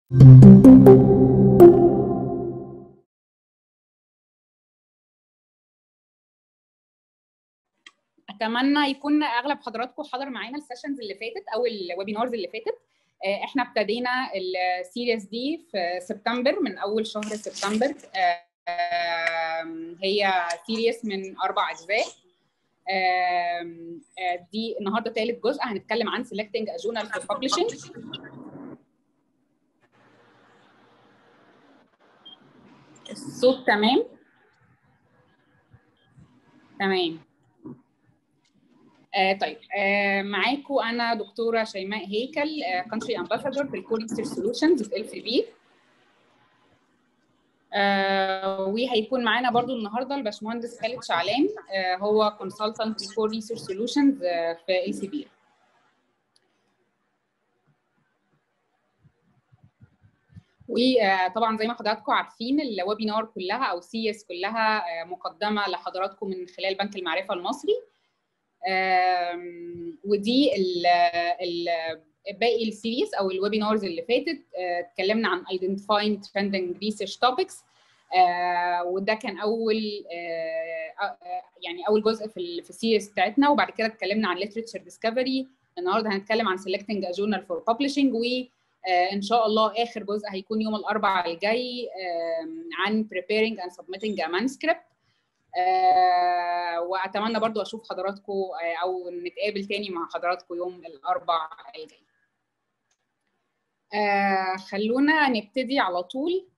اتمنى يكون اغلب حضراتكم حضر معانا السيشنز اللي فاتت او الويبينارز اللي فاتت. احنا ابتدينا السيريز دي في سبتمبر، من اول شهر سبتمبر. هي سيريس من 4 اجزاء. دي النهارده ثالث جزء، هنتكلم عن selecting a journal for publishing. الصوت تمام؟ تمام. طيب، معاكم انا دكتوره شيماء هيكل، كونتري امباسادور في الكور ريسيرش سولوشنز في LCB. وهيكون معانا برضو النهارده الباشمهندس خالد شعلان، هو كونسلتنت في الكور ريسيرش سولوشنز في LCB. وطبعا زي ما حضراتكم عارفين الويبينار كلها او CS كلها مقدمه لحضراتكم من خلال بنك المعرفه المصري. ودي باقي السيريز او الويبينارز اللي فاتت اتكلمنا عن identifying trending research topics، وده كان اول جزء في السيريز بتاعتنا. وبعد كده اتكلمنا عن literature discovery. النهارده هنتكلم عن selecting a journal for publishing، وان شاء الله اخر جزء هيكون يوم الاربعاء الجاي عن preparing and submitting a manuscript. واتمنى برضو اشوف حضراتكم او نتقابل تاني مع حضراتكم يوم الاربعاء الجاي. خلونا نبتدي على طول.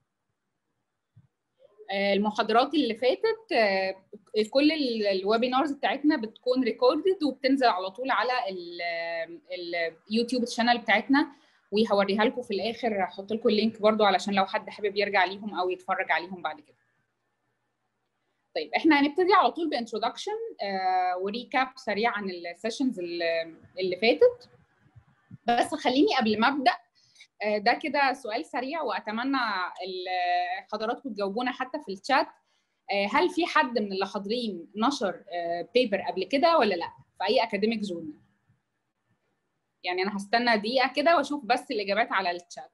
المحاضرات اللي فاتت كل الويبينارز بتاعتنا بتكون ريكوردد وبتنزل على طول على اليوتيوب شانل بتاعتنا، وهوريها لكم في الاخر. هحط لكم اللينك برضو علشان لو حد حابب يرجع ليهم او يتفرج عليهم بعد كده. طيب، احنا هنبتدي على طول بانترودكشن وريكاب سريع عن السيشنز اللي فاتت. بس خليني قبل ما ابدا ده كده سؤال سريع، واتمنى حضراتكم تجاوبونا حتى في الشات. هل في حد من اللي حاضرين نشر بيبر قبل كده ولا لا في اي اكاديميك جورنال؟ يعني انا هستنى دقيقه كده واشوف بس الاجابات على الشات.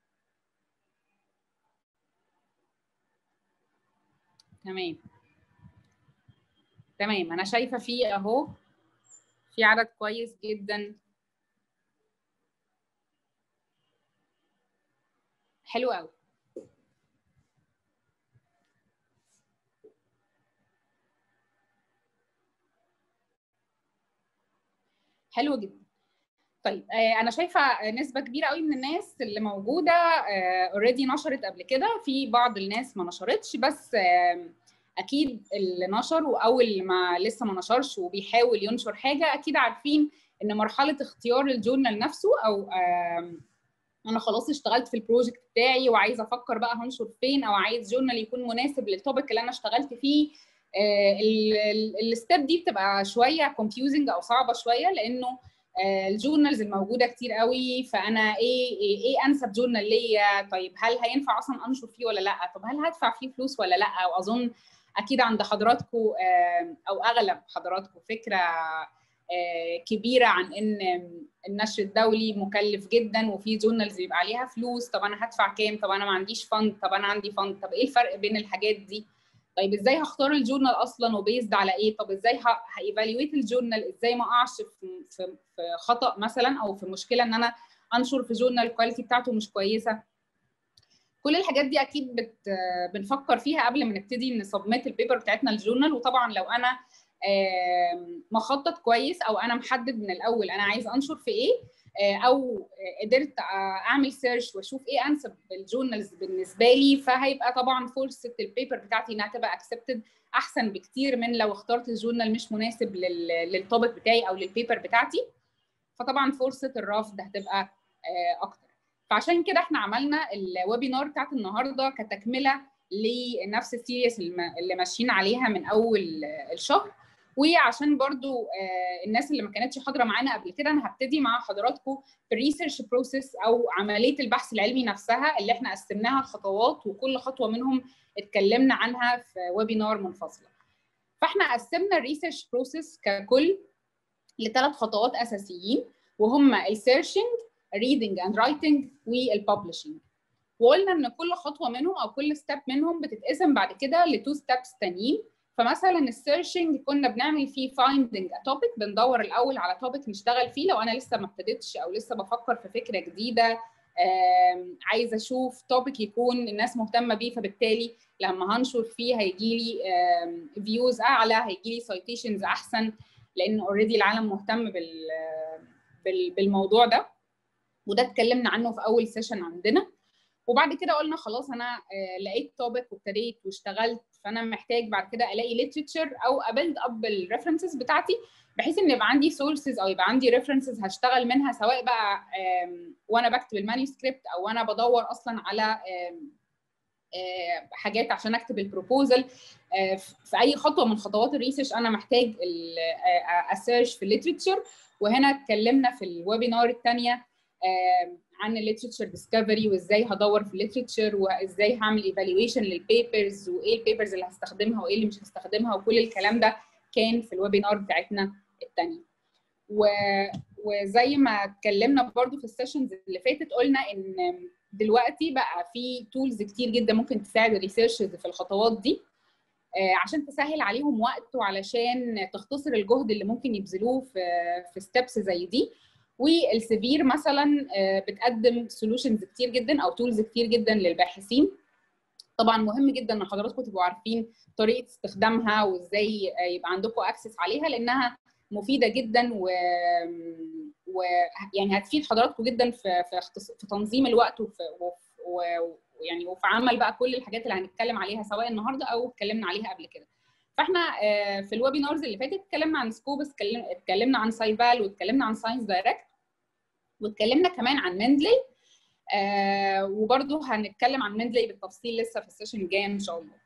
تمام، انا شايفه في اهو في عدد كويس جدا. حلو قوي. حلو جدا. طيب، انا شايفه نسبه كبيره قوي من الناس اللي موجوده اوريدي نشرت قبل كده. في بعض الناس ما نشرتش، بس اكيد اللي نشر او اللي ما لسه ما نشرش وبيحاول ينشر حاجه اكيد عارفين ان مرحله اختيار الجورنال نفسه، او انا خلاص اشتغلت في البروجكت بتاعي وعايزه افكر بقى هنشر فين، او عايز جورنال يكون مناسب للتوبيك اللي انا اشتغلت فيه. الستيب دي بتبقى شويه كونفيوزنج او صعبه شويه، لانه الجورنالز الموجوده كتير قوي. فانا ايه انسب جورنال ليا؟ طيب هل هينفع اصلا انشر فيه ولا لا؟ طب هل هدفع فيه فلوس ولا لا؟ واظن اكيد عند حضراتكم او اغلب حضراتكم فكره كبيره عن ان النشر الدولي مكلف جدا، وفي جورنالز بيبقى عليها فلوس. طب انا هدفع كام؟ طب انا ما عنديش فند، طب انا عندي فند. طب ايه الفرق بين الحاجات دي؟ طيب ازاي هختار الجورنال اصلا وبيزد على ايه؟ طب ازاي هايفالويت الجورنال؟ ازاي ما اقعش في خطا مثلا او في مشكله ان انا انشر في جورنال الكواليتي بتاعته مش كويسه؟ كل الحاجات دي اكيد بنفكر فيها قبل ما نبتدي نسبميت البيبر بتاعتنا للجورنال. وطبعا لو انا مخطط كويس او انا محدد من الاول انا عايز انشر في ايه، او قدرت اعمل سيرش واشوف ايه انسب الجورنالز بالنسبه لي، فهيبقى طبعا فرصه البيبر بتاعتي انها تبقى اكسبتد احسن بكتير من لو اخترت الجورنال مش مناسب للتوبيك بتاعي او للبيبر بتاعتي. فطبعا فرصه الرفض هتبقى اكتر. فعشان كده احنا عملنا الويبينار بتاعت النهارده كتكمله لنفس السيريس اللي ماشيين عليها من اول الشهر. وعشان برضو الناس اللي ما كانتش حاضره معانا قبل كده، انا هبتدي مع حضراتكم في الريسيرش بروسيس او عمليه البحث العلمي نفسها اللي احنا قسمناها لخطوات، وكل خطوه منهم اتكلمنا عنها في ويبينار منفصله. فاحنا قسمنا الريسيرش بروسيس ككل ل3 خطوات اساسيين، وهم السيرشنج، reading and writing، والpublishing. وقلنا ان كل خطوه منهم او كل ستيب منهم بتتقسم بعد كده لتو ستيبس تانيين. فمثلا السيرشنج كنا بنعمل فيه فايندنج ا توبيك، بندور الاول على توبيك نشتغل فيه لو انا لسه ما ابتديتش او لسه بفكر في فكره جديده، عايزه اشوف توبيك يكون الناس مهتمه بيه، فبالتالي لما هنشر فيه هيجي لي فيوز اعلى، هيجي لي سايتيشنز احسن، لان اوريدي العالم مهتم بالموضوع ده، وده اتكلمنا عنه في اول سيشن عندنا. وبعد كده قلنا خلاص انا لقيت توبيك وابتديت واشتغلت، فانا محتاج بعد كده الاقي ليتريتشر او ابيلد اب الريفرنسز بتاعتي، بحيث ان يبقى عندي سورسز او يبقى عندي ريفرنسز هشتغل منها، سواء بقى وانا بكتب المانيسكريبت او انا بدور اصلا على حاجات عشان اكتب البروبوزل. في اي خطوه من خطوات الريسيرش انا محتاج اسيرش في الليتريتشر. وهنا اتكلمنا في الويبينار الثانيه عن الليتريتشر ديسكفري، وازاي هدور في الليتريتشر، وازاي هعمل ايفالويشن للبيبرز، وايه البيبرز اللي هستخدمها وايه اللي مش هستخدمها، وكل الكلام ده كان في الويبينار بتاعتنا الثانيه. وزي ما اتكلمنا برضو في السيشنز اللي فاتت، قلنا ان دلوقتي بقى في تولز كتير جدا ممكن تساعد الريسيرشرز في الخطوات دي، عشان تسهل عليهم وقت، وعلشان تختصر الجهد اللي ممكن يبذلوه في ستيبس زي دي. والسيفير مثلا بتقدم سولوشنز كتير جدا او تولز كتير جدا للباحثين. طبعا مهم جدا ان حضراتكم تبقوا عارفين طريقه استخدامها وازاي يبقى عندكم اكسس عليها، لانها مفيده جدا ويعني هتفيد حضراتكم جدا في تنظيم الوقت ويعني وفي عمل بقى كل الحاجات اللي هنتكلم عليها سواء النهارده او اتكلمنا عليها قبل كده. فاحنا في الويبينارز اللي فاتت اتكلمنا عن سكوبس، اتكلمنا عن سايفال، واتكلمنا عن ساينس دايركت، واتكلمنا كمان عن مندلي، وبرضه هنتكلم عن مندلي بالتفصيل لسه في السيشن الجاي ان شاء الله.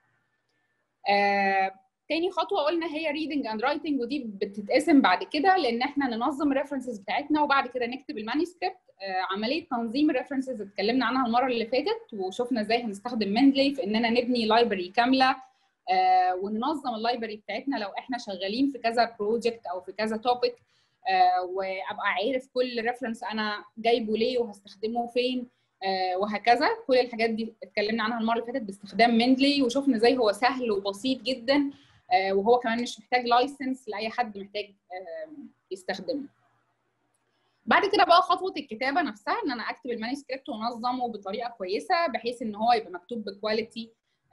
تاني خطوه قلنا هي ريدنج اند رايتنج، ودي بتتقسم بعد كده لان احنا ننظم الريفرنسز بتاعتنا وبعد كده نكتب المانيسكريبت. عمليه تنظيم الريفرنسز اتكلمنا عنها المره اللي فاتت، وشفنا ازاي هنستخدم مندلي في اننا نبني لايبرري كامله، وننظم اللايبرري بتاعتنا لو احنا شغالين في كذا بروجكت او في كذا توبيك، وابقى عارف كل ريفرنس انا جايبه ليه وهستخدمه فين، وهكذا. كل الحاجات دي اتكلمنا عنها المره اللي فاتت باستخدام مندلي، وشفنا ازاي هو سهل وبسيط جدا، وهو كمان مش محتاج لايسنس لاي حد محتاج يستخدمه. بعد كده بقى خطوه الكتابه نفسها، ان انا اكتب المانيسكريبت وانظمه بطريقه كويسه بحيث ان هو يبقى مكتوب بكواليتي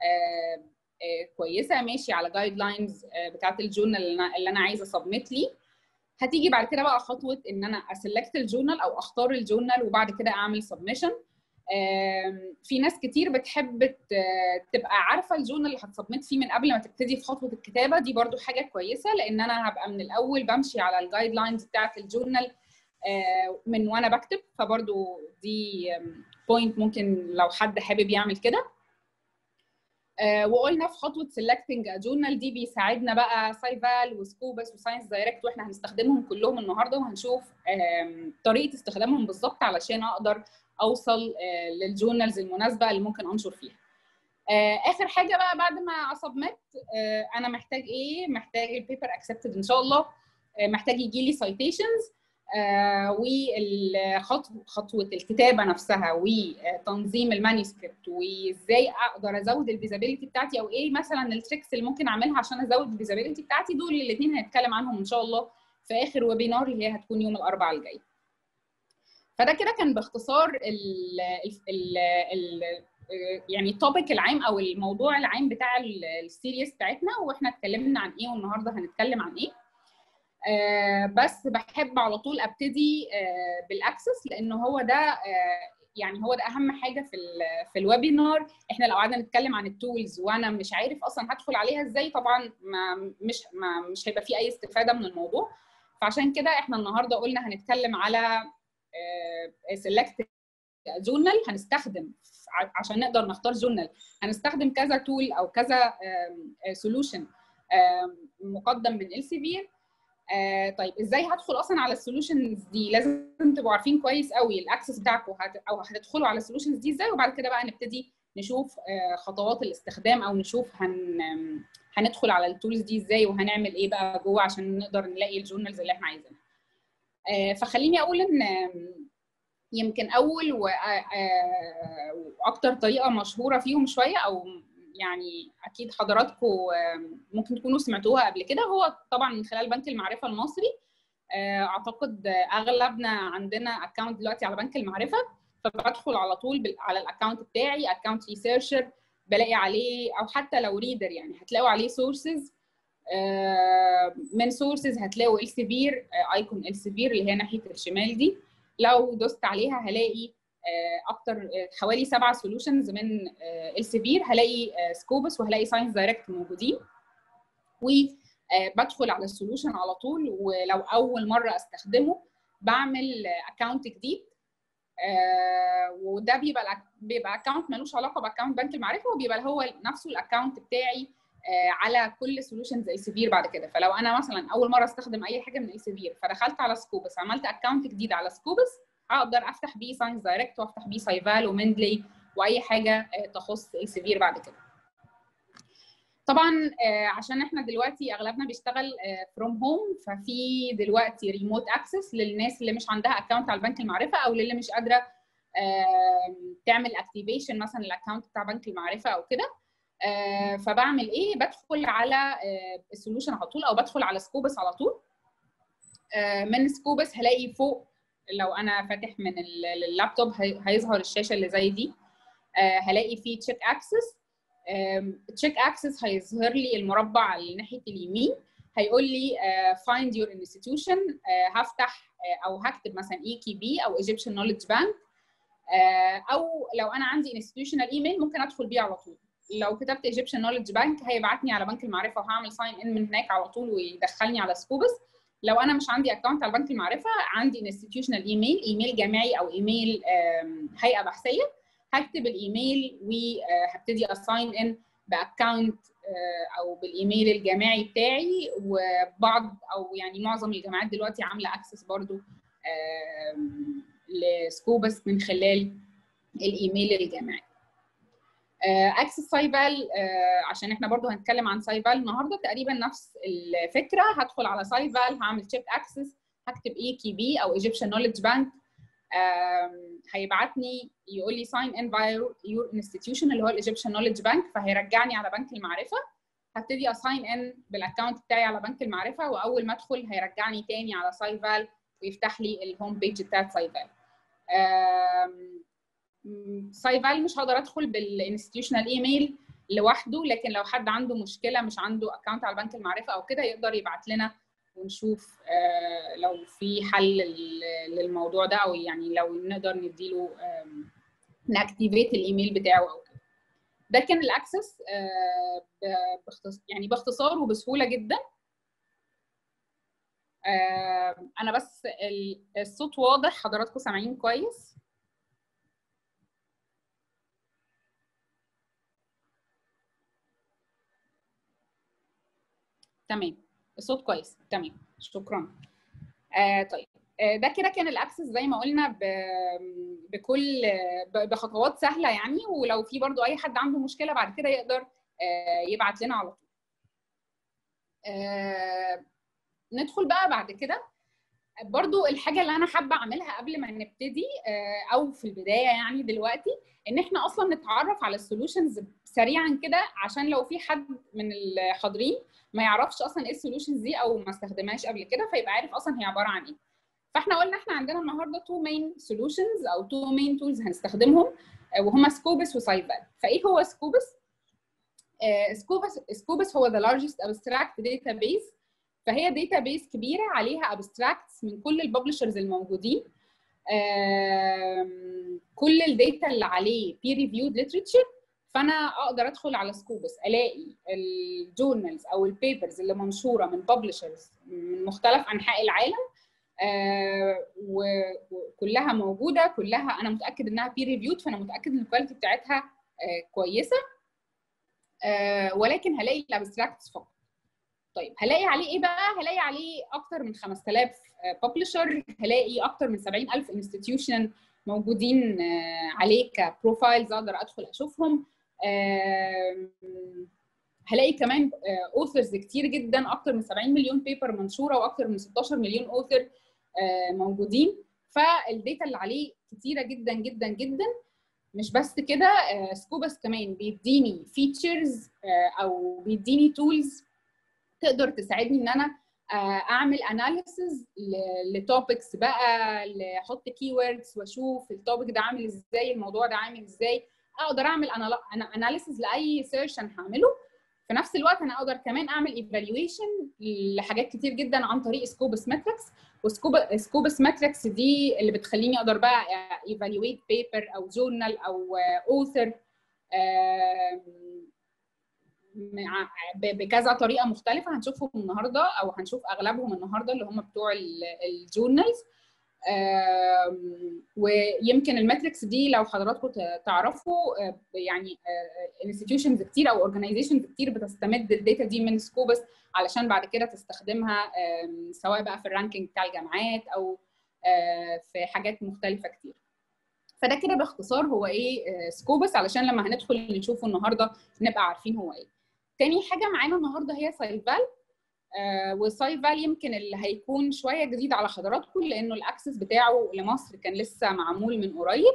كويسه، ماشي على جايد لاينز بتاعت الجورنال اللي انا عايزه سبميت ليه. هتيجي بعد كده بقى خطوه ان انا اسلكت الجورنال او اختار الجورنال وبعد كده اعمل سبميشن. في ناس كتير بتحب تبقى عارفه الجورنال اللي هتسبميت فيه من قبل ما تبتدي في خطوه الكتابه، دي برضو حاجه كويسه لان انا هبقى من الاول بمشي على الجايد لاينز بتاعت الجورنال من وانا بكتب، فبرضو دي بوينت ممكن لو حد حابب يعمل كده. وقلنا في خطوه سيلكتنج جورنال دي بيساعدنا بقى سايفال وسكوبس وساينس دايركت، واحنا هنستخدمهم كلهم النهارده وهنشوف طريقه استخدامهم بالظبط علشان اقدر اوصل للجورنالز المناسبه اللي ممكن انشر فيها. اخر حاجه بقى بعد ما اسبمت، انا محتاج ايه؟ محتاج البيبر اكسبتد ان شاء الله، محتاج يجي لي سايتيشنز، وخطوه الكتابه نفسها وتنظيم المانيسكريبت وازاي اقدر ازود الفيزابيلتي بتاعتي، او ايه مثلا التريكس اللي ممكن اعملها عشان ازود الفيزابيلتي بتاعتي. دول الاثنين هنتكلم عنهم ان شاء الله في اخر ويبينار اللي هي هتكون يوم الاربعاء الجاي. فده كده كان باختصار يعني التوبيك العام او الموضوع العام بتاع السيريس بتاعتنا، واحنا اتكلمنا عن ايه والنهارده هنتكلم عن ايه. بس بحب على طول ابتدي بالاكسس، لان هو ده يعني هو ده اهم حاجه في الويبينار. احنا لو قعدنا نتكلم عن التولز وانا مش عارف اصلا هدخل عليها ازاي، طبعا مش هيبقى في اي استفاده من الموضوع. فعشان كده احنا النهارده قلنا هنتكلم على سيلكت جورنال، هنستخدم عشان نقدر نختار جورنال هنستخدم كذا تول او كذا سولوشن مقدم من السيفير. طيب ازاي هدخل اصلا على السولوشنز دي؟ لازم تبقوا عارفين كويس قوي الاكسس بتاعكم او هتدخلوا على السولوشنز دي ازاي، وبعد كده بقى نبتدي نشوف خطوات الاستخدام، او نشوف هندخل على التولز دي ازاي وهنعمل ايه بقى جوه عشان نقدر نلاقي الجورنالز اللي احنا عايزينها. فخليني اقول ان يمكن اول واكتر طريقه مشهوره فيهم شويه، او يعني اكيد حضراتكم ممكن تكونوا سمعتوها قبل كده، هو طبعا من خلال بنك المعرفه المصري. اعتقد اغلبنا عندنا اكونت دلوقتي على بنك المعرفه، فبدخل على طول على الاكونت بتاعي، اكونت ريسيرشر، بلاقي عليه، او حتى لو ريدر يعني هتلاقوا عليه سورسز. من سورسز هتلاقوا السيفير، ايكون السيفير اللي هي ناحيه الشمال دي. لو دوست عليها هلاقي اكتر حوالي 7 سولوشنز من السيفير، هلاقي سكوبس وهلاقي ساينس دايركت موجودين، وبدخل على السولوشن على طول. ولو اول مره استخدمه بعمل اكونت جديد، وده بيبقى اكونت ملوش علاقه باكونت بنك المعرفه، وبيبقى هو نفسه الاكونت بتاعي على كل سولوشنز السيفير بعد كده. فلو انا مثلا اول مره استخدم اي حاجه من السيفير فدخلت على سكوبس، عملت اكونت جديد على سكوبس، اقدر افتح بيه ساينس دايركت وافتح بيه سايفال ومندلي واي حاجه تخص السيفير بعد كده. طبعا عشان احنا دلوقتي اغلبنا بيشتغل فروم هوم، ففي دلوقتي ريموت اكسس للناس اللي مش عندها اكونت على بنك المعرفه، او اللي مش قادره تعمل اكتيفيشن مثلا الاكونت بتاع بنك المعرفه او كده. فبعمل ايه؟ بدخل على السولوشن على طول، او بدخل على سكوبس على طول. من سكوبس هلاقي فوق، لو انا فاتح من اللابتوب هيظهر الشاشه اللي زي دي، هلاقي فيه تشيك اكسس. تشيك اكسس هيظهر لي المربع اللي ناحيه اليمين، هيقول لي find your institution. هفتح او هكتب مثلا EKB او Egyptian Knowledge Bank، او لو انا عندي institutional ايميل ممكن ادخل بيه على طول. لو كتبت Egyptian Knowledge Bank هيبعتني على بنك المعرفه، وهعمل ساين ان من هناك على طول ويدخلني على سكوبس. لو انا مش عندي اكونت على بنك المعرفه، عندي institutional ايميل جامعي او ايميل هيئه بحثيه، هكتب الايميل وهبتدي اساين ان باكونت او بالايميل الجامعي بتاعي. وبعض او يعني معظم الجامعات دلوقتي عامله اكسس برضو لسكوبس من خلال الايميل الجامعي. اكسس سايفال، عشان احنا برضو هنتكلم عن سايفال النهارده، تقريبا نفس الفكره. هدخل على سايفال، هعمل تشيك اكسس، هكتب EKB او Egyptian Knowledge Bank، هيبعتني يقول لي sign in via your institution اللي هو الإيجيبشن نوليدج بانك، فهيرجعني على بنك المعرفه. هبتدي اساين ان بالاكونت بتاعي على بنك المعرفه، واول ما ادخل هيرجعني تاني على سايفال ويفتح لي الهوم بيج بتاعت سايفال. سايفال مش هقدر ادخل بالانستتيوشنال ايميل لوحده، لكن لو حد عنده مشكله مش عنده اكونت على بنك المعرفه او كده يقدر يبعت لنا ونشوف لو في حل للموضوع ده، او يعني لو نقدر نديله ناكتيفيت الايميل بتاعه او كده. ده كان الاكسس يعني باختصار وبسهوله جدا. انا بس الصوت واضح؟ حضراتكم سامعين كويس؟ تمام، الصوت كويس، تمام، شكرا. طيب ده كده كان الاكسس زي ما قلنا بكل بخطوات سهله يعني، ولو في برضو اي حد عنده مشكله بعد كده يقدر يبعت لنا على طول. ندخل بقى بعد كده. برضو الحاجه اللي انا حابه اعملها قبل ما نبتدي او في البدايه يعني دلوقتي، ان احنا اصلا نتعرف على السولوشنز سريعا كده، عشان لو في حد من الحاضرين ما يعرفش اصلا ايه السولوشنز دي او ما استخدمهاش قبل كده، فيبقى عارف اصلا هي عباره عن ايه. فاحنا قلنا احنا عندنا النهارده 2 مين سولوشنز او 2 مين تولز هنستخدمهم، وهما سكوبس وسايفال. فايه هو سكوبس؟ سكوبس هو the largest abstract database. فهي داتابيس كبيره عليها ابستراكتس من كل الببلشرز الموجودين. كل الداتا اللي عليه peer reviewed literature، فانا اقدر ادخل على سكوبس الاقي الجورنالز او البيبرز اللي منشوره من ببلشرز من مختلف انحاء العالم، وكلها موجوده، كلها انا متاكد انها peer reviewed، فانا متاكد ان الكواليتي بتاعتها كويسه. ولكن هلاقي الابستراكتس فقط. طيب هلاقي عليه ايه بقى؟ هلاقي عليه اكتر من 5000 ببلشر، هلاقي اكتر من 70000 انستتيوشن موجودين عليه كبروفايلز اقدر ادخل اشوفهم. هلاقي كمان اوثرز كتير جدا، اكتر من 70 مليون بيبر منشوره، واكتر من 16 مليون اوثر موجودين. فالداتا اللي عليه كتيره جدا جدا جدا. مش بس كده، سكوبس كمان بيديني فيتشرز او بيديني تولز تقدر تساعدني ان انا اعمل اناليسز لتوبكس بقى، احط كي ووردز واشوف التوبك ده عامل ازاي، الموضوع ده عامل ازاي، اقدر اعمل اناليسز لاي سيرش انا هعمله. في نفس الوقت انا اقدر كمان اعمل ايفالويشن لحاجات كتير جدا عن طريق سكوبس ماتريكس. وسكوبس ماتريكس دي اللي بتخليني اقدر بقى ايفالويت بيبر او جورنال او اوثر بكذا طريقه مختلفه هنشوفهم النهارده، او هنشوف اغلبهم النهارده اللي هم بتوع الجورنالز. ويمكن الماتريكس دي لو حضراتكم تعرفوا يعني انستتيوشنز كتير او اورجانيزيشنز كتير بتستمد الداتا دي من سكوبس علشان بعد كده تستخدمها سواء بقى في الرانكينج بتاع الجامعات او في حاجات مختلفه كتير. فده كده باختصار هو ايه سكوبس، علشان لما هندخل نشوفه النهارده نبقى عارفين هو ايه. تاني حاجه معانا النهارده هي سايفال. وسايفال يمكن اللي هيكون شويه جديد على حضراتكم لانه الاكسس بتاعه لمصر كان لسه معمول من قريب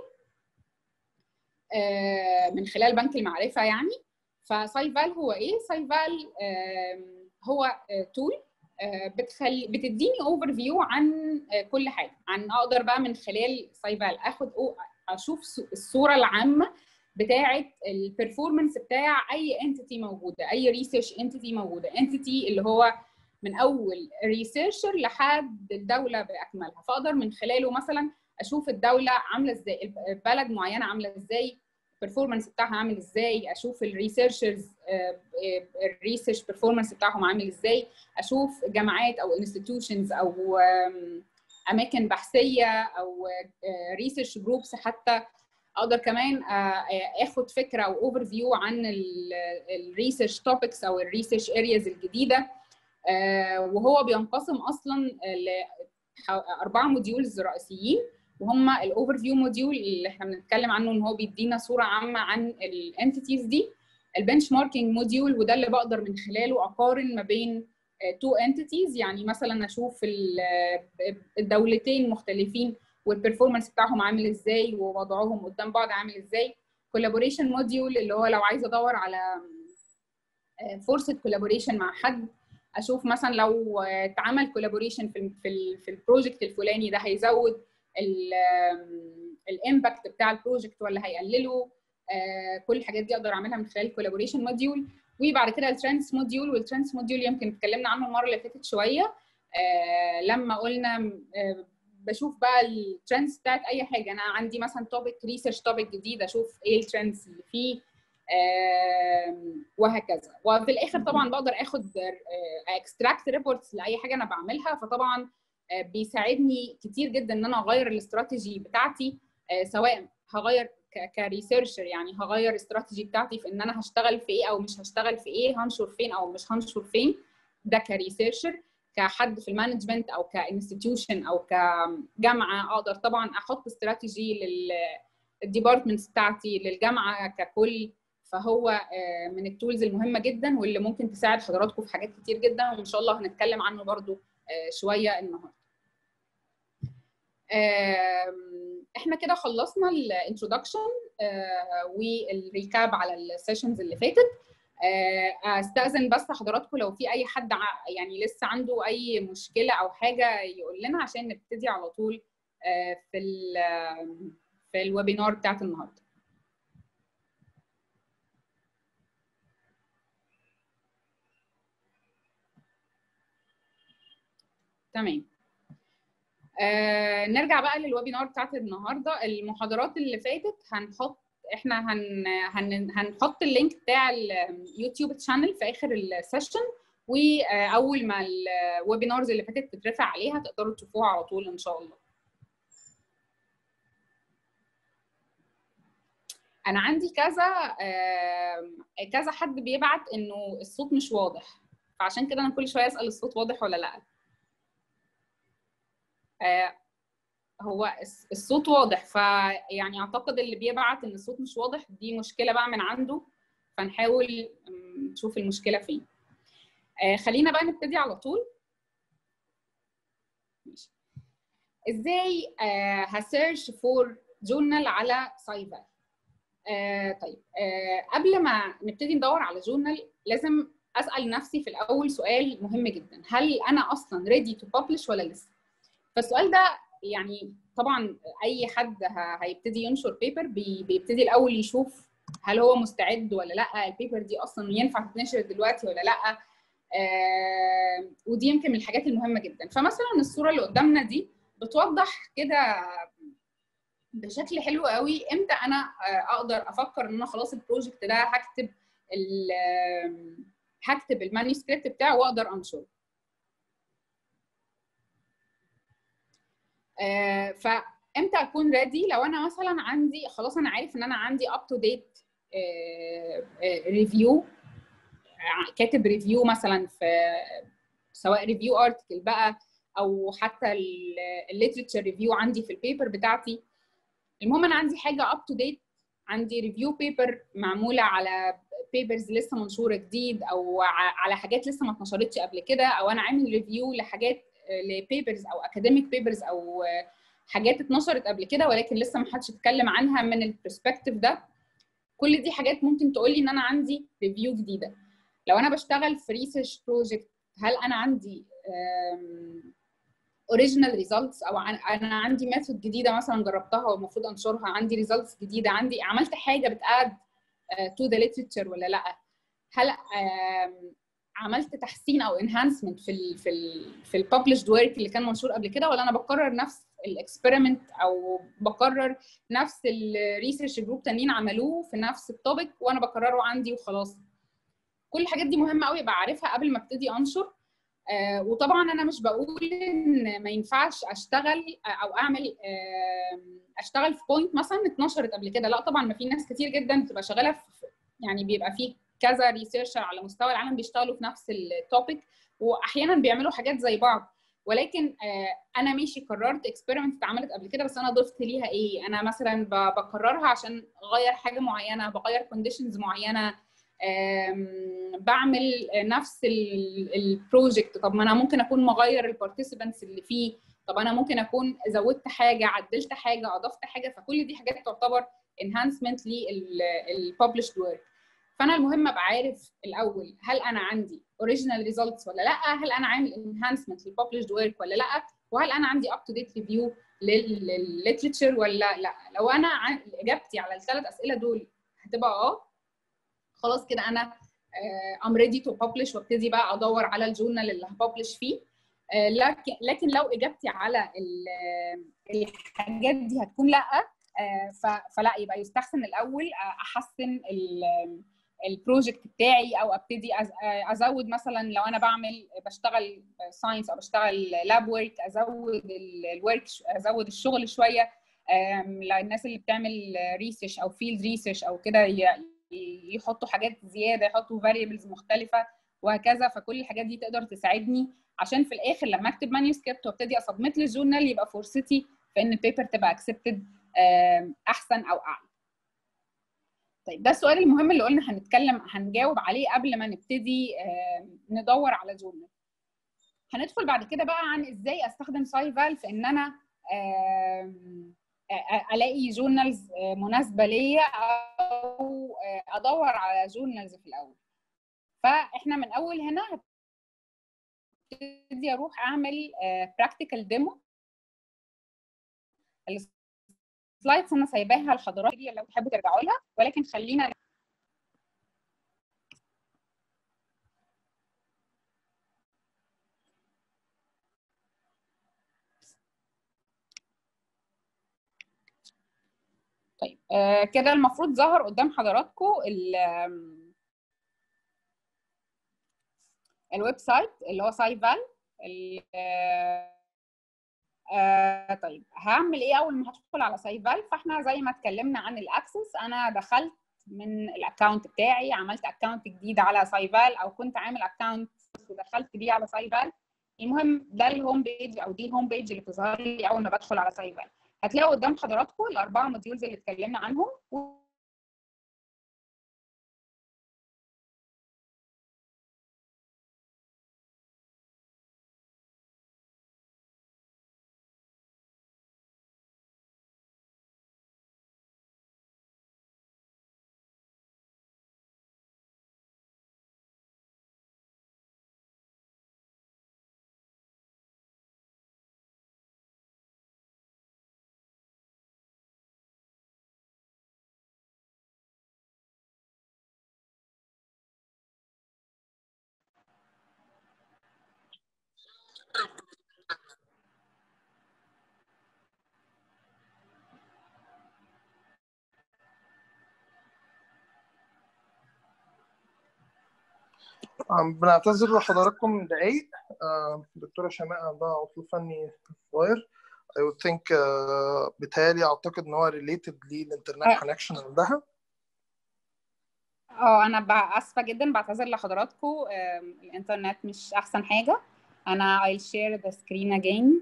من خلال بنك المعرفه يعني. فسايفال هو ايه؟ سايفال هو تول بتديني اوفر فيو عن كل حاجه، عن اقدر بقى من خلال سايفال اشوف الصوره العامه بتاعه البرفورمانس بتاع اي انتيتي موجوده، اي ريسيرش انتيتي موجوده، انتيتي اللي هو من اول ريسيرشر لحد الدوله باكملها. فاقدر من خلاله مثلا اشوف الدوله عامله ازاي، بلد معينه عامله ازاي، البرفورمانس بتاعها عامل ازاي، اشوف الريسيرشرز الريسيرش برفورمانس بتاعهم عامل ازاي، اشوف جامعات او انستتيوشنز او اماكن بحثيه او ريسيرش جروبس حتى. اقدر كمان اخد فكره او اوفر فيو عن الريسيرش توبكس او الريسيرش ارياز الجديده. وهو بينقسم اصلا ل 4 موديولز رئيسيين، وهم الاوفر فيو موديول اللي احنا بنتكلم عنه ان هو بيدينا صوره عامه عن الانتيتيز دي. البنش ماركينج موديول وده اللي بقدر من خلاله اقارن ما بين تو انتيتيز، يعني مثلا اشوف الدولتين مختلفين والبرفورمانس بتاعهم عامل ازاي ووضعهم قدام بعض عامل ازاي. كولابوريشن موديول اللي هو لو عايزه ادور على فرصه كولابوريشن مع حد، اشوف مثلا لو اتعمل كولابوريشن في البروجكت الفلاني ده هيزود الامباكت بتاع البروجكت ولا هيقلله. كل الحاجات دي اقدر اعملها من خلال الكولابوريشن موديول. وبعد كده الترندز موديول، والترندز موديول يمكن اتكلمنا عنه المره اللي فاتت شويه لما قلنا بشوف بقى الترندز بتاعت اي حاجه. انا عندي مثلا توبيك ريسيرش توبيك جديد، اشوف ايه الترندز اللي فيه وهكذا. وفي الاخر طبعا بقدر اخد اكستراكت ريبورتس لاي حاجه انا بعملها. فطبعا بيساعدني كتير جدا ان انا اغير الاستراتيجي بتاعتي، سواء هغير كريسيرشر يعني هغير الاستراتيجي بتاعتي في ان انا هشتغل في ايه او مش هشتغل في ايه، هنشر فين او مش هنشر فين. ده كريسيرشر. كحد في المانجمنت او كانستتيوشن او كجامعه اقدر طبعا احط استراتيجي للديبارتمنتس بتاعتي للجامعه ككل. فهو من التولز المهمه جدا واللي ممكن تساعد حضراتكم في حاجات كتير جدا، وان شاء الله هنتكلم عنه برضو شويه النهارده. احنا كده خلصنا الانترودكشن والريكاب على السيشنز اللي فاتت. استاذن بس حضراتكم لو في اي حد يعني لسه عنده اي مشكله او حاجه يقول لنا عشان نبتدي على طول في الويبينار بتاعت النهارده. تمام. نرجع بقى للويبينار بتاعت النهارده. المحاضرات اللي فاتت احنا هنحط اللينك بتاع اليوتيوب شانل في اخر السيشن، واول ما الويبينارز اللي فاتت تترفع عليها تقدروا تشوفوها على طول ان شاء الله. انا عندي كذا حد بيبعت انه الصوت مش واضح، فعشان كده انا كل شويه اسال الصوت واضح ولا لا. هو الصوت واضح، فيعني اعتقد اللي بيبعت ان الصوت مش واضح دي مشكله بقى من عنده، فنحاول نشوف المشكله فين. خلينا بقى نبتدي على طول. ماشي. ازاي هسيرش فور جورنال على سايفال. طيب قبل ما نبتدي ندور على جورنال لازم اسال نفسي في الاول سؤال مهم جدا، هل انا اصلا ريدي تو ببلش ولا لسه؟ فالسؤال ده يعني طبعا اي حد هيبتدي ينشر بيبر بيبتدي الاول يشوف هل هو مستعد ولا لا، البيبر دي اصلا ينفع تتنشر دلوقتي ولا لا. ودي يمكن من الحاجات المهمه جدا. فمثلا الصوره اللي قدامنا دي بتوضح كده بشكل حلو قوي امتى انا اقدر افكر ان انا خلاص البروجكت ده هكتب المانيسكريبت بتاعه واقدر انشره. فامتى اكون ريدي؟ لو انا مثلا عندي خلاص انا عارف ان انا عندي اب تو ديت ريفيو، كاتب ريفيو مثلا في سواء ريفيو ارتكل بقى او حتى الليترشر ريفيو عندي في البيبر بتاعتي. المهم انا عندي حاجه اب تو ديت، عندي ريفيو بيبر معموله على بيبرز لسه منشوره جديد او على حاجات لسه ما اتنشرتش قبل كده، او انا عامل ريفيو لحاجات لبيبرز او اكاديميك بيبرز او حاجات اتنشرت قبل كده ولكن لسه ما حدش اتكلم عنها من البرسبكتيف ده. كل دي حاجات ممكن تقول لي ان انا عندي ريفيو جديده. لو انا بشتغل في ريسيرش بروجكت، هل انا عندي اوريجينال ريزلتس او انا عندي ميثود جديده مثلا جربتها والمفروض انشرها، عندي ريزلتس جديده، عندي عملت حاجه بتاد تو ذا ليترشر ولا لا، هل عملت تحسين او انهانسمنت في الببلشد ورك اللي كان منشور قبل كده، ولا انا بكرر نفس الاكسبيرمنت او بكرر نفس الريسيرش جروب تانيين عملوه في نفس التوبيك وانا بكرره عندي وخلاص. كل الحاجات دي مهمه قوي ابقى عارفها قبل ما ابتدي انشر. وطبعا انا مش بقول ان ما ينفعش اشتغل او اعمل اشتغل في بوينت مثلا اتنشرت قبل كده، لا طبعا. ما في ناس كتير جدا بتبقى شغاله في يعني بيبقى في كذا ريسيرشر على مستوى العالم بيشتغلوا في نفس التوبيك واحيانا بيعملوا حاجات زي بعض، ولكن انا ماشي قررت اكسبيرمنت اتعملت قبل كده بس انا ضفت ليها ايه، انا مثلا بكررها عشان اغير حاجه معينه، بغير كونديشنز معينه، بعمل نفس البروجكت. طب ما انا ممكن اكون مغير البارتيسيبنتس اللي فيه، طب انا ممكن اكون زودت حاجه، عدلت حاجه، اضفت حاجه، فكل دي حاجات تعتبر enhancement للببلشد ورك. فانا المهم ابقى عارف الاول هل انا عندي اوريجينال ريزلتس ولا لا، هل انا عامل انهانسمنت للببلشد ورك ولا لا، وهل انا عندي اب تو ديت ريفيو للليترشر ولا لا. لو انا اجابتي على الثلاث اسئله دول هتبقى خلاص كده انا ام ريدي تو ببلش وابتدي بقى ادور على الجورنال اللي هببلش فيه. لكن لو اجابتي على الحاجات دي هتكون لا، فلا يبقى يستحسن الاول احسن البروجكت بتاعي او ابتدي ازود مثلا لو انا بشتغل ساينس او بشتغل لاب ورك ازود الورك ازود الشغل شويه. للناس اللي بتعمل ريسيرش او فيلد ريسيرش او كده يحطوا حاجات زياده، يحطوا فاريبلز مختلفه وهكذا. فكل الحاجات دي تقدر تساعدني عشان في الاخر لما اكتب مانيوسكريبت وابتدي اسبمت للجورنال يبقى فرصتي في ان البيبر تبقى اكسبتد احسن او اعلى. طيب ده السؤال المهم اللي قلنا هنجاوب عليه قبل ما نبتدي ندور على جورنال. هندخل بعد كده بقى عن ازاي استخدم سايفال في ان انا الاقي جورنالز مناسبه ليا او ادور على جورنالز في الاول. فاحنا من اول هنا هبتدي اروح اعمل براكتيكال ديمو. السلايدز انا سايباها لحضراتكم لو تحبوا ترجعوا لها، ولكن خلينا طيب كده المفروض ظهر قدام حضراتكم الويب سايت اللي هو سايفال. طيب هعمل ايه اول ما هدخل على سايفال؟ فاحنا زي ما اتكلمنا عن الاكسس، انا دخلت من الاكونت بتاعي، عملت اكونت جديد على سايفال او كنت عامل اكونت ودخلت بيه على سايفال. المهم ده الهوم بيج او دي الهوم بيج اللي بتظهر لي اول ما بدخل على سايفال. هتلاقوا قدام حضراتكم الاربعه موديولز اللي اتكلمنا عنهم بنعتذر لحضراتكم دقايق. دكتورة شماء عندها عطل فني صغير. I would think بالتالي أعتقد إن هو related للإنترنت connection عندها. أنا آسفة جدا، بعتذر لحضراتكم، الإنترنت مش أحسن حاجة. أنا I'll share the screen again.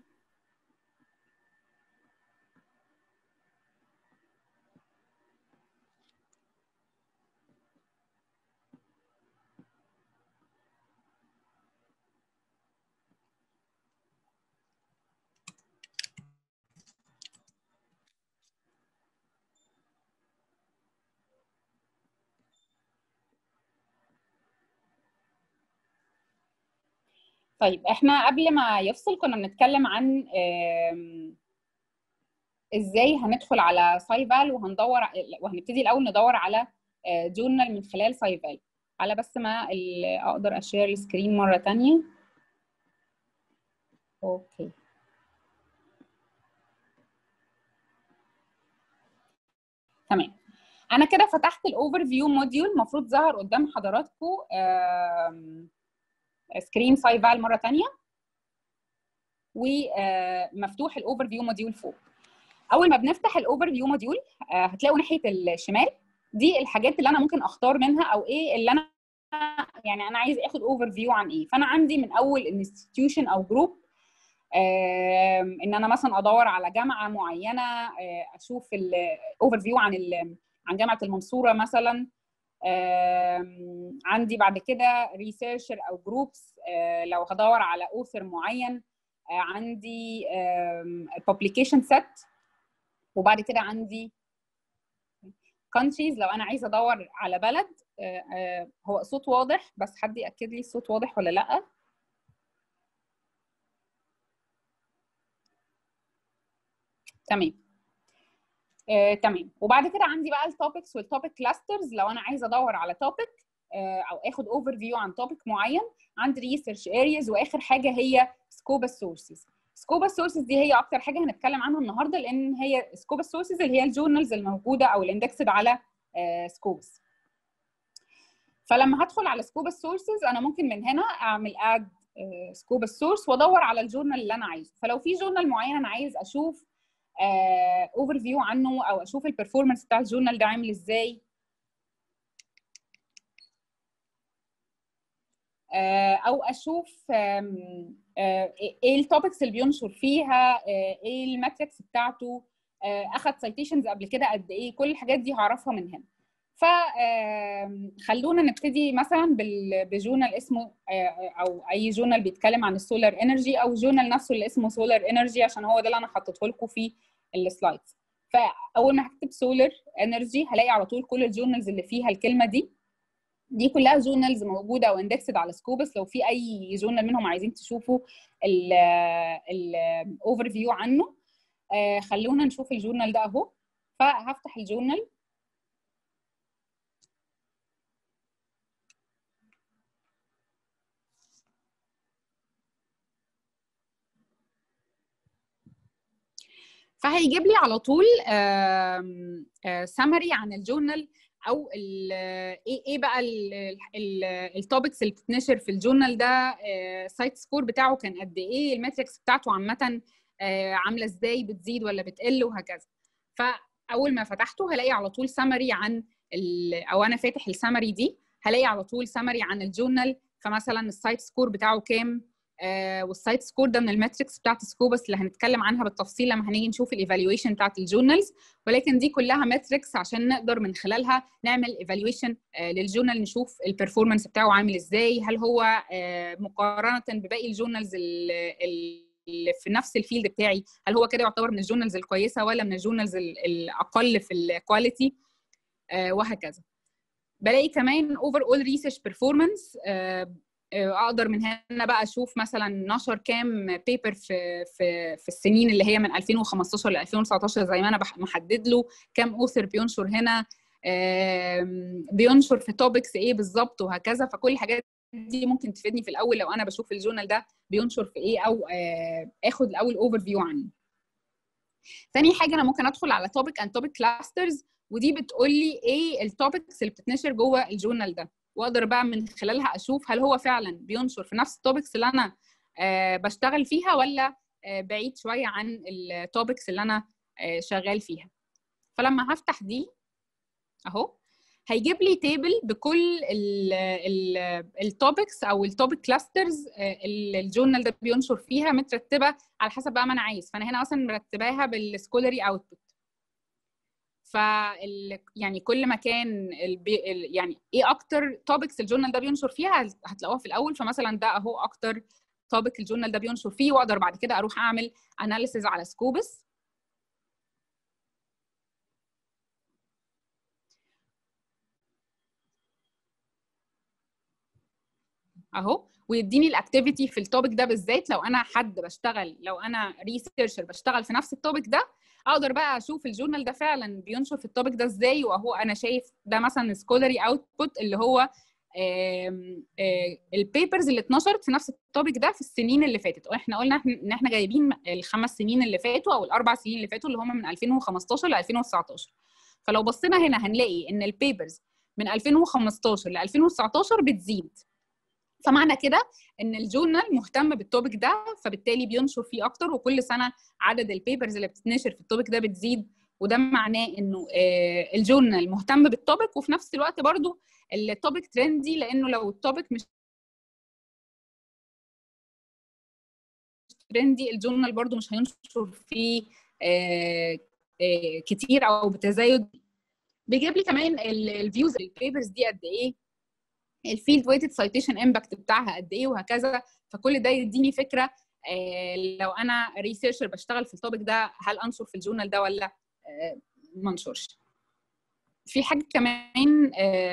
طيب احنا قبل ما يفصل كنا بنتكلم عن ازاي هندخل على سايفال وهنبتدي الاول ندور على جورنال من خلال سايفال. على بس ما اقدر اشير السكرين مره ثانيه. اوكي تمام. انا كده فتحت الاوفر فيو موديول، المفروض ظهر قدام حضراتكم سكرين سايفال مره ثانيه، ومفتوح الاوفر فيو موديول فوق. اول ما بنفتح الاوفر فيو موديول هتلاقوا ناحيه الشمال دي الحاجات اللي انا ممكن اختار منها، او ايه اللي انا يعني انا عايز اخد اوفر فيو عن ايه. فانا عندي من اول انستتيوشن او جروب، ان انا مثلا ادور على جامعه معينه، اشوف الاوفر فيو عن جامعه المنصوره مثلا. عندي بعد كده ريسيرشر او جروبس لو هدور على اوثر معين. عندي publication set، وبعد كده عندي countries لو انا عايزه ادور على بلد. هو الصوت واضح؟ بس حد ياكد لي الصوت واضح ولا لا. تمام. تمام. وبعد كده عندي بقى التوبكس والتوبك كلاسترز. لو انا عايزه ادور على توبك او اخد اوفر فيو عن توبك معين، عندي ريسيرش ارياز، واخر حاجه هي سكوب السورسز. سكوب السورسز دي هي اكتر حاجه هنتكلم عنها النهارده، لان هي سكوب السورسز اللي هي الجورنالز الموجوده او الاندكسد على سكوبس. فلما هدخل على سكوب السورسز انا ممكن من هنا اعمل اد سكوب السورس وادور على الجورنال اللي انا عايزه. فلو في جورنال معين انا عايز اشوف اوفر فيو عنه، او اشوف البرفورمانس بتاع الجورنال ده عامل ازاي، او اشوف ايه التوبكس اللي بينشر فيها، ايه الماتريكس بتاعته، اخد سايتيشنز قبل كده قد ايه، كل الحاجات دي هعرفها من هنا. فخلونا نبتدي مثلا بجورنال اسمه او اي جورنال بيتكلم عن السولار انرجي، او جورنال نفسه اللي اسمه سولار انرجي، عشان هو ده اللي انا حطيته لكم في السلايدز. فاول ما هكتب سولار انرجي هلاقي على طول كل الجورنالز اللي فيها الكلمه دي كلها جورنالز موجوده او اندكسد على سكوبس. لو في اي جورنال منهم عايزين تشوفوا الاوفر فيو عنه، خلونا نشوف الجورنال ده اهو. فهفتح الجورنال. فهيجيب لي على طول سمري عن الجورنال، او ايه بقى التوبكس اللي بتتنشر في الجورنال ده، سايت سكور بتاعه كان قد ايه، الماتريكس بتاعته عامه عامله ازاي، بتزيد ولا بتقل، وهكذا. فاول ما فتحته هلاقي على طول سمري عن او انا فاتح السمري دي هلاقي على طول سمري عن الجورنال. فمثلا السايت سكور بتاعه كام، والسايت سكور ده من الماتريكس بتاعت سكوبس اللي هنتكلم عنها بالتفصيل لما هنيجي نشوف الايفالويشن بتاعت الجورنالز. ولكن دي كلها ماتريكس عشان نقدر من خلالها نعمل ايفالويشن للجورنال، نشوف البرفورمانس بتاعه عامل ازاي، هل هو مقارنه بباقي الجورنالز اللي في نفس الفيلد بتاعي، هل هو كده يعتبر من الجورنالز الكويسه ولا من الجورنالز الاقل في الكواليتي، وهكذا. بلاقي كمان اوفر اول ريسيرش بيرفورمانس. اقدر من هنا بقى اشوف مثلا نشر كام بيبر في السنين اللي هي من 2015 ل 2019 زي ما انا محدد له، كام اوثر بينشر هنا، بينشر في توبكس ايه بالظبط، وهكذا. فكل الحاجات دي ممكن تفيدني في الاول لو انا بشوف الجورنال ده بينشر في ايه، او اخد الاول اوفر فيو عنه. ثاني حاجه انا ممكن ادخل على توبك اند توبك كلاسترز، ودي بتقول لي ايه التوبكس اللي بتتنشر جوه الجورنال ده. واقدر بقى من خلالها اشوف هل هو فعلا بينشر في نفس التوبكس اللي انا بشتغل فيها، ولا بعيد شويه عن التوبكس اللي انا شغال فيها. فلما هفتح دي اهو هيجيب لي تيبل بكل التوبكس او التوبك كلاسترز الجورنال ده بينشر فيها، مترتبه على حسب بقى ما انا عايز. فانا هنا مثلا مرتباها بالسكولري اوتبوت. يعني كل ما كان يعني ايه اكتر توبكس الجورنال ده بينشر فيها هتلاقوها في الاول. فمثلا ده اهو اكتر توبك الجورنال ده بينشر فيه، واقدر بعد كده اروح اعمل اناليسيز على سكوبس اهو، ويديني الاكتيفيتي في التوبك ده بالذات. لو انا حد بشتغل، لو انا ريسيرشر بشتغل في نفس التوبك ده، اقدر بقى اشوف الجورنال ده فعلا بينشر في التوبك ده ازاي. واهو انا شايف ده مثلا سكولري اوتبوت اللي هو البيبرز اللي اتنشرت في نفس التوبك ده في السنين اللي فاتت. واحنا قلنا ان احنا جايبين ال5 سنين اللي فاتوا او ال4 سنين اللي فاتوا اللي هم من 2015 ل 2019. فلو بصينا هنا هنلاقي ان البيبرز من 2015 ل 2019 بتزيد. فمعنى كده ان الجورنال مهتم بالتوبيك ده، فبالتالي بينشر فيه اكتر، وكل سنه عدد البيبرز اللي بتتنشر في التوبيك ده بتزيد. وده معناه انه الجورنال مهتم بالتوبيك، وفي نفس الوقت برضو التوبيك ترندي، لانه لو التوبيك مش ترندي الجورنال برضو مش هينشر فيه كتير او بتزايد. بيجيب لي كمان الفيوز البيبرز دي قد ايه، الفيلد ويتد سايتيشن امباكت بتاعها قد ايه، وهكذا. فكل ده يديني فكره لو انا ريسيرشر بشتغل في التوبيك ده هل انشر في الجورنال ده ولا ما انشرش. في حاجه كمان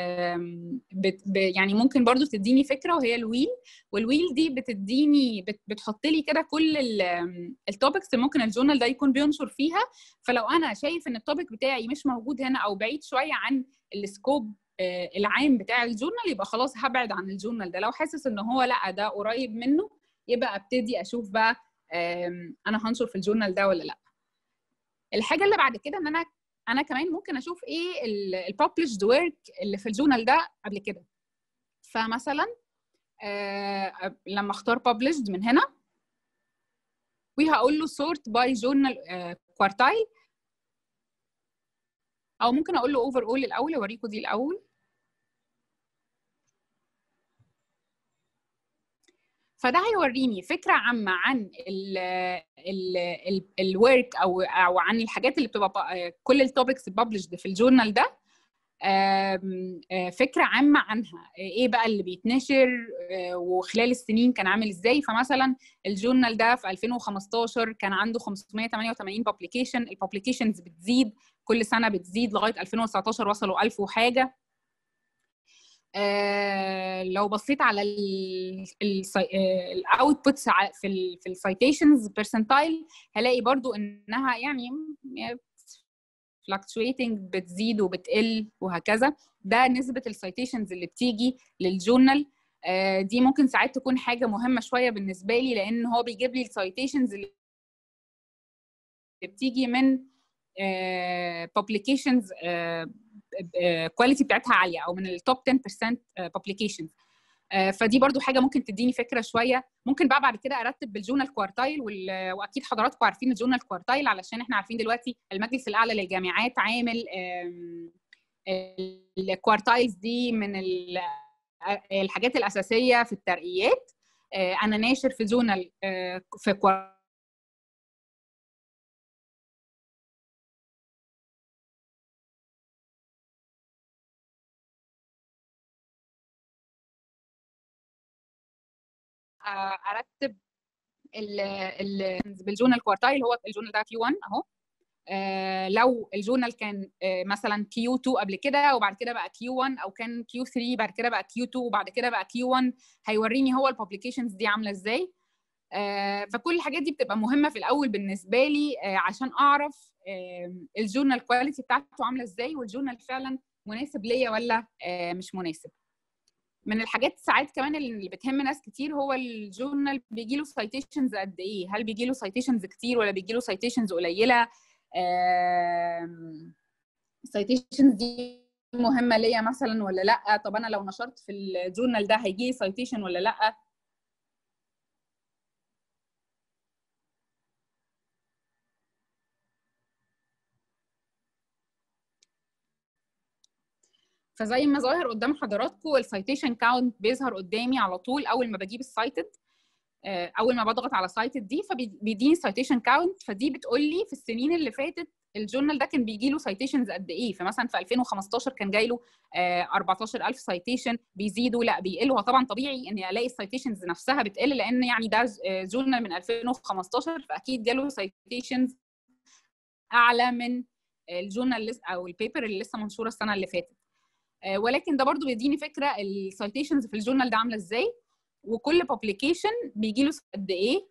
يعني ممكن برضو تديني فكره، وهي الويل. والويل دي بتديني بتحط لي كده كل التوبكس اللي ممكن الجورنال ده يكون بينشر فيها. فلو انا شايف ان التوبيك بتاعي مش موجود هنا او بعيد شويه عن السكوب العام بتاع الجورنال، يبقى خلاص هبعد عن الجورنال ده. لو حاسس ان هو لا ده قريب منه، يبقى ابتدي اشوف بقى انا هنشر في الجورنال ده ولا لا. الحاجه اللي بعد كده ان انا كمان ممكن اشوف ايه الببلشد ورك اللي في الجورنال ده قبل كده. فمثلا لما اختار published من هنا، وهقول له sort by journal quartile، او ممكن اقول له overall الاول، اوريكم دي الاول. فده هيوريني فكره عامه عن الورك او عن الحاجات اللي بتبقى كل التوبكس published في الجورنال ده، فكره عامه عنها ايه بقى اللي بيتنشر وخلال السنين كان عامل ازاي. فمثلا الجورنال ده في 2015 كان عنده 588 بابليكيشن، البابليكيشنز بتزيد كل سنه، بتزيد لغايه 2019 وصلوا 1000 وحاجه. لو بصيت على الاوتبوتس في السايتيشنز بيرسنتايل، هلاقي برضو انها يعني fluctuating، بتزيد وبتقل وهكذا. ده نسبة السايتيشنز اللي بتيجي للجورنال. دي ممكن ساعات تكون حاجة مهمة شوية بالنسبة لي، لأن هو بيجيب لي السايتيشنز اللي بتيجي من publications كواليتي بتاعتها عالية، أو من التوب 10% publications. فدي برضو حاجه ممكن تديني فكره شويه. ممكن بقى بعد كده ارتب بالجورنال كوارتايل، واكيد حضراتكم عارفين الجورنال كوارتايل، علشان احنا عارفين دلوقتي المجلس الاعلى للجامعات عامل الكوارتايلز دي من الحاجات الاساسيه في الترقيات. انا ناشر في جورنال في ارتب بالجورنال كوارتايل. هو الجورنال ده كيو 1 اهو. لو الجورنال كان مثلا كيو 2 قبل كده، وبعد كده بقى كيو 1، او كان كيو 3 بعد كده بقى كيو 2، وبعد كده بقى كيو 1، هيوريني هو الببليكيشنز دي عامله ازاي. فكل الحاجات دي بتبقى مهمه في الاول بالنسبه لي، عشان اعرف الجورنال كواليتي بتاعته عامله ازاي، والجورنال فعلا مناسب ليا ولا مش مناسب. من الحاجات ساعات كمان اللي بتهم ناس كتير، هو الجورنال بيجي له سايتيشنز قد ايه، هل بيجي له سايتيشنز كتير ولا بيجي له سايتيشنز قليله. السايتيشنز دي مهمه ليا مثلا ولا لا؟ طب انا لو نشرت في الجورنال ده هيجي لي سايتيشن ولا لا؟ فزي ما ظاهر قدام حضراتكم السايتيشن كاونت بيظهر قدامي على طول اول ما بجيب السايتد، اول ما بضغط على سايتد دي فبيديني سايتيشن كاونت. فدي بتقول لي في السنين اللي فاتت الجورنال ده كان بيجي له سايتيشنز قد ايه. فمثلا في 2015 كان جاي له 14000 سايتيشن، بيزيدوا لا بيقلوا. طبعا طبيعي اني الاقي السايتيشنز نفسها بتقل لان يعني ده جورنال من 2015 فاكيد جاله سايتيشنز اعلى من الجورنال او البيبر اللي لسه منشوره السنه اللي فاتت. ولكن ده برضو بيديني فكره السايتيشنز في الجورنال ده عامله ازاي، وكل بابليكيشن بيجي له قد ايه.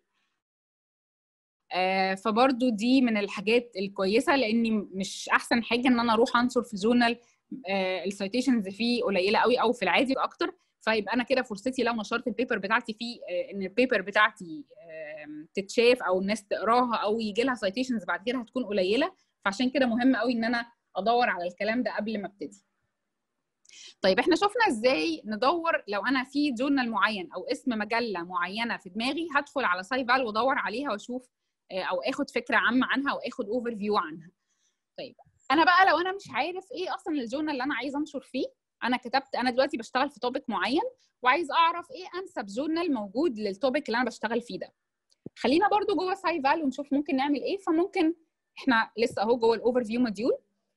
فبرضو دي من الحاجات الكويسه، لاني مش احسن حاجه ان انا اروح انشر في جورنال السايتيشنز فيه قليله قوي او في العادي اكتر. فيبقى انا كده فرصتي لو نشرت البيبر بتاعتي فيه ان البيبر بتاعتي تتشاف او الناس تقراها او يجي لها سايتيشنز بعد كده هتكون قليله. فعشان كده مهم قوي ان انا ادور على الكلام ده قبل ما ابتدي. طيب احنا شفنا ازاي ندور لو انا في جورنال معين او اسم مجله معينه في دماغي هدخل على سايفال وادور عليها واشوف او اخد فكره عامه عنها واخد اوفر فيو عنها. طيب انا بقى لو انا مش عارف ايه اصلا الجورنال اللي انا عايزه انشر فيه، انا دلوقتي بشتغل في توبيك معين وعايز اعرف ايه انسب جورنال موجود للتوبيك اللي انا بشتغل فيه ده. خلينا برضو جوه سايفال ونشوف ممكن نعمل ايه. فممكن احنا لسه اهو جوه الاوفر فيو موديول،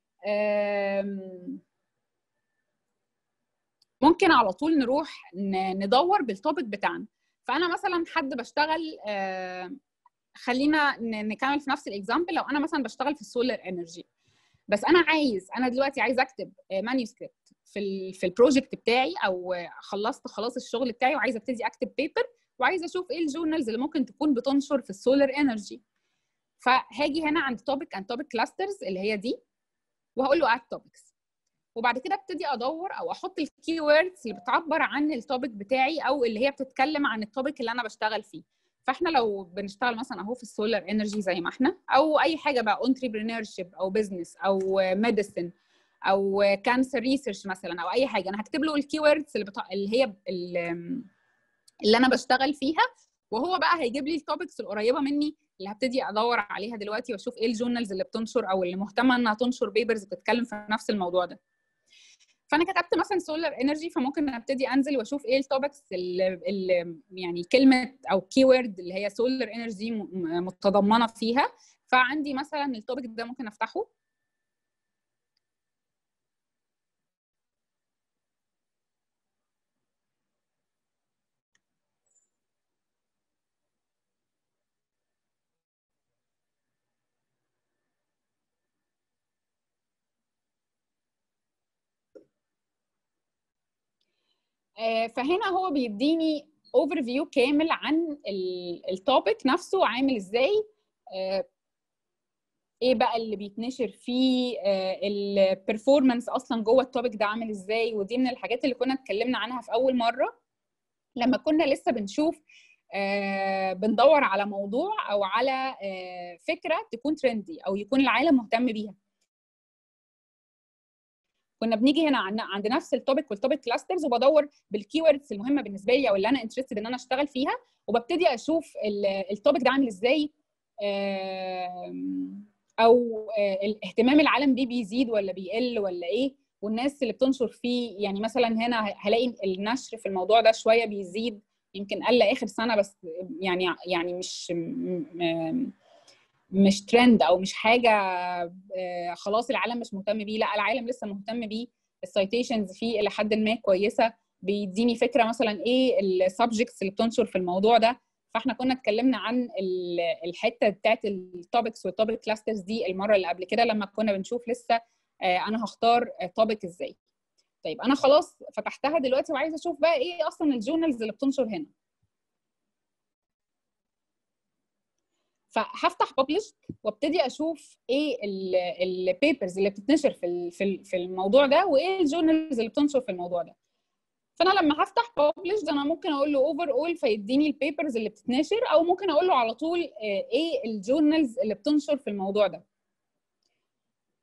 ممكن على طول نروح ندور بالتوبيك بتاعنا. فانا مثلا حد بشتغل، خلينا نكمل في نفس الاكزامبل. لو انا مثلا بشتغل في السولار انرجي، بس انا دلوقتي عايز اكتب مانيوسكريبت في البروجكت بتاعي، او خلصت خلاص الشغل بتاعي وعايزه ابتدي اكتب بيبر، وعايزه اشوف ايه الجورنالز اللي ممكن تكون بتنشر في السولار انرجي. فهاجي هنا عند توبيك اند توبيك كلاسترز اللي هي دي، وهقول له اد توبكس. وبعد كده ابتدي ادور او احط الكي ووردز اللي بتعبر عن التوبيك بتاعي او اللي هي بتتكلم عن التوبيك اللي انا بشتغل فيه. فاحنا لو بنشتغل مثلا اهو في السولار انرجي زي ما احنا، او اي حاجه بقى انتربرينور شيب او بزنس او ميديسن او كانسر ريسيرش مثلا او اي حاجه، انا هكتب له الكي ووردز اللي هي اللي انا بشتغل فيها، وهو بقى هيجيب لي التوبكس القريبه مني اللي هبتدي ادور عليها دلوقتي واشوف ايه الجورنالز اللي بتنشر او اللي مهتمه انها تنشر بيبرز بتتكلم في نفس الموضوع ده. فانا كتبت مثلا سولار انرجي، فممكن ابتدي انزل واشوف ايه التوبكس اللي يعني كلمه او كي وورد اللي هي سولار انرجي متضمنه فيها. فعندي مثلا التوبك ده ممكن افتحه، فهنا هو بيديني اوفر فيو كامل عن التوبيك نفسه عامل ازاي، ايه بقى اللي بيتنشر فيه، البرفورمانس اصلا جوه التوبيك ده عامل ازاي. ودي من الحاجات اللي كنا اتكلمنا عنها في اول مره لما كنا لسه بنشوف بندور على موضوع او على فكره تكون ترندي او يكون العالم مهتم بيها. كنا بنيجي هنا عند نفس التوبيك والتوبيك كلاسترز وبدور بالكي ووردز المهمه بالنسبه لي او اللي انا انترستد ان انا اشتغل فيها، وببتدي اشوف التوبيك ده عامل ازاي، او اهتمام العالم بيه بيزيد ولا بيقل ولا ايه، والناس اللي بتنشر فيه. يعني مثلا هنا هلاقي النشر في الموضوع ده شويه بيزيد، يمكن قل اخر سنه، بس يعني مش ترند او مش حاجه خلاص العالم مش مهتم بيه. لا، العالم لسه مهتم بيه. السايتيشنز فيه الى حد ما كويسه، بيديني فكره مثلا ايه السبجكتس اللي بتنشر في الموضوع ده. فاحنا كنا اتكلمنا عن الحته بتاعت التوبكس والتوبيك كلاسترز دي المره اللي قبل كده لما كنا بنشوف لسه انا هختار توبيك ازاي. طيب انا خلاص فتحتها دلوقتي وعايزه اشوف بقى ايه اصلا الجورنالز اللي بتنشر هنا. فهفتح ببلش وابتدي اشوف ايه البيبرز اللي بتتنشر في الموضوع ده وايه الجورنالز اللي بتنشر في الموضوع ده. فانا لما هفتح ببلش انا ممكن اقول له اوفر اول فيديني البيبرز اللي بتتنشر، او ممكن اقول له على طول ايه الجورنالز اللي بتنشر في الموضوع ده.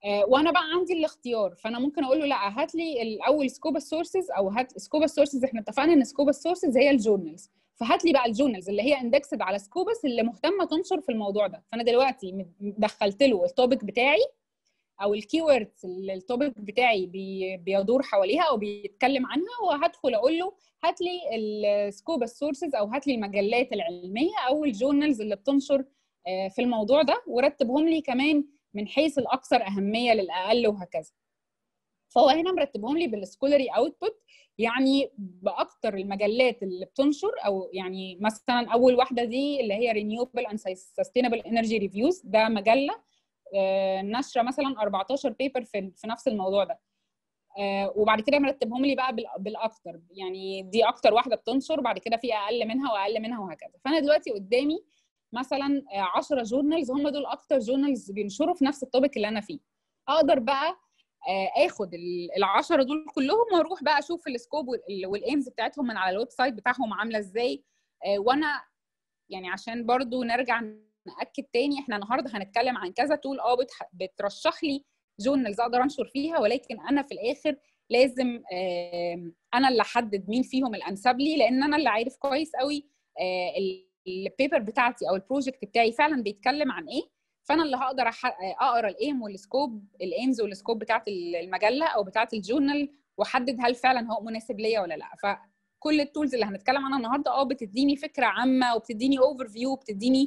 وانا بقى عندي الاختيار، فانا ممكن اقول له لا هات لي الاول سكوب السورسز، او هات سكوب السورسز. احنا اتفقنا ان سكوب السورسز هي الجورنالز، فهات لي بقى الجورنالز اللي هي اندكسد على سكوبس اللي مهتمه تنشر في الموضوع ده. فانا دلوقتي دخلت له التوبيك بتاعي او الكيوردز اللي التوبيك بتاعي بيدور حواليها او بيتكلم عنها، وهدخل اقول له هات لي السكوب السورسز، او هات لي المجلات العلميه او الجورنالز اللي بتنشر في الموضوع ده، ورتبهم لي كمان من حيث الاكثر اهميه للاقل وهكذا. فهو هنا مرتبهم لي بالسكولري اوتبوت، يعني باكتر المجلات اللي بتنشر، او يعني مثلا اول واحده دي اللي هي Renewable and Sustainable Energy Reviews، ده مجله نشره مثلا 14 بيبر في نفس الموضوع ده. وبعد كده مرتبهم لي بقى بالاكتر، يعني دي اكتر واحده بتنشر، بعد كده في اقل منها واقل منها وهكذا. فانا دلوقتي قدامي مثلا 10 جورنالز، هم دول اكتر جورنالز بينشروا في نفس التوبيك اللي انا فيه. اقدر بقى اخد ال10 دول كلهم واروح بقى اشوف السكوب والايمز بتاعتهم من على الويب سايت بتاعهم عامله ازاي. وانا يعني عشان برضو نرجع ناكد تاني، احنا النهارده هنتكلم عن كذا تول بترشح لي جورنالز اقدر انشر فيها، ولكن انا في الاخر لازم انا اللي احدد مين فيهم الانسب لي، لان انا اللي عارف كويس قوي البيبر بتاعتي او البروجكت بتاعي فعلا بيتكلم عن ايه. فانا اللي هقدر اقرا الايم والسكوب، الايمز والسكوب بتاعت المجله او بتاعت الجورنال، واحدد هل فعلا هو مناسب ليا ولا لا. فكل التولز اللي هنتكلم عنها النهارده بتديني فكره عامه، وبتديني اوفر فيو، وبتديني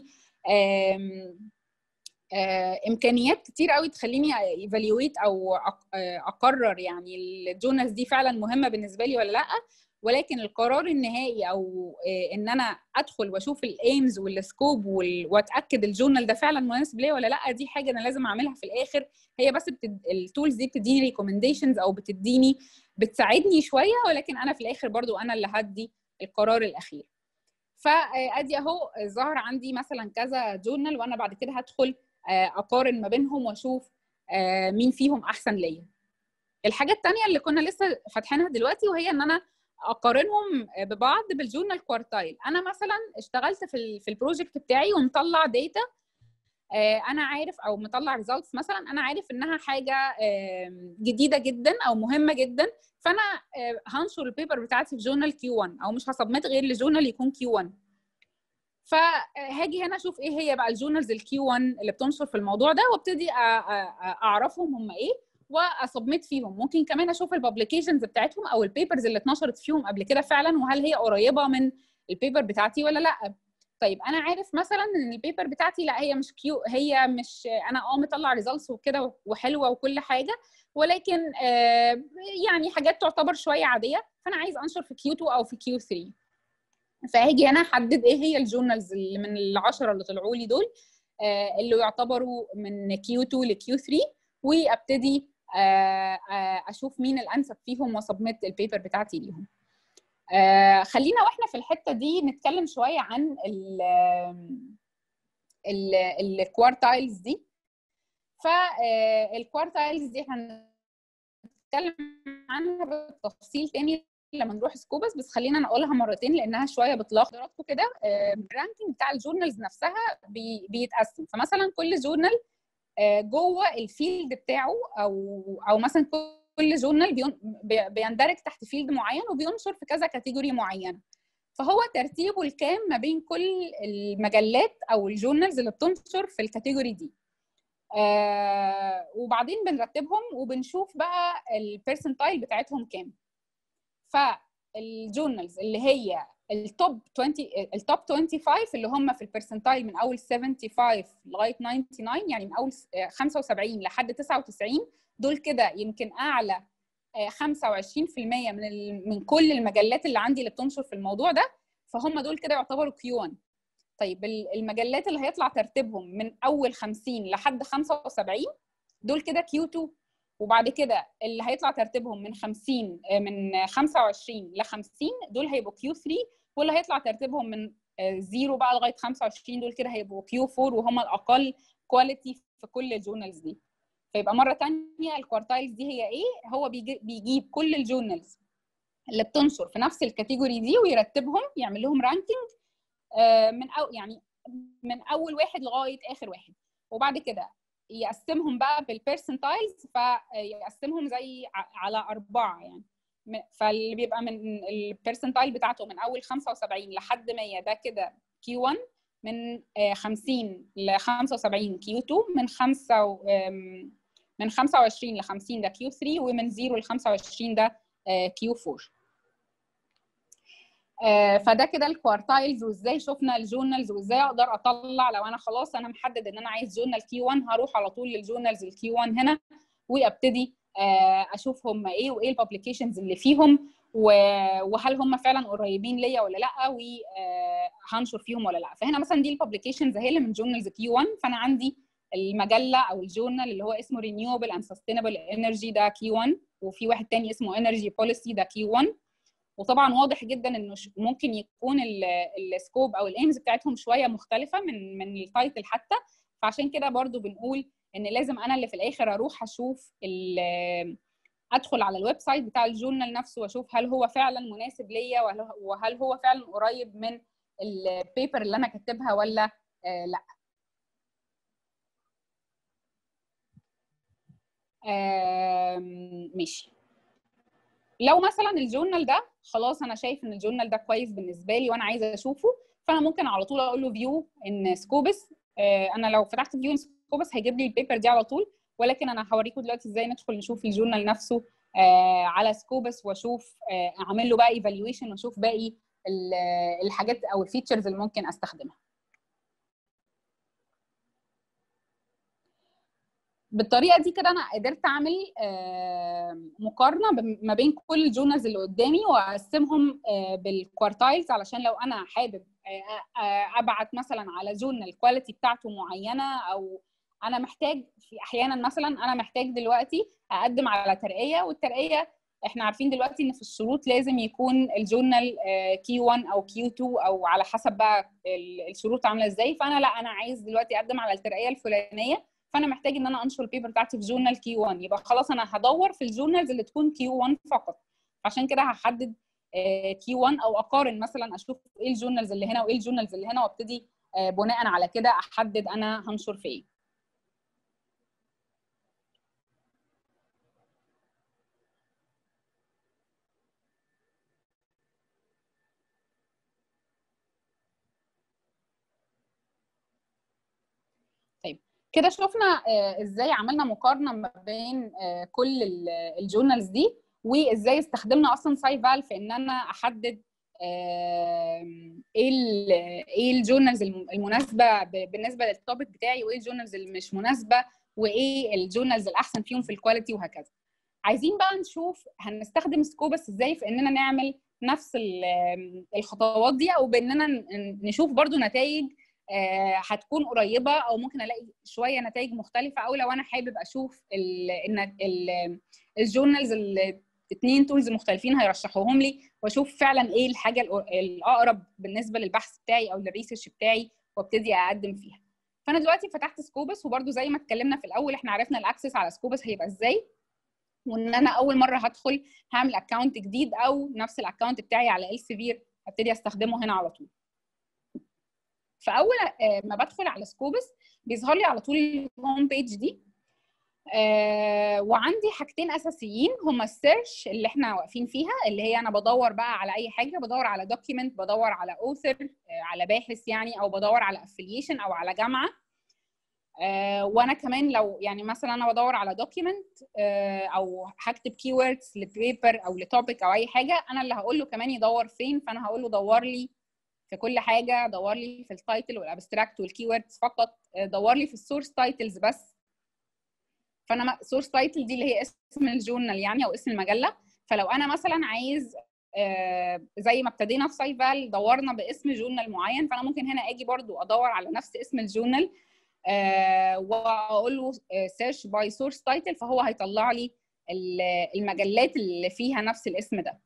امكانيات كتير قوي تخليني ايفالويت او اقرر يعني الجورنالز دي فعلا مهمه بالنسبه لي ولا لا. ولكن القرار النهائي او ان انا ادخل واشوف الايمز والسكوب واتاكد الجورنال ده فعلا مناسب ليا ولا لا، دي حاجه انا لازم اعملها في الاخر. هي بس التولز دي بتديني ريكومنديشنز او بتساعدني شويه، ولكن انا في الاخر برضو انا اللي هدي القرار الاخير. فادي اهو ظهر عندي مثلا كذا جورنال، وانا بعد كده هدخل اقارن ما بينهم واشوف مين فيهم احسن ليا. الحاجه الثانيه اللي كنا لسه فاتحينها دلوقتي، وهي ان انا اقارنهم ببعض بالجورنال كوارتايل. انا مثلا اشتغلت في البروجكت بتاعي ومطلع داتا، انا عارف، او مطلع ريزلتس مثلا انا عارف انها حاجه جديده جدا او مهمه جدا، فانا هنشر البيبر بتاعتي في جورنال Q1، او مش هسبمت غير لجورنال يكون Q1. فهاجي هنا اشوف ايه هي بقى الجورنالز الQ1 اللي بتنشر في الموضوع ده، وابتدي اعرفهم هم ايه واسبمت فيهم. ممكن كمان اشوف الببليكيشنز بتاعتهم او البيبرز اللي اتنشرت فيهم قبل كده فعلا، وهل هي قريبه من البيبر بتاعتي ولا لا. طيب انا عارف مثلا ان البيبر بتاعتي لا هي مش انا مطلع ريزلتس وكده وحلوه وكل حاجه، ولكن يعني حاجات تعتبر شويه عاديه، فانا عايز انشر في Q2 او في Q3. فهاجي هنا احدد ايه هي الجورنالز اللي من ال10 اللي طلعوا لي دول اللي يعتبروا من Q2 ل Q3، وابتدي اشوف مين الانسب فيهم وسبمت البيبر بتاعتي ليهم. خلينا واحنا في الحته دي نتكلم شويه عن الكوارتايلز دي. فالكوارتايلز دي هنتكلم عنها بالتفصيل تاني لما نروح سكوبس، بس خلينا نقولها مرتين لانها شويه بتلخبط حضراتكم كده. الرانكينج بتاع الجورنالز نفسها بيتقسم. فمثلا كل جورنال جوه الفيلد بتاعه، او مثلا كل جورنال بيندرج تحت فيلد معين وبينشر في كذا كاتيجوري معينه. فهو ترتيبه الكام ما بين كل المجلات او الجورنالز اللي بتنشر في الكاتيجوري دي. وبعدين بنرتبهم وبنشوف بقى البرسنتايل بتاعتهم كام. فالجورنالز اللي هي التوب 25 اللي هم في البرسنتايل من اول 75 لغايه 99، يعني من اول 75 لحد 99، دول كده يمكن اعلى 25% من كل المجلات اللي عندي اللي بتنشر في الموضوع ده، فهم دول كده يعتبروا Q1. طيب المجلات اللي هيطلع ترتيبهم من اول 50 لحد 75 دول كده Q2. وبعد كده اللي هيطلع ترتيبهم من 25 ل 50 دول هيبقوا Q3، واللي هيطلع ترتيبهم من 0 بقى لغايه 25 دول كده هيبقوا Q4، وهم الاقل كواليتي في كل الجورنالز دي. فيبقى مره ثانيه الكوارتايلز دي هي ايه؟ هو بيجيب كل الجورنالز اللي بتنشر في نفس الكاتيجوري دي ويرتبهم، يعمل لهم رانكينج من اول واحد لغايه اخر واحد. وبعد كده يقسمهم بقى بالبيرسنتايلز، فيقسمهم زي على 4 يعني. فاللي بيبقى من البيرسنتايل بتاعته من اول 75 لحد 100 ده كده Q1، من 50 ل 75 Q2، من 25 ل 50 ده Q3، ومن 0 ل 25 ده Q4. فده كده الكوارتايلز، وازاي شفنا الجورنالز، وازاي اقدر اطلع لو انا خلاص انا محدد ان انا عايز جورنال Q1 هروح على طول للجورنالز Q1 هنا، وابتدي اشوف هم ايه وايه الببليكيشنز اللي فيهم، وهل هم فعلا قريبين ليا ولا لا، وهنشر فيهم ولا لا. فهنا مثلا دي الببليكيشنز اهي اللي من جورنالز Q1، فانا عندي المجله او الجورنال اللي هو اسمه Renewable and Sustainable Energy ده Q1، وفي واحد تاني اسمه Energy Policy ده Q1. وطبعا واضح جدا انه ممكن يكون السكوب او الايمز بتاعتهم شويه مختلفه من التايتل حتى، فعشان كده برضو بنقول ان لازم انا اللي في الاخر اروح اشوف ادخل على الويب سايت بتاع الجورنال نفسه واشوف هل هو فعلا مناسب ليا، وهل هو فعلا قريب من البيبر اللي انا كاتبها ولا لا. ماشي. لو مثلا الجورنال ده خلاص انا شايف ان الجورنال ده كويس بالنسبه لي وانا عايزه اشوفه، فانا ممكن على طول اقول له فيو ان سكوبس. انا لو فتحت فيو ان سكوبس هيجيب لي البيبر دي على طول، ولكن انا هوريكم دلوقتي ازاي ندخل نشوف الجورنال نفسه على سكوبس، واشوف اعمل له بقى ايفالويشن، واشوف باقي الحاجات او الفيتشرز اللي ممكن استخدمها. بالطريقه دي كده انا قدرت اعمل مقارنه ما بين كل الجورنالز اللي قدامي، واقسمهم بالكوارتايلز، علشان لو انا حابب ابعت مثلا على جورنال الكواليتي بتاعته معينه، او انا محتاج في احيانا مثلا انا محتاج دلوقتي اقدم على ترقيه، والترقيه احنا عارفين دلوقتي ان في الشروط لازم يكون الجورنال Q1 او Q2 او على حسب بقى الشروط عامله ازاي. فانا لا، انا عايز دلوقتي اقدم على الترقيه الفلانيه، فانا محتاج ان انا انشر البيبر بتاعتي في جورنال Q1، يبقى خلاص انا هدور في الجورنالز اللي تكون Q1 فقط. عشان كده هحدد Q1، او اقارن مثلا اشوف ايه الجورنالز اللي هنا وايه الجورنالز اللي هنا، وابتدي بناء على كده احدد انا هنشر في ايه. طيب كده شفنا ازاي عملنا مقارنه ما بين كل الجورنالز دي، وازاي استخدمنا اصلا سايفال في ان انا احدد ايه الجورنالز المناسبه بالنسبه للتوبيك بتاعي، وايه الجورنالز اللي مش مناسبه، وايه الجورنالز الاحسن فيهم في الكواليتي، وهكذا. عايزين بقى نشوف هنستخدم سكوبس ازاي في اننا نعمل نفس الخطوات دي، او باننا نشوف برضو نتائج هتكون قريبه، او ممكن الاقي شويه نتائج مختلفه، او لو انا حابب اشوف الجورنالز الاثنين تولز مختلفين هيرشحوهم لي، واشوف فعلا ايه الحاجه الاقرب بالنسبه للبحث بتاعي او للريسيرش بتاعي، وابتدي اقدم فيها. فانا دلوقتي فتحت سكوبس، وبرده زي ما اتكلمنا في الاول احنا عرفنا الاكسس على سكوبس هيبقى ازاي، وان انا اول مره هدخل هعمل اكونت جديد او نفس الاكونت بتاعي على إلسيفير هبتدي استخدمه هنا على طول. فاول ما بدخل على سكوبس بيظهر لي على طول الهوم بيج دي، وعندي حاجتين اساسيين هما السيرش اللي احنا واقفين فيها، اللي هي انا بدور بقى على اي حاجه، بدور على دوكيمنت، بدور على اوثر، على باحث يعني، او بدور على افيليشن او على جامعه. وانا كمان لو يعني مثلا انا بدور على دوكيمنت او هكتب كي ووردز لبيبر او لتوبيك او اي حاجه، انا اللي هقول له كمان يدور فين، فانا هقول له دور لي في كل حاجه، دور لي في التايتل والابستراكت والكي ووردز فقط، دور لي في السورس تايتلز بس. فانا سورس تايتل دي اللي هي اسم الجورنال يعني او اسم المجله. فلو انا مثلا عايز زي ما ابتدينا في سايفال دورنا باسم جورنال معين، فانا ممكن هنا اجي برضو ادور على نفس اسم الجورنال واقول له سيرش باي سورس تايتل، فهو هيطلع لي المجلات اللي فيها نفس الاسم ده.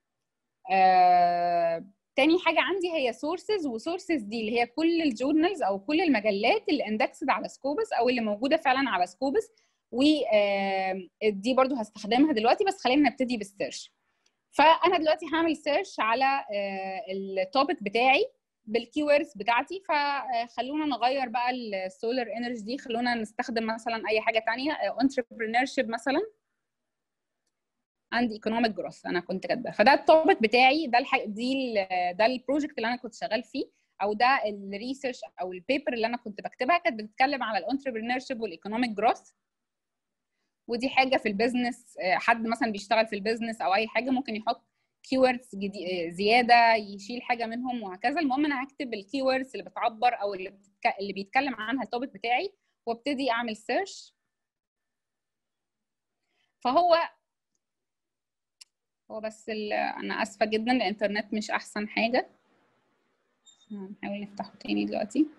تاني حاجه عندي هي سورسز، وسورسز دي اللي هي كل الجورنالز او كل المجلات اللي اندكسد على سكوبس او اللي موجوده فعلا على سكوبس، ودي برضو هستخدمها دلوقتي، بس خلينا نبتدي بالسيرش. فانا دلوقتي هعمل سيرش على التوبيك بتاعي، بالكيوردز بتاعتي. فخلونا نغير بقى السولار انرجي دي، خلونا نستخدم مثلا اي حاجه ثانيه. انتربرينورشيب مثلا، عندي ايكونوميك جروث انا كنت كاتبه، فده التوبيك بتاعي، ده البروجكت اللي انا كنت شغال فيه، او ده الريسيرش او البيبر اللي انا كنت بكتبها، كانت بتتكلم على الانتربرينورشيب والايكونوميك جروث. ودي حاجه في البيزنس، حد مثلا بيشتغل في البيزنس او اي حاجه ممكن يحط كيوردز زياده، يشيل حاجه منهم وهكذا. المهم انا هكتب الكيوردز اللي بتعبر او اللي بيتكلم عنها التوبيك بتاعي، وابتدي اعمل سيرش. فهو بس انا اسفه جدا الانترنت مش احسن حاجه، هنحاول نفتحه تاني دلوقتي.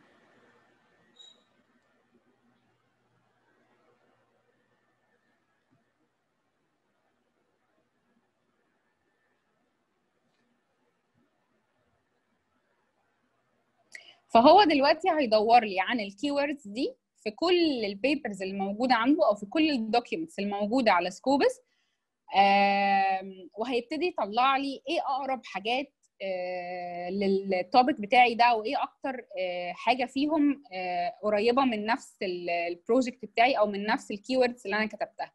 فهو دلوقتي هيدور لي عن الكيوردز دي في كل البيبرز اللي موجوده عنده او في كل الدوكيومنتس الموجوده على سكوبس، وهيبتدي يطلع لي ايه اقرب حاجات للتوبيك بتاعي ده، وايه اكتر حاجه فيهم قريبه من نفس البروجكت بتاعي او من نفس الكيوردز اللي انا كتبتها.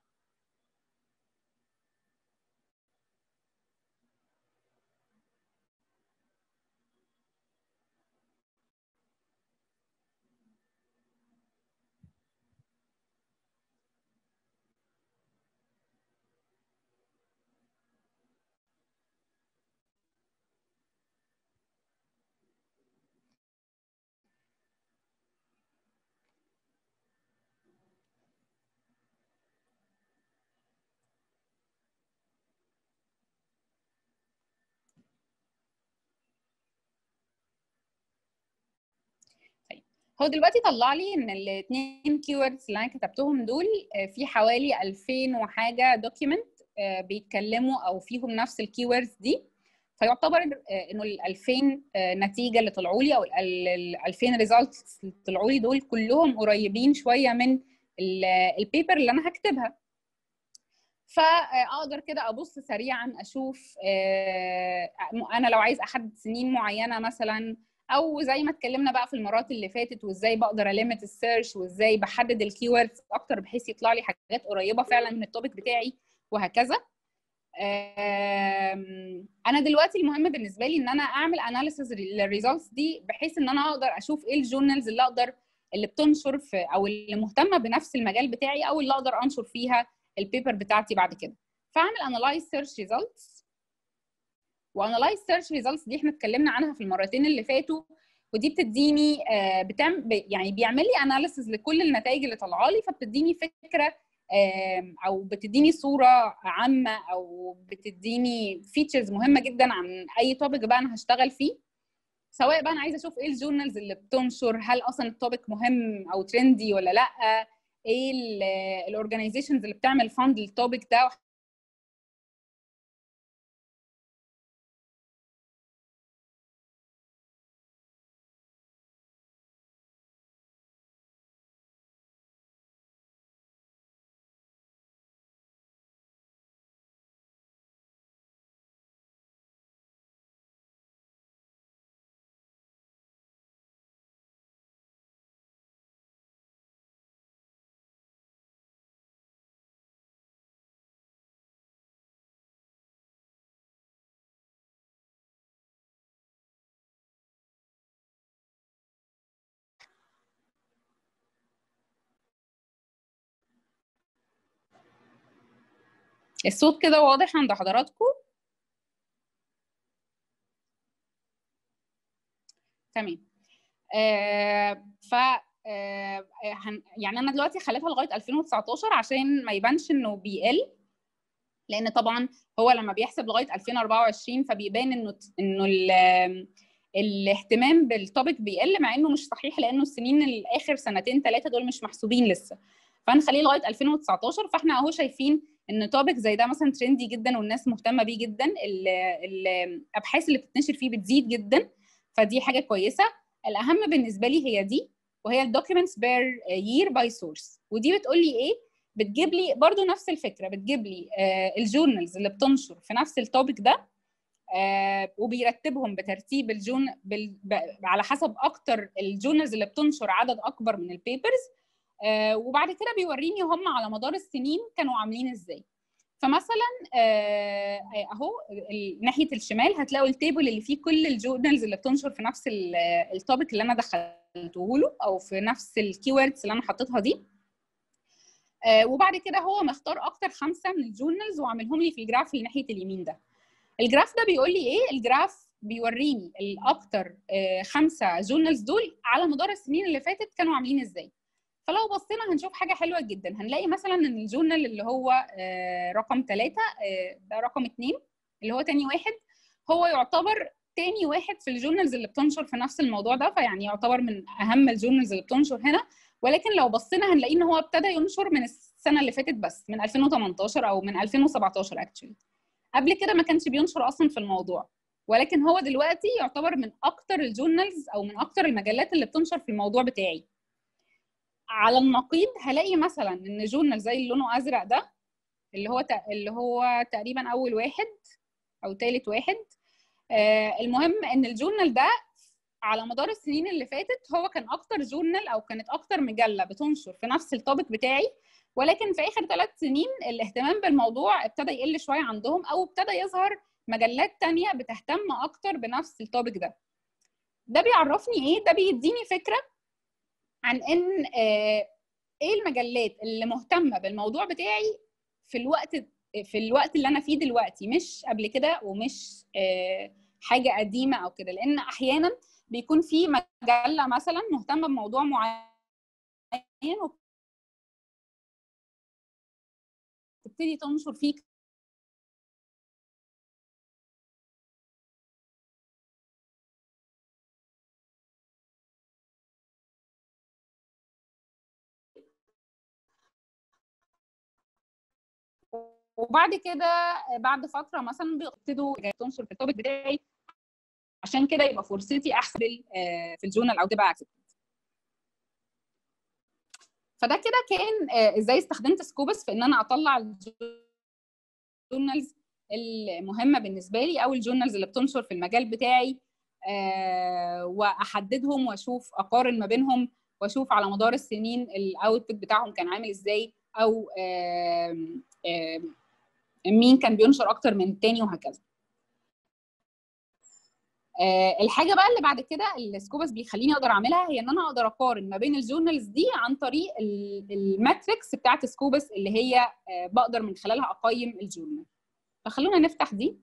هو دلوقتي طلع لي ان الاثنين كيوردز اللي انا كتبتهم دول في حوالي 2000 وحاجه دوكيمنت بيتكلموا او فيهم نفس الكيوردز دي. فيعتبر انه ال 2000 نتيجه اللي طلعوا لي او ال 2000 ريزلتس اللي طلعوا لي دول كلهم قريبين شويه من البيبر اللي انا هكتبها. فاقدر كده ابص سريعا اشوف انا لو عايز احدد سنين معينه مثلا، او زي ما اتكلمنا بقى في المرات اللي فاتت، وازاي بقدر اليمت السيرش، وازاي بحدد الكيوردز اكتر بحيث يطلع لي حاجات قريبه فعلا من التوبيك بتاعي وهكذا. انا دلوقتي المهم بالنسبه لي ان انا اعمل اناليسيز للريزلتس دي، بحيث ان انا اقدر اشوف ايه الجورنالز اللي بتنشر في او اللي مهتمه بنفس المجال بتاعي، او اللي اقدر انشر فيها البيبر بتاعتي بعد كده. فاعمل انالايز سيرش ريزلتس. وانالايز سيرش ريزلتس دي احنا اتكلمنا عنها في المرتين اللي فاتوا، ودي بتديني يعني بيعمل لي اناليسيز لكل النتائج اللي طالعه لي، فبتديني فكره او بتديني صوره عامه، او بتديني فيتشرز مهمه جدا عن اي توبيك بقى انا هشتغل فيه. سواء بقى انا عايزه اشوف ايه الجورنالز اللي بتنشر، هل اصلا التوبيك مهم او ترندي ولا لا، ايه الاورجانيزيشنز اللي بتعمل فاند للتوبيك ده. الصوت كده واضح عند حضراتكم؟ تمام. ف يعني انا دلوقتي خليتها لغايه 2019 عشان ما يبانش انه بيقل، لان طبعا هو لما بيحسب لغايه 2024 فبيبان انه الاهتمام بالتوبيك بيقل، مع انه مش صحيح، لانه السنين الاخر سنتين ثلاثه دول مش محسوبين لسه. فهنخليه لغايه 2019. فاحنا اهو شايفين ان توبيك زي ده مثلا ترندي جدا والناس مهتمه بيه جدا، الابحاث اللي بتتنشر فيه بتزيد جدا، فدي حاجه كويسه. الاهم بالنسبه لي هي دي، وهي الدوكيومنتس بير يير باي سورس. ودي بتقول لي ايه؟ بتجيب لي برضو نفس الفكره، بتجيب لي الجورنالز اللي بتنشر في نفس التوبيك ده وبيرتبهم بترتيب على حسب اكتر الجورنالز اللي بتنشر عدد اكبر من البيبرز. وبعد كده بيوريني هم على مدار السنين كانوا عاملين ازاي. فمثلا اهو ناحيه الشمال هتلاقوا التيبل اللي فيه كل الجورنالز اللي بتنشر في نفس التوبيك اللي انا دخلته له او في نفس الكيوردز اللي انا حطيتها دي. وبعد كده هو مختار اكتر 5 من الجورنالز وعاملهم لي في الجراف اللي ناحيه اليمين ده. الجراف ده بيقول لي ايه؟ الجراف بيوريني الاكتر 5 جورنالز دول على مدار السنين اللي فاتت كانوا عاملين ازاي. فلو بصينا هنشوف حاجه حلوه جدا. هنلاقي مثلا ان الجورنال اللي هو رقم 3 ده رقم 2 اللي هو تاني واحد، هو يعتبر تاني واحد في الجورنالز اللي بتنشر في نفس الموضوع ده، فيعني يعتبر من اهم الجورنالز اللي بتنشر هنا. ولكن لو بصينا هنلاقي ان هو ابتدى ينشر من السنه اللي فاتت بس، من 2018 او من 2017 اكشلي. قبل كده ما كانش بينشر اصلا في الموضوع، ولكن هو دلوقتي يعتبر من اكتر الجورنالز او من اكتر المجلات اللي بتنشر في الموضوع بتاعي. على النقيض هلاقي مثلا ان جورنال زي اللي لونه ازرق ده اللي هو تقريبا اول واحد او ثالث واحد. المهم ان الجورنال ده على مدار السنين اللي فاتت هو كان اكتر جورنال او كانت اكتر مجله بتنشر في نفس التوبيك بتاعي، ولكن في اخر 3 سنين الاهتمام بالموضوع ابتدى يقل شويه عندهم، او ابتدى يظهر مجلات تانية بتهتم اكتر بنفس التوبيك ده. ده بيعرفني ايه؟ ده بيديني فكره عن ان ايه المجلات اللي مهتمه بالموضوع بتاعي في الوقت اللي انا فيه دلوقتي، مش قبل كده ومش حاجه قديمه او كده. لان احيانا بيكون في مجله مثلا مهتمه بموضوع معين وتبتدي تنشر فيه وبعد كده بعد فتره مثلا بيبتدوا تنشر في التوبيك بتاعي، عشان كده يبقى فرصتي احسن في الجورنال او تبقى اكسبت. فده كده كان ازاي استخدمت سكوبس في ان انا اطلع الجورنالز المهمه بالنسبه لي او الجورنالز اللي بتنشر في المجال بتاعي، واحددهم واشوف اقارن ما بينهم واشوف على مدار السنين الاوتبوت بتاعهم كان عامل ازاي، او مين كان بينشر اكتر من التاني وهكذا. الحاجه بقى اللي بعد كده السكوبس بيخليني اقدر اعملها هي ان انا اقدر اقارن ما بين الجورنالز دي عن طريق الماتريكس بتاعت سكوبس اللي هي بقدر من خلالها اقيم الجورنال. فخلونا نفتح دي.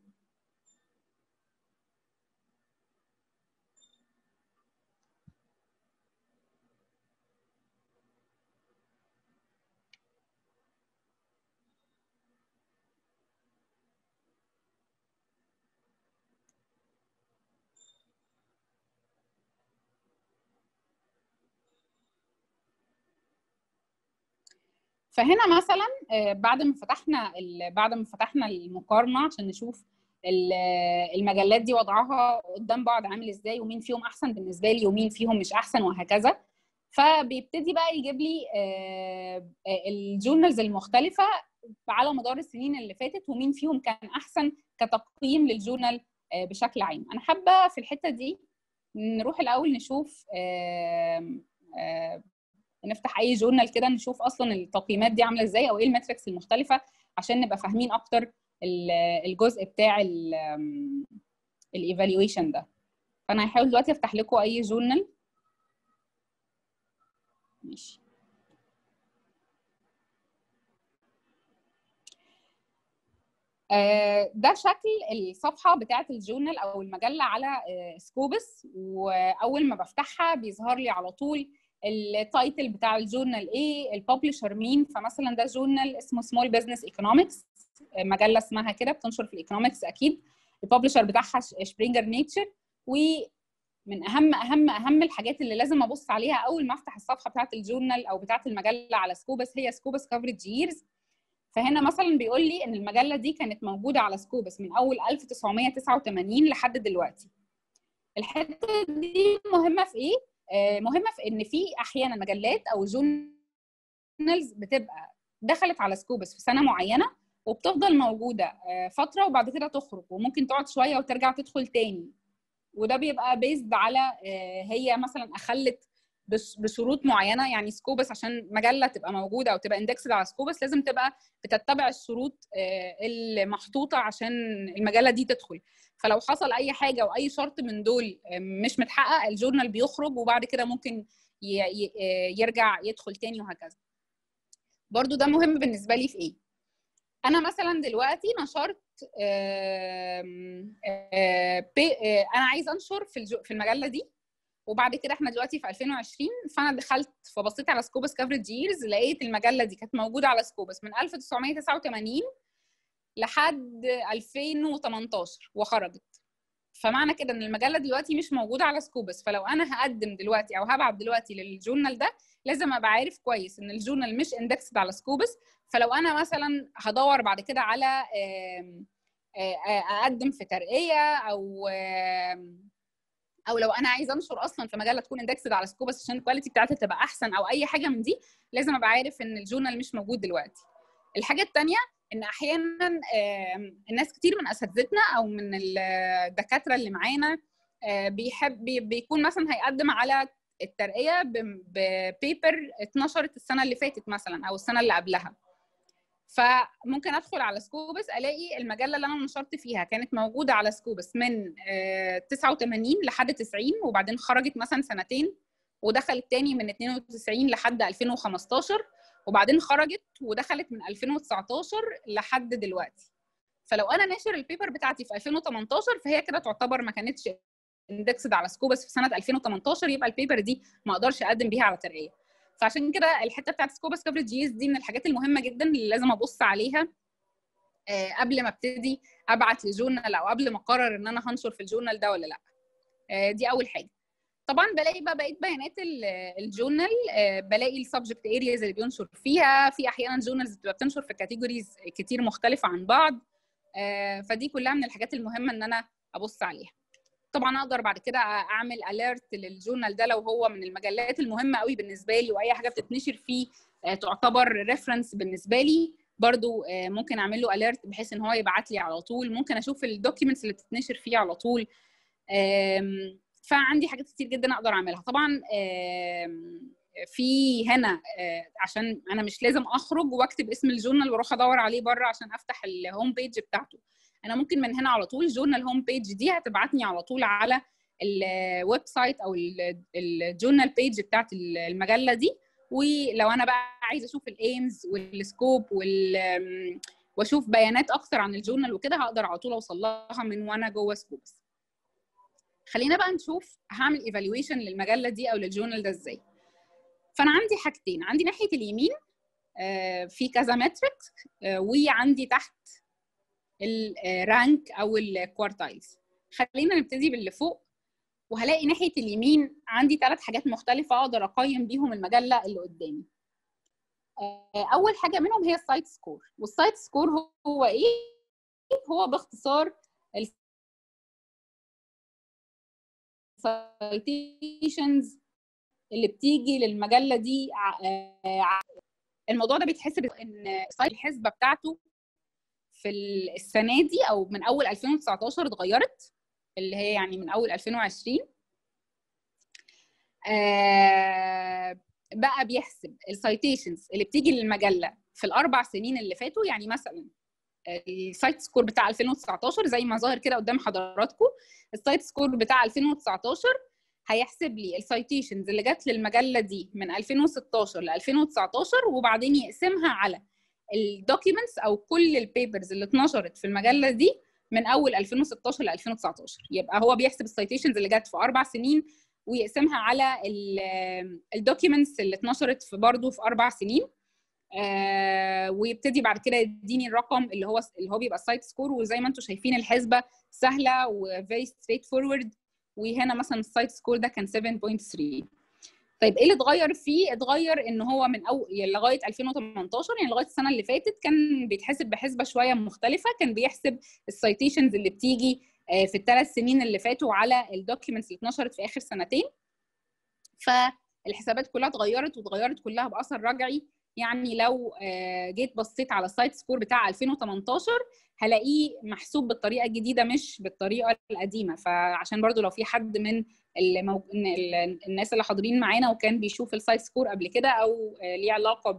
فهنا مثلا بعد ما فتحنا المقارنه عشان نشوف المجلات دي وضعها قدام بعض عامل ازاي ومين فيهم احسن بالنسبه لي ومين فيهم مش احسن وهكذا. فبيبتدي بقى يجيب لي الجورنالز المختلفه على مدار السنين اللي فاتت ومين فيهم كان احسن كتقييم للجورنال بشكل عام. انا حابه في الحته دي نروح الاول نشوف نفتح اي جورنال كده نشوف اصلا التقييمات دي عامله ازاي او ايه الماتريكس المختلفه عشان نبقى فاهمين اكتر الجزء بتاع الايفالويشن ده. فانا هحاول دلوقتي افتح لكم اي جورنال. ماشي. ده شكل الصفحه بتاعه الجورنال او المجله على سكوبس، واول ما بفتحها بيظهر لي على طول التايتل بتاع الجورنال ايه، الببلشر مين. فمثلا ده جورنال اسمه سمول بزنس ايكونومكس، مجله اسمها كده بتنشر في الايكونومكس اكيد. الببلشر بتاعها سبرينجر نيتشر. ومن اهم الحاجات اللي لازم ابص عليها اول ما افتح الصفحه بتاعه الجورنال او بتاعه المجله على سكوبس هي سكوبس كفرج ييرز. فهنا مثلا بيقول لي ان المجله دي كانت موجوده على سكوبس من اول 1989 لحد دلوقتي. الحته دي مهمه في ايه؟ مهمه في ان في احيانا مجلات او جورنالز بتبقى دخلت على سكوبس في سنه معينه وبتفضل موجوده فتره وبعد كده تخرج، وممكن تقعد شويه وترجع تدخل تاني. وده بيبقى بيزد على هي مثلا اخلت بشروط معينه. يعني سكوبس عشان مجله تبقى موجوده او تبقى اندكسد على سكوبس لازم تبقى بتتبع الشروط المحطوطه عشان المجله دي تدخل. فلو حصل اي حاجه واي شرط من دول مش متحقق، الجورنال بيخرج وبعد كده ممكن يرجع يدخل تاني وهكذا. برضو ده مهم بالنسبه لي في ايه؟ انا مثلا دلوقتي نشرت انا عايز انشر في المجله دي، وبعد كده احنا دلوقتي في 2020، فانا دخلت فبصيت على سكوبس كفرج ييرز، لقيت المجله دي كانت موجوده على سكوبس من 1989 لحد 2018 وخرجت. فمعنى كده ان المجله دلوقتي مش موجوده على سكوبس. فلو انا هقدم دلوقتي او هبعت دلوقتي للجورنال ده، لازم ابقى عارف كويس ان الجورنال مش اندكسد على سكوبس. فلو انا مثلا هدور بعد كده على اقدم في ترقيه او لو انا عايزه انشر اصلا في مجله تكون اندكسد على سكوبس عشان الكواليتي بتاعتها تبقى احسن او اي حاجه من دي، لازم ابقى عارف ان الجورنال مش موجود دلوقتي. الحاجه الثانيه ان احيانا الناس كتير من اساتذتنا او من الدكاتره اللي معانا بيكون مثلا هيقدم على الترقيه ببيبر اتنشرت السنه اللي فاتت مثلا او السنه اللي قبلها. فممكن ادخل على سكوبس الاقي المجله اللي انا نشرت فيها كانت موجوده على سكوبس من 89 لحد 90، وبعدين خرجت مثلا سنتين ودخلت تاني من 92 لحد 2015، وبعدين خرجت ودخلت من 2019 لحد دلوقتي. فلو انا ناشر البيبر بتاعتي في 2018 فهي كده تعتبر ما كانتش اندكسد على سكوبس في سنه 2018، يبقى البيبر دي ما اقدرش اقدم بيها على ترقيه. فعشان كده الحته بتاعت سكوبس كفرج ييرز دي من الحاجات المهمه جدا اللي لازم ابص عليها قبل ما ابتدي ابعت لجورنال او قبل ما اقرر ان انا هنشر في الجورنال ده ولا لا. دي اول حاجه. طبعا بلاقي بقى بقيه بيانات الجورنال، بلاقي السبجكت ارياز اللي بينشر فيها. في احيانا جورنالز بتبقى بتنشر في كاتيجوريز كتير مختلفه عن بعض، فدي كلها من الحاجات المهمه ان انا ابص عليها. طبعا اقدر بعد كده اعمل اليرت للجورنال ده لو هو من المجلات المهمه قوي بالنسبه لي واي حاجه بتتنشر فيه تعتبر ريفرنس بالنسبه لي، برضو ممكن اعمل له اليرت بحيث ان هو يبعت لي على طول. ممكن اشوف الدوكيومنتس اللي بتتنشر فيه على طول. فعندي حاجات كتير جدا اقدر اعملها. طبعا في هنا عشان انا مش لازم اخرج واكتب اسم الجورنال واروح ادور عليه بره عشان افتح الهوم بيج بتاعته. انا ممكن من هنا على طول الجورنال هوم بيج دي هتبعتني على طول على الويب سايت او الجورنال بيج بتاعت المجله دي. ولو انا بقى عايزه اشوف الايمز والسكوب واشوف بيانات اكتر عن الجورنال وكده، هقدر على طول اوصل لها من وانا جوه سكوبس. خلينا بقى نشوف هعمل ايفالويشن للمجله دي او للجورنال ده ازاي. فانا عندي حاجتين، عندي ناحيه اليمين في كذا مترك، وعندي تحت الرانك او الكوارتايلز. خلينا نبتدي باللي فوق، وهلاقي ناحيه اليمين عندي 3 حاجات مختلفه اقدر اقيم بيهم المجله اللي قدامي. اول حاجه منهم هي السايت سكور. والسايت سكور هو ايه؟ هو باختصار السايتيشنز اللي بتيجي للمجله دي. الموضوع ده بيتحسب ان الحسبه بتاعته في السنه دي او من اول 2019 اتغيرت، اللي هي يعني من اول 2020 بقى بيحسب السايتيشنز اللي بتيجي للمجله في ال4 سنين اللي فاتوا. يعني مثلا السايت سكور بتاع 2019 زي ما ظاهر كده قدام حضراتكم، السايت سكور بتاع 2019 هيحسب لي السايتيشنز اللي جت للمجله دي من 2016 ل 2019 وبعدين يقسمها على الدوكيومنتس او كل البيبرز اللي اتنشرت في المجله دي من اول 2016 ل 2019. يبقى هو بيحسب السايتيشنز اللي جت في 4 سنين ويقسمها على الدوكيومنتس اللي اتنشرت في برضه في 4 سنين، ويبتدي بعد كده يديني الرقم اللي هو بيبقى السايت سكور. وزي ما انتم شايفين الحسبه سهله وفيري ستريت فورورد. وهنا مثلا السايت سكور ده كان 7.3. طيب ايه اللي اتغير فيه؟ اتغير ان هو من لغايه 2018 يعني لغايه السنه اللي فاتت كان بيتحسب بحسبه شويه مختلفه. كان بيحسب السايتيشنز اللي بتيجي في ال3 سنين اللي فاتوا على الدوكيومنتس اللي اتنشرت في اخر سنتين. فالحسابات كلها اتغيرت واتغيرت كلها باثر رجعي يعني لو جيت بصيت على السايت سكور بتاع 2018 هلاقيه محسوب بالطريقه الجديده مش بالطريقه القديمه. فعشان برضو لو في حد من الناس اللي حاضرين معانا وكان بيشوف السايت سكور قبل كده او ليه علاقه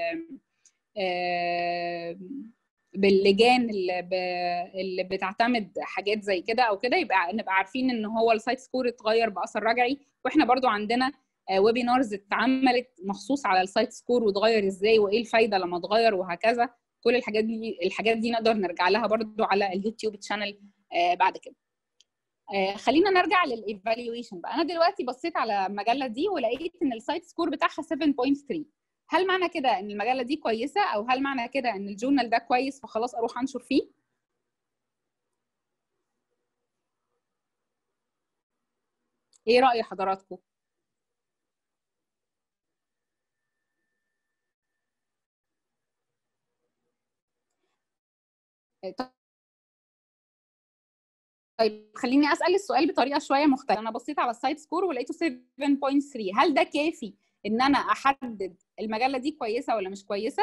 باللجان اللي بتعتمد حاجات زي كده او كده، يبقى نبقى عارفين ان هو السايت سكور اتغير باثر رجعي. واحنا برضو عندنا ويبينارز اتعملت مخصوص على السايت سكور واتغير ازاي وايه الفايده لما اتغير وهكذا. كل الحاجات دي نقدر نرجع لها برضو على اليوتيوب تشانل بعد كده. خلينا نرجع للايفالويشن بقى. انا دلوقتي بصيت على المجله دي ولقيت ان السايت سكور بتاعها 7.3. هل معنى كده ان المجله دي كويسه، او هل معنى كده ان الجورنال ده كويس فخلاص اروح انشر فيه؟ ايه رأي حضراتكم؟ طيب خليني اسال السؤال بطريقه شويه مختلفه. انا بصيت على السايت سكور ولقيته 7.3، هل ده كافي ان انا احدد المجله دي كويسه ولا مش كويسه؟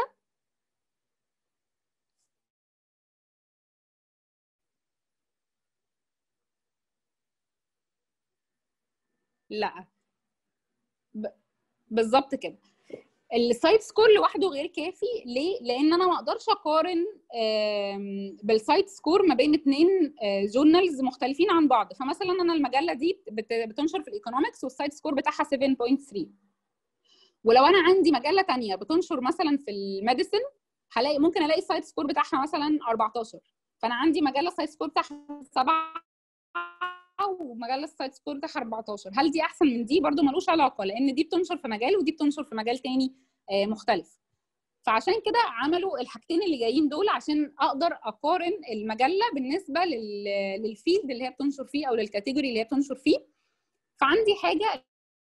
لا، بالظبط كده. السايت سكور لوحده غير كافي. ليه؟ لان انا ما اقدرش اقارن بالسايت سكور ما بين اتنين جورنالز مختلفين عن بعض. فمثلا انا المجله دي بتنشر في الايكونومكس والسايت سكور بتاعها 7.3، ولو انا عندي مجله تانية بتنشر مثلا في الميديسن ممكن الاقي السايت سكور بتاعها مثلا 14. فانا عندي مجله السايت سكور بتاعها 7 ومجله السايت سكور بتاعها 14. هل دي احسن من دي؟ برضو ملوش علاقه، لان دي بتنشر في مجال ودي بتنشر في مجال تاني مختلف. فعشان كده عملوا الحاجتين اللي جايين دول عشان اقدر اقارن المجله بالنسبه للفيلد اللي هي بتنشر فيه او للكاتيجوري اللي هي بتنشر فيه. فعندي حاجه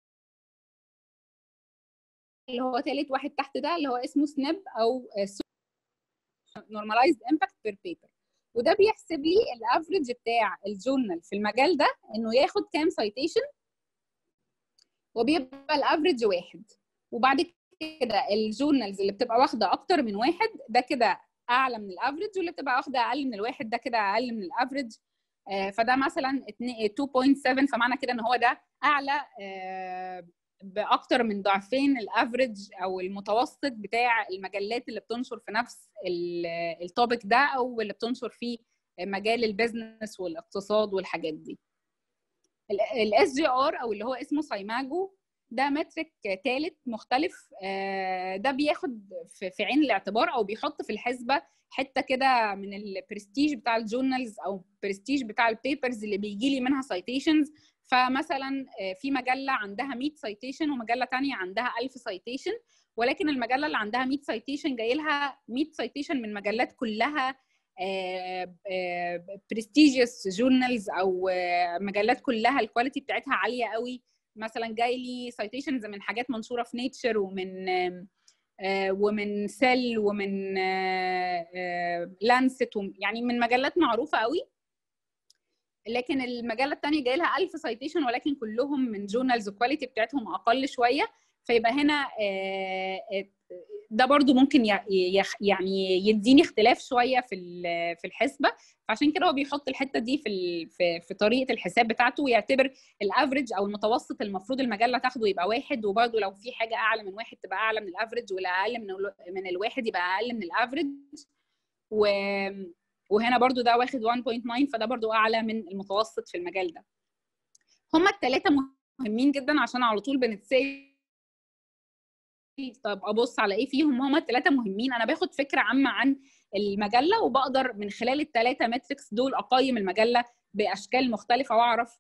اللي هو ثالث واحد تحت ده اللي هو اسمه سناب او normalized impact per paper، وده بيحسب لي الافريج بتاع الجورنال في المجال ده انه ياخد كام سايتيشن، وبيبقى الافريج 1. وبعد كده الجورنالز اللي بتبقى واخده اكتر من 1 ده كده اعلى من الافريج، واللي بتبقى واخده اقل من 1 ده كده اقل من الافريج. فده مثلا 2.7، فمعنى كده ان هو ده اعلى باكتر من ضعفين الافريج او المتوسط بتاع المجلات اللي بتنشر في نفس التوبيك ده او اللي بتنشر فيه مجال البيزنس والاقتصاد والحاجات دي. الاس جي ار او اللي هو اسمه سايماجو ده مترك ثالث مختلف. ده بياخد في عين الاعتبار او بيحط في الحسبه حته كده من البرستيج بتاع الجورنالز او البرستيج بتاع البيبرز اللي بيجي لي منها سايتيشنز. فمثلا في مجله عندها 100 سايتيشن ومجله ثانيه عندها 1000 سايتيشن، ولكن المجله اللي عندها 100 سايتيشن جاي لها 100 سايتيشن من مجلات كلها برستيجيوس جورنالز او مجلات كلها الكواليتي بتاعتها عاليه قوي. مثلا جاي لي سايتيشنز من حاجات منشوره في نيتشر ومن سيل ومن لانست، يعني من مجلات معروفه قوي. لكن المجله الثانيه جاي لها 1000 سايتيشن ولكن كلهم من جورنالز الكواليتي بتاعتهم اقل شويه. فيبقى هنا ده برضو ممكن يعني يديني اختلاف شويه في الحسبه. فعشان كده هو بيحط الحته دي في طريقه الحساب بتاعته، ويعتبر الافريج او المتوسط المفروض المجله تاخده يبقى 1، وبرضو لو في حاجه اعلى من 1 تبقى اعلى من الافريج، واللي اقل من الواحد يبقى اقل من الافريج. وهنا برضو ده واخد 1.9، فده برضو اعلى من المتوسط في المجال ده. هما الثلاثه مهمين جدا عشان على طول بنتسال طب ابص على ايه فيهم. هما الثلاثه مهمين. انا باخد فكره عامه عن المجله وبقدر من خلال الثلاثه ماتريكس دول اقيم المجله باشكال مختلفه واعرف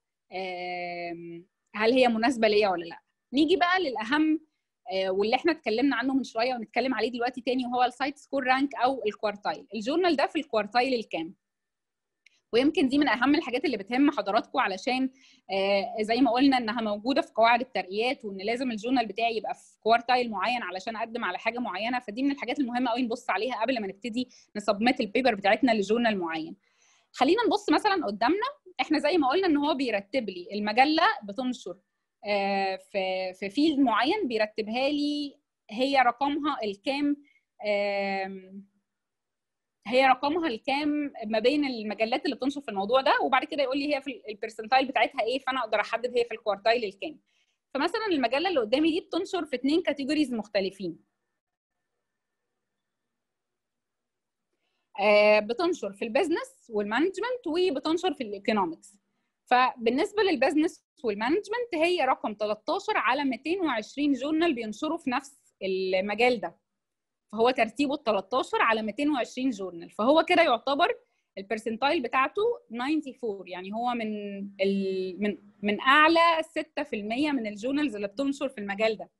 هل هي مناسبه ليا ولا لا. نيجي بقى للاهم واللي احنا اتكلمنا عنه من شويه ونتكلم عليه دلوقتي تاني، وهو السايت سكور رانك او الكوارتايل. الجورنال ده في الكوارتايل الكام؟ ويمكن دي من اهم الحاجات اللي بتهم حضراتكم، علشان زي ما قلنا انها موجوده في قواعد الترقيات، وان لازم الجورنال بتاعي يبقى في كوارتايل معين علشان اقدم على حاجه معينه. فدي من الحاجات المهمه قوي نبص عليها قبل ما نبتدي نسبمت البيبر بتاعتنا لجورنال معين. خلينا نبص مثلا قدامنا. احنا زي ما قلنا ان هو بيرتب لي المجله بتنشر في فيلد معين، بيرتبها لي هي رقمها الكام، هي رقمها الكام ما بين المجلات اللي بتنشر في الموضوع ده، وبعد كده يقول لي هي في البرسنتايل بتاعتها ايه، فانا اقدر احدد هي في الكوارتايل الكام. فمثلا المجله اللي قدامي دي بتنشر في 2 كاتيجوريز مختلفين. بتنشر في البيزنس والمانجمنت وبتنشر في الايكونومكس. فبالنسبه للبيزنس والمانجمنت هي رقم 13 على 220 جورنال بينشروا في نفس المجال ده، فهو ترتيبه 13 على 220 جورنال، فهو كده يعتبر البرسنتايل بتاعته 94، يعني هو من اعلى 6% من الجورنالز اللي بتنشر في المجال ده.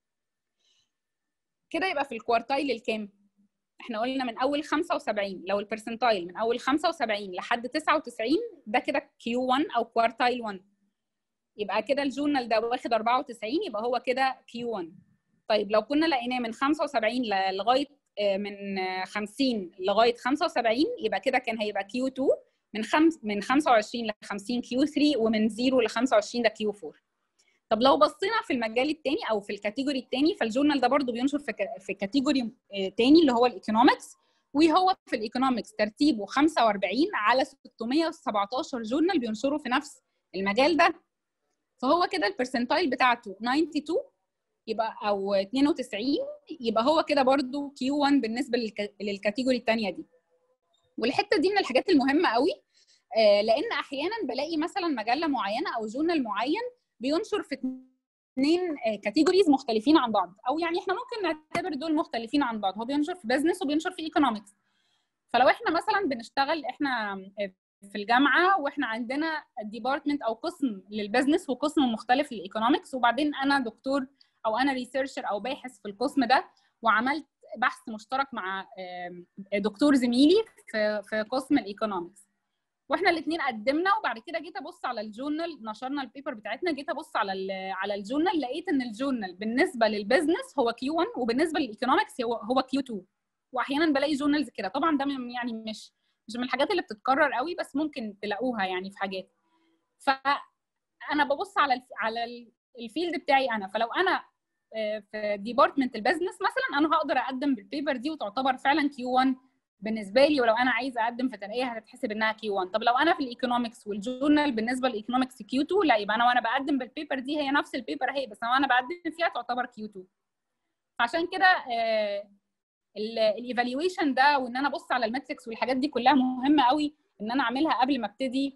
كده يبقى في الكوارتايل الكام؟ احنا قلنا من اول 75، لو البرسنتايل من اول 75 لحد 99 ده كده كيو 1 او كوارتايل 1، يبقى كده الجورنال ده واخد 94، يبقى هو كده كيو 1. طيب لو كنا لقيناه من 75 لغايه من 50 لغايه 75 يبقى كده كان هيبقى كيو 2، من 25 ل 50 كيو 3، ومن 0 ل 25 ده كيو 4. طب لو بصينا في المجال الثاني او في الكاتيجوري الثاني، فالجورنال ده برضو بينشر في كاتيجوري ثاني اللي هو الايكونومكس، وهو في الايكونومكس ترتيبه 45 على 617 جورنال بينشروا في نفس المجال ده، فهو كده البرسنتايل بتاعته 92 يبقى او 92، يبقى هو كده برضو كيو 1 بالنسبه للكاتيجوري الثانيه دي. والحته دي من الحاجات المهمه قوي، لان احيانا بلاقي مثلا مجله معينه او جورنال معين بينشر في 2 كاتيجوريز مختلفين عن بعض، او يعني احنا ممكن نعتبر دول مختلفين عن بعض، هو بينشر في بزنس وبينشر في ايكونومكس. فلو احنا مثلا بنشتغل احنا في الجامعه واحنا عندنا ديبارتمنت او قسم للبزنس وقسم مختلف للايكونومكس، وبعدين انا دكتور او انا ريسيرشر او باحث في القسم ده، وعملت بحث مشترك مع دكتور زميلي في قسم الايكونومكس، واحنا الاثنين قدمنا، وبعد كده جيت ابص على الجورنال، نشرنا البيبر بتاعتنا، جيت ابص على الجورنال، لقيت ان الجورنال بالنسبه للبزنس هو كيو 1 وبالنسبه للايكونومكس هو كيو 2. واحيانا بلاقي جورنالز كده، طبعا ده يعني مش من الحاجات اللي بتتكرر قوي، بس ممكن تلاقوها يعني في حاجات. فانا ببص على الفيلد بتاعي انا، فلو انا في ديبارتمنت البزنس مثلا انا هقدر اقدم بالبيبر دي وتعتبر فعلا كيو 1 بالنسبه لي، ولو انا عايزه اقدم في ترقيه هتتحسب انها كيو 1. طب لو انا في الايكونومكس والجورنال بالنسبه للايكونومكس كيو 2، لا يبقى انا وانا بقدم بالبيبر دي هي نفس البيبر هي، بس انا بقدم فيها تعتبر كيو 2. فعشان كده الايفالويشن ده، وان انا ابص على الماتريكس والحاجات دي كلها مهمه قوي ان انا اعملها قبل ما ابتدي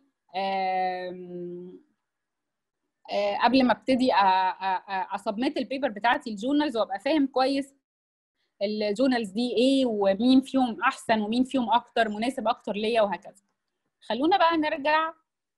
اسبميت البيبر بتاعتي الجورنالز، وابقى فاهم كويس الجورنالز دي ايه، ومين فيهم احسن ومين فيهم اكتر مناسب اكتر ليا وهكذا. خلونا بقى نرجع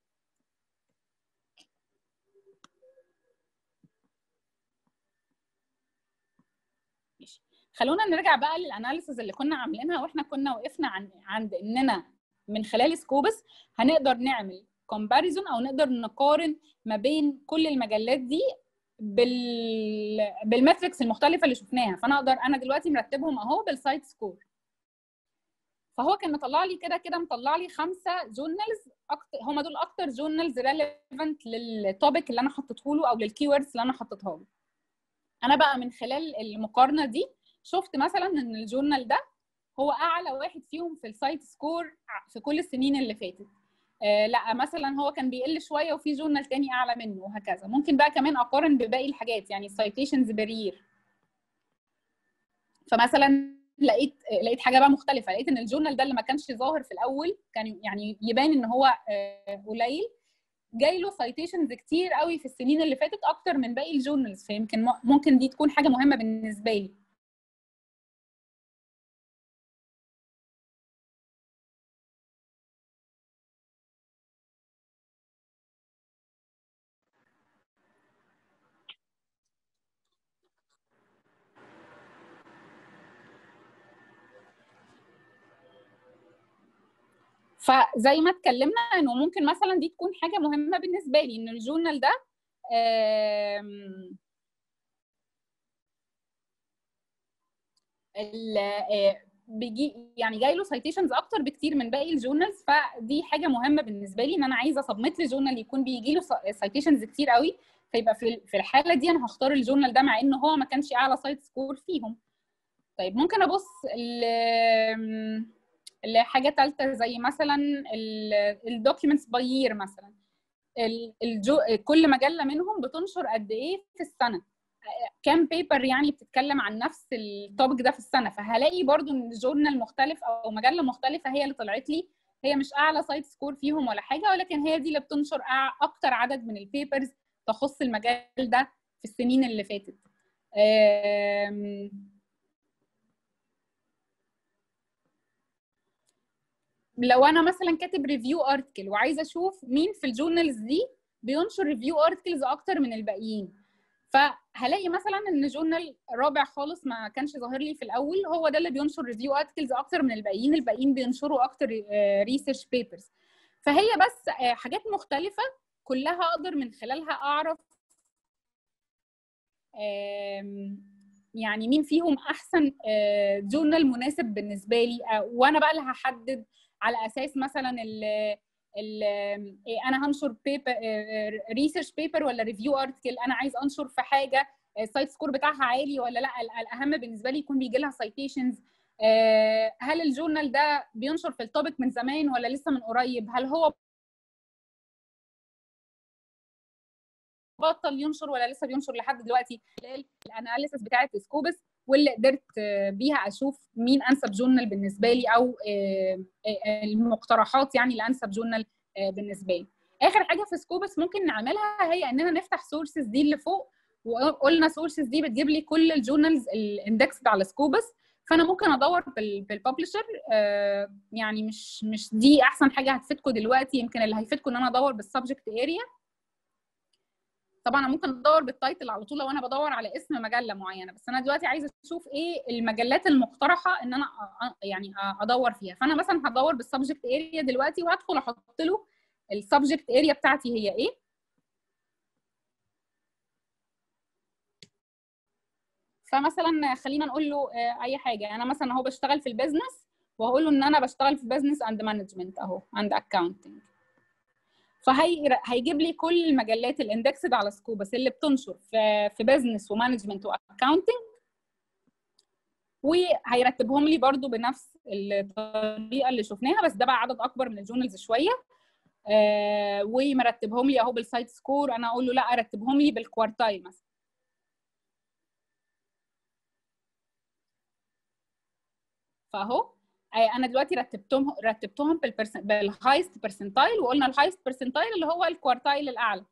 خلونا نرجع بقى للاناليسز اللي كنا عاملينها، واحنا كنا وقفنا عند اننا من خلال سكوبس هنقدر نعمل كومباريزون او نقدر نقارن ما بين كل المجلات دي بالماتريكس المختلفه اللي شفناها. فانا اقدر انا دلوقتي مرتبهم اهو بالسايت سكور، فهو كان مطلع لي كده مطلع لي 5 جورنالز هم دول اكتر جورنالز ريليفنت للتوبيك اللي انا حطيته له او للكيوردز اللي انا حطيتها له. انا بقى من خلال المقارنه دي شفت مثلا ان الجورنال ده هو اعلى واحد فيهم في السايت سكور في كل السنين اللي فاتت. لا مثلا هو كان بيقل شويه وفي جورنال تاني اعلى منه وهكذا. ممكن بقى كمان اقارن بباقي الحاجات، يعني السايتيشنز بير. فمثلا لقيت حاجه بقى مختلفه، لقيت ان الجورنال ده اللي ما كانش ظاهر في الاول كان يعني يبان ان هو قليل، جاي له سايتيشنز كتير قوي في السنين اللي فاتت اكتر من باقي الجورنالز. فيمكن ممكن دي تكون حاجه مهمه بالنسبه لي. فزي ما اتكلمنا انه ممكن مثلا دي تكون حاجه مهمه بالنسبه لي، ان الجورنال ده بيجي يعني جاي له سايتيشنز اكتر بكتير من باقي الجورنالز، فدي حاجه مهمه بالنسبه لي ان انا عايزه سبميت لجورنال يكون بيجي له سايتيشنز كتير قوي. فيبقى في الحاله دي انا هختار الجورنال ده مع ان هو ما كانش اعلى سايت سكور فيهم. طيب ممكن ابص لحاجه ثالثه زي مثلا الدوكيومنتس باي يير مثلا. كل مجله منهم بتنشر قد ايه في السنه، كام بيبر يعني بتتكلم عن نفس التوبيك ده في السنه. فهلاقي برضو ان جورنال مختلف او مجله مختلفه هي اللي طلعت لي، هي مش اعلى سايت سكور فيهم ولا حاجه، ولكن هي دي اللي بتنشر اكتر عدد من البيبرز تخص المجال ده في السنين اللي فاتت. لو انا مثلا كاتب ريفيو ارتكل وعايزه اشوف مين في الجورنالز دي بينشر ريفيو ارتكلز اكتر من الباقيين، فهلاقي مثلا ان جورنال رابع خالص ما كانش ظاهر لي في الاول هو ده اللي بينشر ريفيو ارتكلز اكتر من الباقيين بينشروا اكتر ريسيرش بيبرز. فهي بس حاجات مختلفه كلها اقدر من خلالها اعرف يعني مين فيهم احسن جورنال مناسب بالنسبه لي، وانا بقى اللي هحدد على اساس مثلا انا هنشر بيبر ريسيرش بيبر ولا ريفيو ارتكل، انا عايز انشر في حاجه السايت سكور بتاعها عالي ولا لا. الاهم بالنسبه لي يكون بيجي لها سايتيشنز. هل الجورنال ده بينشر في التوبيك من زمان ولا لسه من قريب، هل هو بطل ينشر ولا لسه بينشر لحد دلوقتي. الاناليسيس بتاعه سكوبس واللي قدرت بيها اشوف مين انسب جورنال بالنسبه لي، او المقترحات يعني لانسب جورنال بالنسبه لي. اخر حاجه في سكوبس ممكن نعملها هي اننا نفتح سورسز دي اللي فوق، وقلنا سورسز دي بتجيب لي كل الجورنالز الاندكسد على سكوبس. فانا ممكن ادور بالببلشر، يعني مش دي احسن حاجه هتفيدكم دلوقتي، يمكن اللي هيفيدكم ان انا ادور بالسبجكت اريا. طبعا انا ممكن ادور بالتايتل على طول لو انا بدور على اسم مجله معينه، بس انا دلوقتي عايزه اشوف ايه المجلات المقترحه ان انا يعني ادور فيها. فانا مثلا هدور بالسبجكت اريا دلوقتي وهدخل احط له السبجكت اريا بتاعتي هي ايه. فمثلا خلينا نقول له اي حاجه. انا مثلا اهو بشتغل في البيزنس وهقول له ان انا بشتغل في بيزنس اند مانجمنت اهو اند اكاونتنج. فهيجيب لي كل المجلات الاندكسد على سكوبس اللي بتنشر في بزنس ومانجمنت واكاونتنج، وهيرتبهم لي برضو بنفس الطريقه اللي شفناها، بس ده بقى عدد اكبر من الجورنالز شويه. ومرتبهم لي اهو بالسايت سكور. انا اقول له لا رتبهم لي بالكوارتايل مثلا. فاهو انا دلوقتي رتبتهم بالهايست برسنتايل، وقلنا الهايست برسنتايل اللي هو الكوارتايل الاعلى.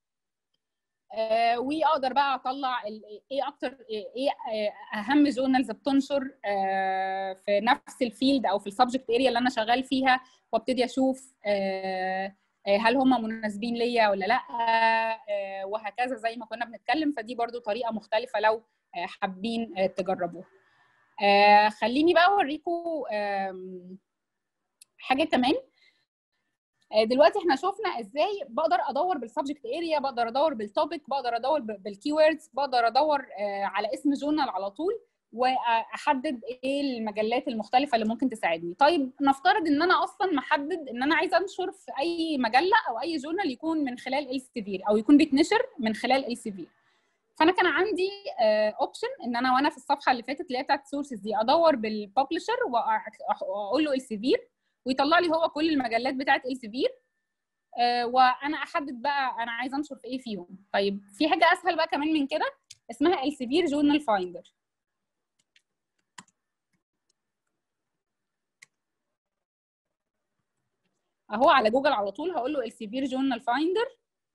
واقدر بقى اطلع ايه اكتر ايه اهم جورنالز بتنشر في نفس الفيلد او في السبجكت اريا اللي انا شغال فيها، وابتدي اشوف هل هم مناسبين ليا ولا لا، وهكذا زي ما كنا بنتكلم. فدي برضو طريقه مختلفه لو حابين تجربوها. خليني بقى اوريكم حاجه كمان. دلوقتي احنا شفنا ازاي بقدر ادور بالسبجكت اريا، بقدر ادور بالتوبيك، بقدر ادور بالكيوردز، بقدر ادور على اسم جورنال على طول، واحدد ايه المجلات المختلفه اللي ممكن تساعدني. طيب نفترض ان انا اصلا محدد ان انا عايزه انشر في اي مجله او اي جورنال يكون من خلال السيفير او يكون بيتنشر من خلال السيفير. فانا كان عندي اوبشن ان انا وانا في الصفحه اللي فاتت اللي هي بتاعت سورسز دي ادور بالببلشر واقول له السيفير ويطلع لي هو كل المجلات بتاعت السيفير، وانا احدد بقى انا عايزه انشر في ايه فيهم. طيب في حاجه اسهل بقى كمان من كده اسمها السيفير جورنال فايندر. اهو على جوجل على طول هقول له السيفير جورنال فايندر.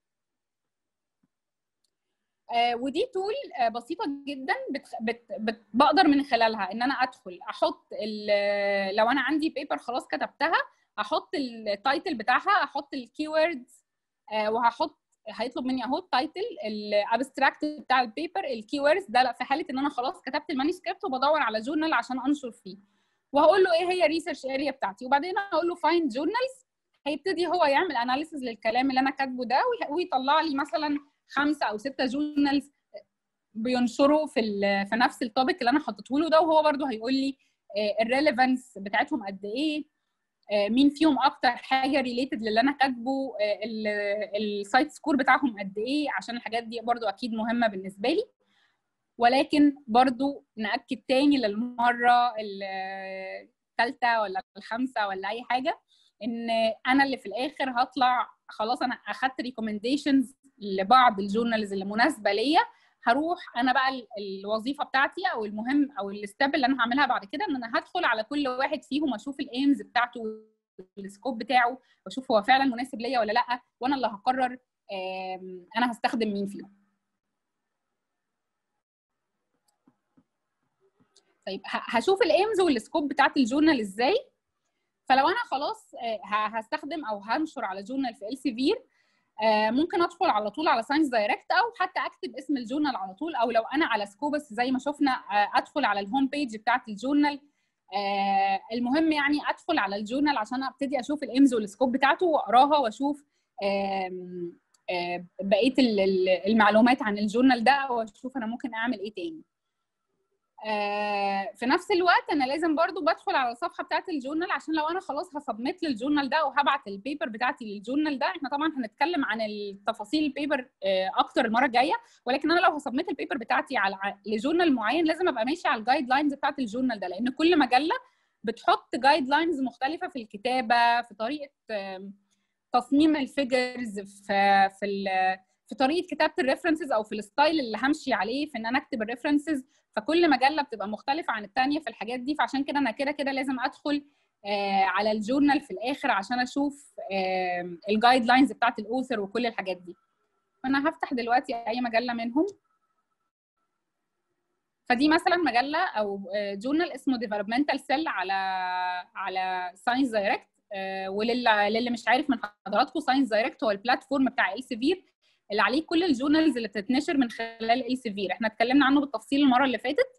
ودي تول بسيطه جدا بقدر من خلالها ان انا ادخل احط لو انا عندي بيبر خلاص كتبتها احط التايتل بتاعها، احط الكيوردز، وهحط هيطلب مني اهو التايتل، الابستراكت بتاع البيبر، الكيوردز ده في حاله ان انا خلاص كتبت المانيسكريبت وبدور على جورنال عشان انشر فيه. وهقول له ايه هي ريسيرش اريا بتاعتي، وبعدين هقول له فايند جورنالز. هيبتدي هو يعمل اناليسيز للكلام اللي انا كاتبه ده ويطلع لي مثلا 5 أو 6 جورنالز بينشروا في نفس التوبيك اللي انا حطيته له ده، وهو برده هيقول لي الريليفانس بتاعتهم قد ايه، مين فيهم اكتر حاجه ريليتد للي انا كاتبه، السايت سكور بتاعهم قد ايه، عشان الحاجات دي برضو اكيد مهمه بالنسبه لي. ولكن برضو نأكد تاني للمره الثالثه ولا الخامسه ولا اي حاجه، ان انا اللي في الاخر هطلع خلاص انا اخدت ريكومنديشنز لبعض الجورنالز اللي مناسبه ليا، هروح انا بقى الوظيفه بتاعتي او المهم او الستيب اللي انا هعملها بعد كده ان انا هدخل على كل واحد فيهم اشوف الايمز بتاعته والسكوب بتاعه واشوف هو فعلا مناسب ليا ولا لا، وانا اللي هقرر انا هستخدم مين فيهم. طيب هشوف الايمز والسكوب بتاعت الجورنال ازاي. فلو انا خلاص هستخدم او هنشر على جورنال في إلسيفير، ممكن ادخل على طول على ساينس دايركت او حتى اكتب اسم الجورنال على طول، او لو انا على سكوبس زي ما شفنا ادخل على الهوم بيج بتاعت الجورنال. المهم يعني ادخل على الجورنال عشان ابتدي اشوف الايمز والسكوب بتاعته واقراها واشوف بقيه المعلومات عن الجورنال ده واشوف انا ممكن اعمل ايه تاني. في نفس الوقت انا لازم برضو بدخل على الصفحه بتاعت الجورنال عشان لو انا خلاص هسبمت للجورنال ده وهبعت البيبر بتاعتي للجورنال ده. احنا طبعا هنتكلم عن التفاصيل البيبر اكتر المره الجايه، ولكن انا لو هسبمت البيبر بتاعتي لجورنال معين لازم ابقى ماشي على الجايد لاينز بتاعت الجورنال ده، لان كل مجله بتحط جايد لاينز مختلفه في الكتابه، في طريقه تصميم الفيجرز، في طريقه كتابه الريفرنسز او في الستايل اللي همشي عليه في ان انا اكتب الريفرنسز. فكل مجله بتبقى مختلفه عن الثانيه في الحاجات دي، فعشان كده انا كده لازم ادخل على الجورنال في الاخر عشان اشوف الجايد لاينز بتاعت الاوثر وكل الحاجات دي. فانا هفتح دلوقتي اي مجله منهم. فدي مثلا مجله او جورنال اسمه ديفلوبمنتال سيل على ساينس دايركت. وللي مش عارف من حضراتكم، ساينس دايركت هو البلاتفورم بتاع إلسيفير اللي عليه كل الجورنالز اللي بتتنشر من خلال إلسيفير. احنا اتكلمنا عنه بالتفصيل المره اللي فاتت.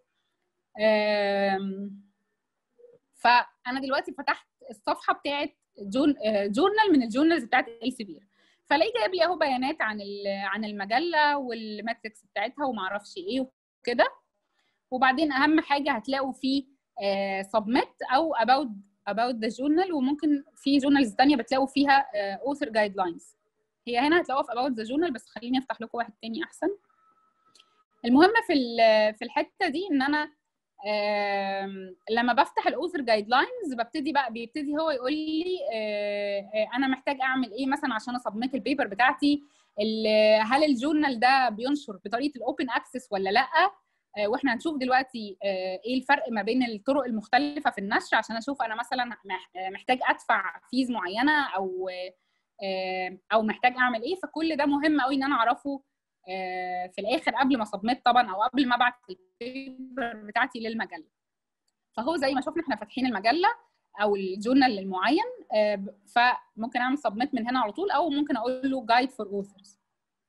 فانا دلوقتي فتحت الصفحه بتاعت جورنال من الجورنالز بتاعت إلسيفير، فلاقي جايب لي اهو بيانات عن المجله والماتريكس بتاعتها وما اعرفش ايه وكده. وبعدين اهم حاجه هتلاقوا فيه سبميت او about the journal، وممكن في جورنالز ثانيه بتلاقوا فيها author guidelines. هي هنا هتلاقوها في about the journal، بس خليني افتح لكم واحد تاني احسن. المهم في الحته دي ان انا لما بفتح الاوثر جايد لاينز بيبتدي هو يقول لي انا محتاج اعمل ايه مثلا عشان اسبميت البيبر بتاعتي، هل الجورنال ده بينشر بطريقه الاوبن اكسس ولا لا. واحنا هنشوف دلوقتي ايه الفرق ما بين الطرق المختلفه في النشر عشان اشوف انا مثلا محتاج ادفع فيز معينه او محتاج اعمل ايه. فكل ده مهم قوي ان انا اعرفه في الاخر قبل ما سبميت طبعا او قبل ما ابعت البيبر بتاعتي للمجله. فهو زي ما شفنا احنا فاتحين المجله او الجورنال المعين، فممكن اعمل سبميت من هنا على طول او ممكن اقول له جايد فور اوثرز.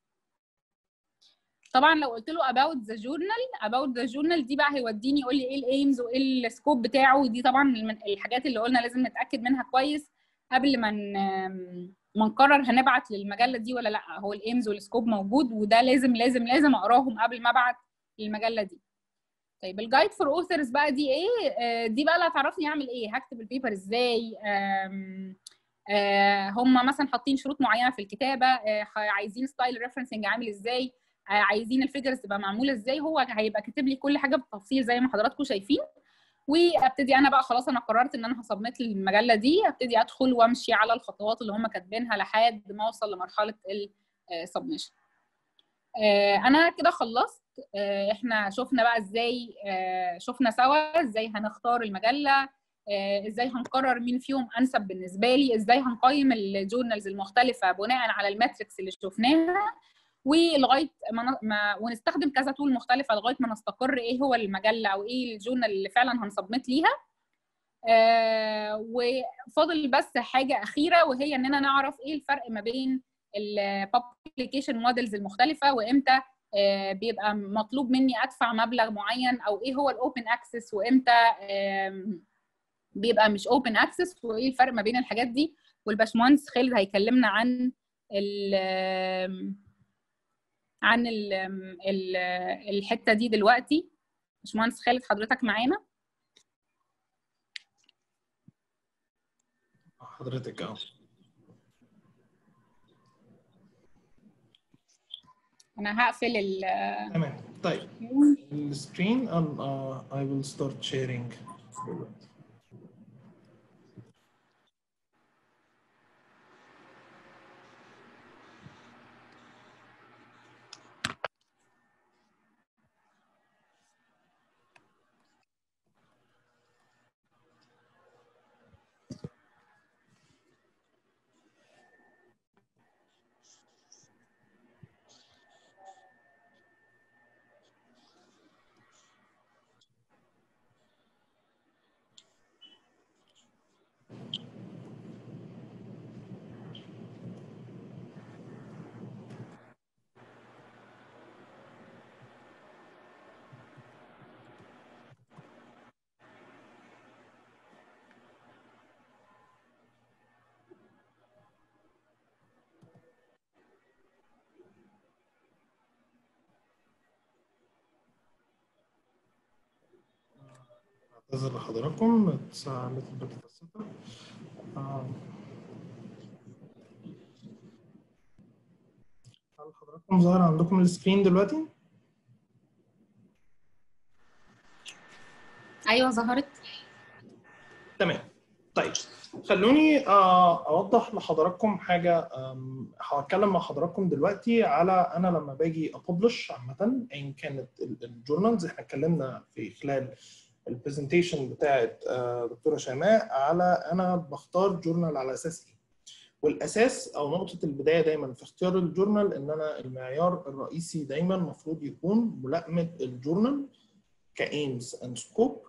طبعا لو قلت له about the journal دي بقى هيوديني يقول لي ايه الايمز وايه السكوب بتاعه. ودي طبعا من الحاجات اللي قلنا لازم نتاكد منها كويس قبل ما نقرر هنبعت للمجله دي ولا لا. هو الايمز والسكوب موجود، وده لازم اقراهم قبل ما ابعت للمجله دي. طيب الجايد فور اوثرز بقى دي ايه؟ دي بقى اللي هتعرفني اعمل ايه، هكتب البيبر ازاي. هم مثلا حاطين شروط معينه في الكتابه، عايزين ستايل ريفرنسنج عامل ازاي، عايزين الفيجرز تبقى معموله ازاي. هو هيبقى كاتب لي كل حاجه بالتفصيل زي ما حضراتكم شايفين. وابتدي انا بقى خلاص انا قررت ان انا هسبمت للمجله دي، ابتدي ادخل وامشي على الخطوات اللي هم كاتبينها لحد ما اوصل لمرحله السبمشن. انا كده خلصت. احنا شفنا بقى ازاي، شفنا سوا ازاي هنختار المجله، ازاي هنقرر مين فيهم انسب بالنسبه لي، ازاي هنقيم الجورنالز المختلفه بناء على الماتريكس اللي شفناها، ولغايه ونستخدم كذا تول مختلفه لغايه ما نستقر ايه هو المجله او ايه الجورنال اللي فعلا هنسبمت ليها. وفاضل بس حاجه اخيره، وهي اننا نعرف ايه الفرق ما بين الببليكيشن موديلز المختلفه، وامتى بيبقى مطلوب مني ادفع مبلغ معين، او ايه هو الاوبن اكسس وامتى بيبقى مش اوبن اكسس، وايه الفرق ما بين الحاجات دي. والباشمهندس خالد هيكلمنا عن الحته دي دلوقتي. باشمهندس خالد حضرتك معانا؟ حضرتك انا هقفل تمام. طيب السكرين I will start sharing. أعتذر لحضراتكم ساعة السطر. هل حضراتكم ظاهر عندكم السكرين دلوقتي؟ ايوه ظهرت. تمام. طيب خلوني اوضح لحضراتكم حاجه. هتكلم مع حضراتكم دلوقتي على انا لما باجي ابلش عامه ان كانت الجورنالز. احنا اتكلمنا في خلال البرزنتيشن بتاعت دكتوره شيماء على انا بختار جورنال على اساس ايه. والاساس او نقطه البدايه دايما في اختيار الجورنال ان انا المعيار الرئيسي دايما المفروض يكون ملائمه الجورنال كايمز اند سكوب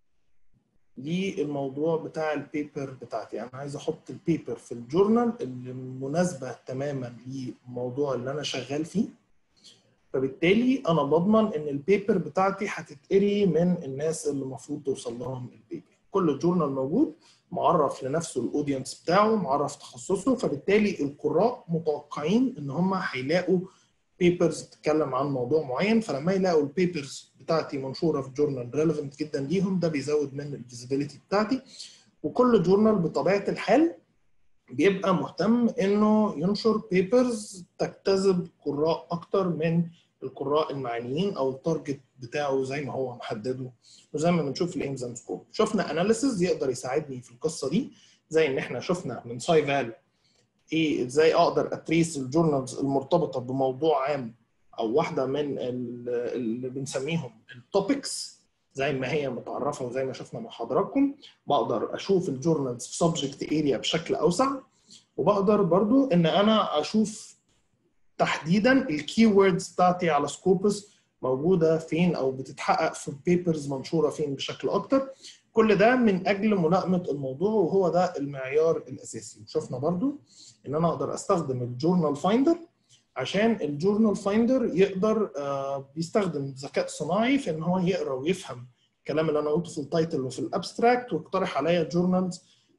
للموضوع بتاع البيبر بتاعتي. انا عايز احط البيبر في الجورنال اللي مناسبه تماما للموضوع اللي انا شغال فيه، فبالتالي انا بضمن ان البيبر بتاعتي هتتقري من الناس اللي المفروض توصل لهم البيبر. كل جورنال موجود معرف لنفسه الاودينس بتاعه، معرف تخصصه، فبالتالي القراء متوقعين ان هم هيلاقوا بيبرز بتتكلم عن موضوع معين، فلما يلاقوا البيبرز بتاعتي منشوره في جورنال ريليفنت جدا ليهم ده بيزود من الفيزيبيليتي بتاعتي. وكل جورنال بطبيعه الحال بيبقى مهتم انه ينشر بيبرز تجتذب قراء اكتر من القراء المعنيين او التارجت بتاعه زي ما هو محدده. وزي ما بنشوف في الايمز اند سكوب شفنا اناليسيز يقدر يساعدني في القصه دي، زي ان احنا شفنا من سايفال ايه ازاي اقدر اتريس الجورنالز المرتبطه بموضوع عام او واحده من اللي بنسميهم التوبكس زي ما هي متعرفه وزي ما شفنا مع حضراتكم. بقدر اشوف الجورنالز في سبجكت اريا بشكل اوسع، وبقدر برضو ان انا اشوف تحديدا الكي ووردز بتاعتي على سكوبس موجوده فين او بتتحقق في بيبرز منشوره فين بشكل اكتر. كل ده من اجل ملائمه الموضوع وهو ده المعيار الاساسي. شفنا برضو ان انا اقدر استخدم الجورنال فايندر عشان الجورنال فايندر يقدر بيستخدم ذكاء صناعي في ان هو يقرا ويفهم الكلام اللي انا قلته في التايتل وفي الابستراكت ويقترح عليا جورنالز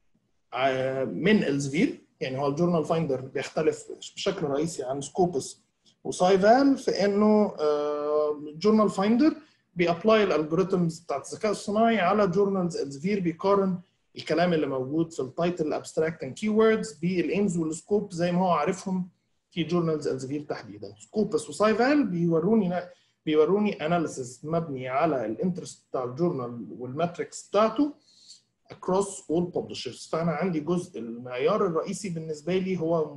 من الزفير. يعني هو الجورنال فايندر بيختلف بشكل رئيسي عن سكوبس وسايفال في انه الجورنال فايندر بيابلاي الالجوريثمز بتاعت الذكاء الصناعي على جورنالز الزفير، بيقارن الكلام اللي موجود في التايتل الابستراكت اند كي ووردز بالايمز والسكوب زي ما هو عارفهم في جورنالز الزفير تحديدا. سكوبس وسايفال بيوروني اناليسيس مبني على الانترست بتاع الجورنال والماتريكس بتاعته across all publishers. فانا عندي جزء المعيار الرئيسي بالنسبه لي هو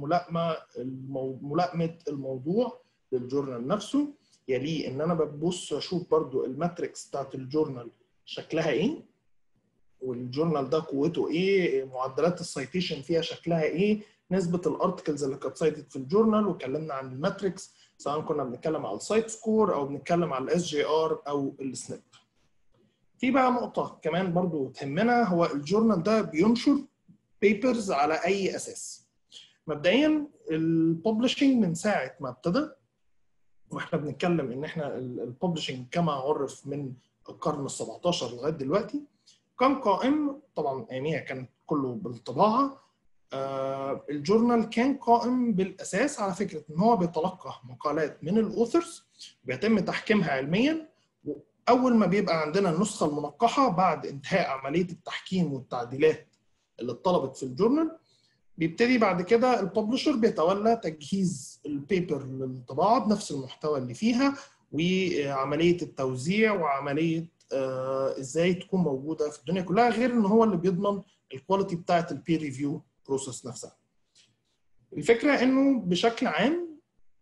ملائمه الموضوع للجورنال نفسه. يليه ان انا ببص اشوف برضو الماتريكس بتاعت الجورنال شكلها ايه، والجورنال ده قوته ايه، معدلات السايتيشن فيها شكلها ايه، نسبه الارتكلز اللي كانت سايتد في الجورنال، واتكلمنا عن الماتريكس سواء كنا بنتكلم على السايت سكور او بنتكلم على الاس جي ار او السنيب. في بقى نقطة كمان برضو تهمنا، هو الجورنال ده بينشر بيبرز على أي أساس. مبدئيا الببلشنج من ساعة ما ابتدى واحنا بنتكلم ان احنا الببلشنج كما عرف من القرن ال 17 لغاية دلوقتي كان قائم، طبعا اياميها كان كله بالطباعة. الجورنال كان قائم بالأساس على فكرة ان هو بيتلقى مقالات من الأوثرز بيتم تحكيمها علميا. أول ما بيبقى عندنا النسخة المنقحة بعد انتهاء عملية التحكيم والتعديلات اللي اتطلبت في الجورنال بيبتدي بعد كده الببلشر بيتولى تجهيز البيبر للطباعه بنفس المحتوى اللي فيها، وعمليه التوزيع وعمليه ازاي تكون موجوده في الدنيا كلها، غير ان هو اللي بيضمن الكواليتي بتاعه البير ريفيو بروسيس نفسها. الفكره انه بشكل عام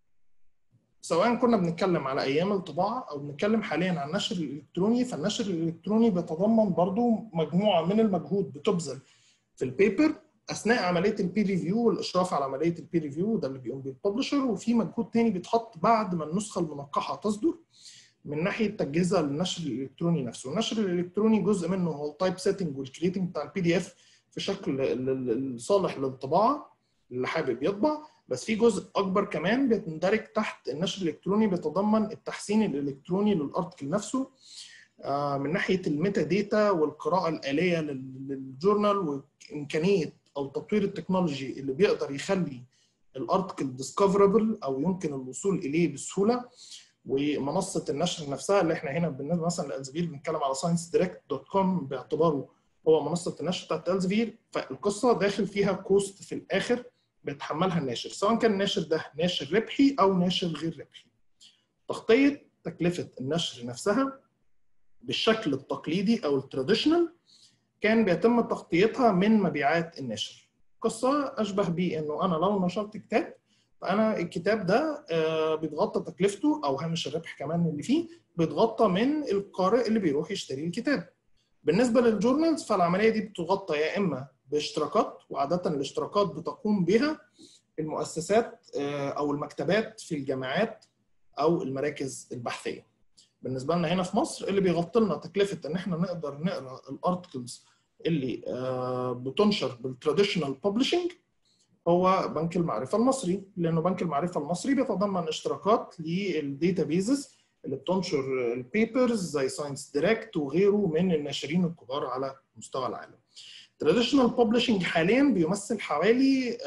سواء كنا بنتكلم على ايام الطباعه او بنتكلم حاليا عن النشر الالكتروني، فالنشر الالكتروني بيتضمن برضو مجموعه من المجهود بتبذل في البيبر اثناء عمليه البير ريفيو والاشراف على عمليه البير ريفيو، ده اللي بيقوم بيه الببلشر، وفي مجهود تاني بيتحط بعد ما النسخه المنقحه تصدر من ناحيه تجهيزها للنشر الالكتروني نفسه. النشر الالكتروني جزء منه هو التايب سيتنج والكريتنج بتاع البي دي اف في شكل صالح للطباعه اللي حابب يطبع، بس في جزء اكبر كمان بيندرج تحت النشر الالكتروني بيتضمن التحسين الالكتروني للارتكل نفسه من ناحيه الميتا داتا والقراءه الاليه للجورنال، وامكانيه او تطوير التكنولوجي اللي بيقدر يخلي الارتكل ديسكفربل او يمكن الوصول اليه بسهوله. ومنصه النشر نفسها اللي احنا هنا بالنسبه مثلا لالزفير بنتكلم على sciencedirect.com باعتباره هو منصه النشر بتاعت الزفير، فالقصه داخل فيها كوست في الاخر بيتحملها الناشر، سواء كان الناشر ده ناشر ربحي او ناشر غير ربحي. تغطيه تكلفه النشر نفسها بالشكل التقليدي او التراديشنال كان بيتم تغطيتها من مبيعات الناشر. قصه اشبه بانه انا لو نشرت كتاب فانا الكتاب ده بيتغطى تكلفته او هامش الربح كمان اللي فيه بيتغطى من القارئ اللي بيروح يشتري الكتاب. بالنسبه للجورنالز فالعمليه دي بتغطى يا اما باشتراكات، وعاده الاشتراكات بتقوم بها المؤسسات او المكتبات في الجامعات او المراكز البحثيه. بالنسبه لنا هنا في مصر اللي بيغطي لنا تكلفه ان احنا نقدر نقرا الارتكلز اللي بتنشر بالتراديشنال ببلشنج هو بنك المعرفه المصري، لانه بنك المعرفه المصري بيتضمن اشتراكات للداتابيزز اللي بتنشر البيبرز زي ساينس دايركت وغيره من الناشرين الكبار على مستوى العالم. تراديشنال ببلشنج حاليا بيمثل حوالي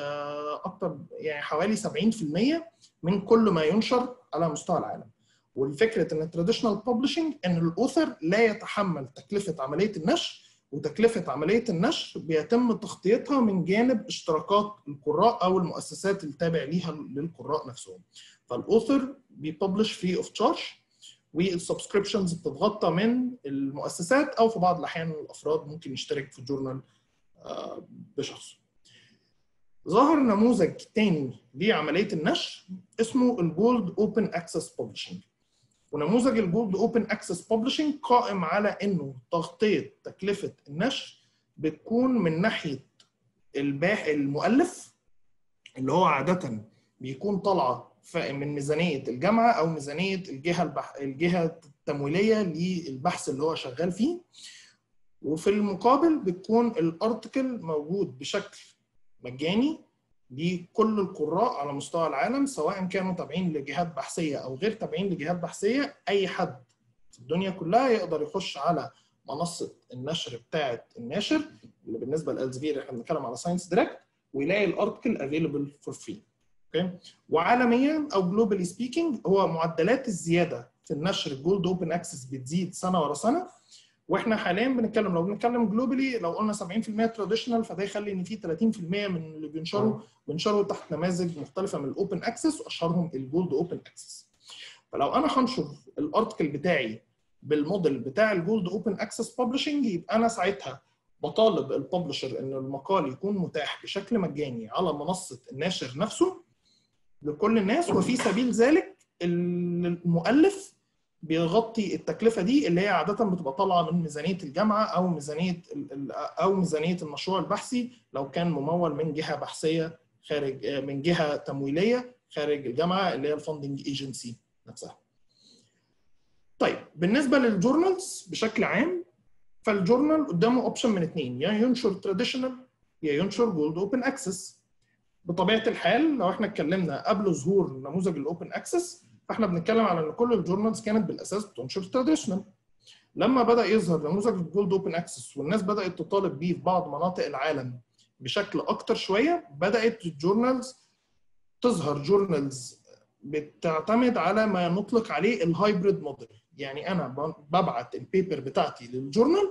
حوالي 70% من كل ما ينشر على مستوى العالم. والفكره ان التراديشنال ببلشنج ان الاوثر لا يتحمل تكلفه عمليه النشر، وتكلفه عمليه النشر بيتم تغطيتها من جانب اشتراكات القراء او المؤسسات التابع ليها للقراء نفسهم. فالاوثر بيببلش فري اوف تشارج، والسبسكريبشنز بتتغطى من المؤسسات او في بعض الاحيان الافراد ممكن يشترك في الجورنال بشخصه. ظهر نموذج تاني لعمليه النشر اسمه الجولد اوبن اكسس ببلشنج. ونموذج الجولد اوبن اكسس ببلشنج قائم على انه تغطيه تكلفه النشر بتكون من ناحيه المؤلف اللي هو عاده بيكون طالعه من ميزانيه الجامعه او ميزانيه الجهه التمويليه للبحث اللي هو شغال فيه، وفي المقابل بتكون الارتكل موجود بشكل مجاني لكل القراء على مستوى العالم، سواء كانوا تابعين لجهات بحثيه او غير تابعين لجهات بحثيه. اي حد في الدنيا كلها يقدر يخش على منصه النشر بتاعه الناشر اللي بالنسبه لالزفير احنا بنتكلم على ساينس دايركت، ويلاقي الارتكل افيلبل فور فري. اوكي. وعالميا او جلوبالي سبيكينج هو معدلات الزياده في النشر الجولد اوبن اكسس بتزيد سنه ورا سنه، واحنا حاليا لو بنتكلم جلوبالي لو قلنا 70% تراديشنال فده يخلي ان في 30% من اللي بينشروا تحت نماذج مختلفه من الاوبن اكسس، واشهرهم الجولد اوبن اكسس. فلو انا هنشر الارتكل بتاعي بالموديل بتاع الجولد اوبن اكسس ببلشنج يبقى انا ساعتها بطالب الببلشر ان المقال يكون متاح بشكل مجاني على منصه الناشر نفسه لكل الناس، وفي سبيل ذلك المؤلف بيغطي التكلفه دي اللي هي عاده بتبقى طالعه من ميزانيه الجامعه او ميزانيه المشروع البحثي لو كان ممول من جهه بحثيه خارج، من جهه تمويليه خارج الجامعه اللي هي الفاندنج ايجنسي نفسها. طيب بالنسبه للجورنالز بشكل عام فالجورنال قدامه اوبشن من اثنين، يا ينشر تراديشنال يا ينشر جولد اوبن اكسس. بطبيعه الحال لو احنا اتكلمنا قبل ظهور نموذج الاوبن اكسس فاحنا بنتكلم على ان كل الجورنالز كانت بالاساس بتنشر تراديشنال. لما بدا يظهر نموذج الجولد اوبن اكسس والناس بدات تطالب بيه في بعض مناطق العالم بشكل اكتر شويه، بدات الجورنالز تظهر جورنالز بتعتمد على ما نطلق عليه الهايبريد موديل. يعني انا ببعت البيبر بتاعتي للجورنال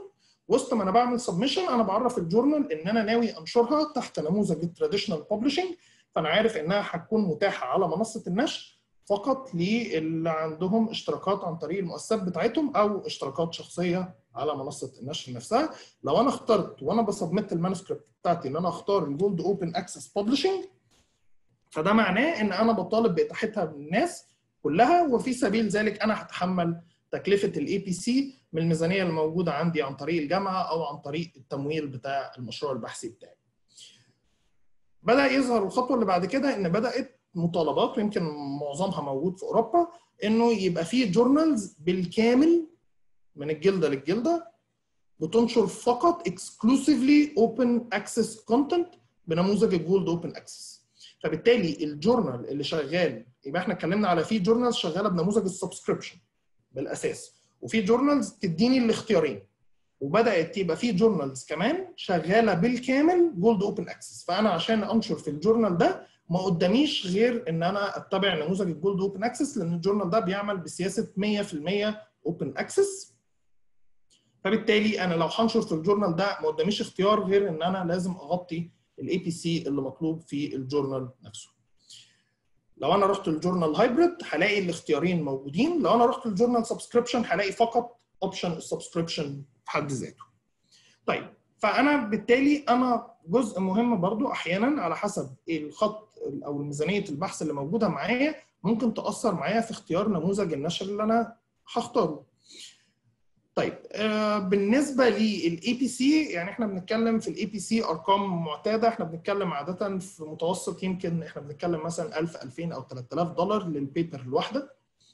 وسط ما انا بعمل سبمشن انا بعرف الجورنال ان انا ناوي انشرها تحت نموذج التراديشنال ببلشنج، فانا عارف انها هتكون متاحه على منصه النشر فقط للي عندهم اشتراكات عن طريق المؤسسات بتاعتهم او اشتراكات شخصيه على منصه النشر نفسها. لو انا اخترت وانا بسبمت المانuscript بتاعتي ان انا اختار الجولد اوبن اكسس ببلشنج، فده معناه ان انا بطالب باتاحتها بالناس كلها، وفي سبيل ذلك انا هتحمل تكلفه الاي بي سي من الميزانيه الموجوده عندي عن طريق الجامعه او عن طريق التمويل بتاع المشروع البحثي بتاعي. بدأ يظهر الخطوه اللي بعد كده ان بدأت مطالبات، ويمكن معظمها موجود في اوروبا، انه يبقى فيه جورنالز بالكامل من الجلده للجلده بتنشر فقط exclusively open access content بنموذج الجولد اوبن اكسس. فبالتالي الجورنال اللي شغال، يبقى احنا اتكلمنا على في جورنالز شغاله بنموذج السبسكريبشن بالاساس، وفي جورنالز تديني الاختيارين، وبدات يبقى في جورنالز كمان شغاله بالكامل جولد اوبن اكسس. فانا عشان انشر في الجورنال ده ما قداميش غير ان انا اتبع نموذج الجولد اوبن اكسس، لان الجورنال ده بيعمل بسياسه 100% اوبن اكسس. فبالتالي انا لو هنشر في الجورنال ده ما قداميش اختيار غير ان انا لازم اغطي الاي بي سي اللي مطلوب في الجورنال نفسه. لو انا رحت الجورنال هايبريد هلاقي الاختيارين موجودين، لو انا رحت الجورنال سبسكريبشن هلاقي فقط اوبشن السبسكريبشن في حد ذاته. طيب فانا بالتالي انا جزء مهم برضو احيانا على حسب الخط او ميزانيه البحث اللي موجوده معايا ممكن تاثر معايا في اختيار نموذج النشر اللي انا هختاره. طيب بالنسبه للاي بي سي، يعني احنا بنتكلم في الاي بي سي ارقام معتاده، احنا بنتكلم عاده في متوسط يمكن احنا بنتكلم مثلا 1000 2000 او 3000 دولار للبيبر الواحده.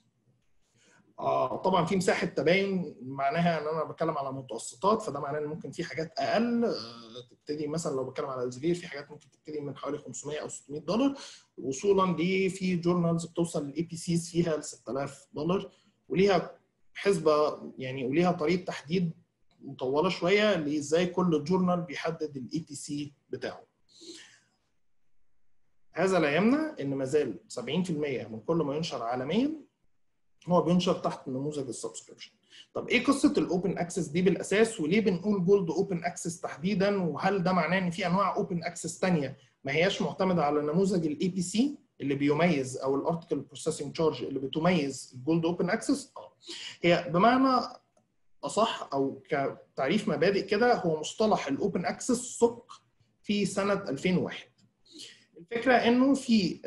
طبعا في مساحه تباين، معناها ان انا بتكلم على متوسطات، فده معناه ان ممكن في حاجات اقل تبتدي، مثلا لو بتكلم على الزبير في حاجات ممكن تبتدي من حوالي 500 او 600 دولار وصولا في جورنالز بتوصل للاي بي سيز فيها ل 6000 دولار، وليها حسبه يعني وليها طريقه تحديد مطوله شويه لازاي كل جورنال بيحدد الاي بي سي بتاعه. هذا لا يمنع ان ما زال 70% من كل ما ينشر عالميا هو بينشر تحت نموذج السبسكريبشن. طب ايه قصه الاوبن اكسس دي بالاساس، وليه بنقول جولد اوبن اكسس تحديدا، وهل ده معناه ان في انواع اوبن اكسس ثانيه ما هياش معتمده على نموذج الاي بي سي اللي بيميز، او الارتكل بروسيسنج تشارج اللي بتميز الجولد اوبن اكسس؟ هي بمعنى اصح او كتعريف مبادئ كده، هو مصطلح الاوبن اكسس سق في سنه 2001. الفكره انه في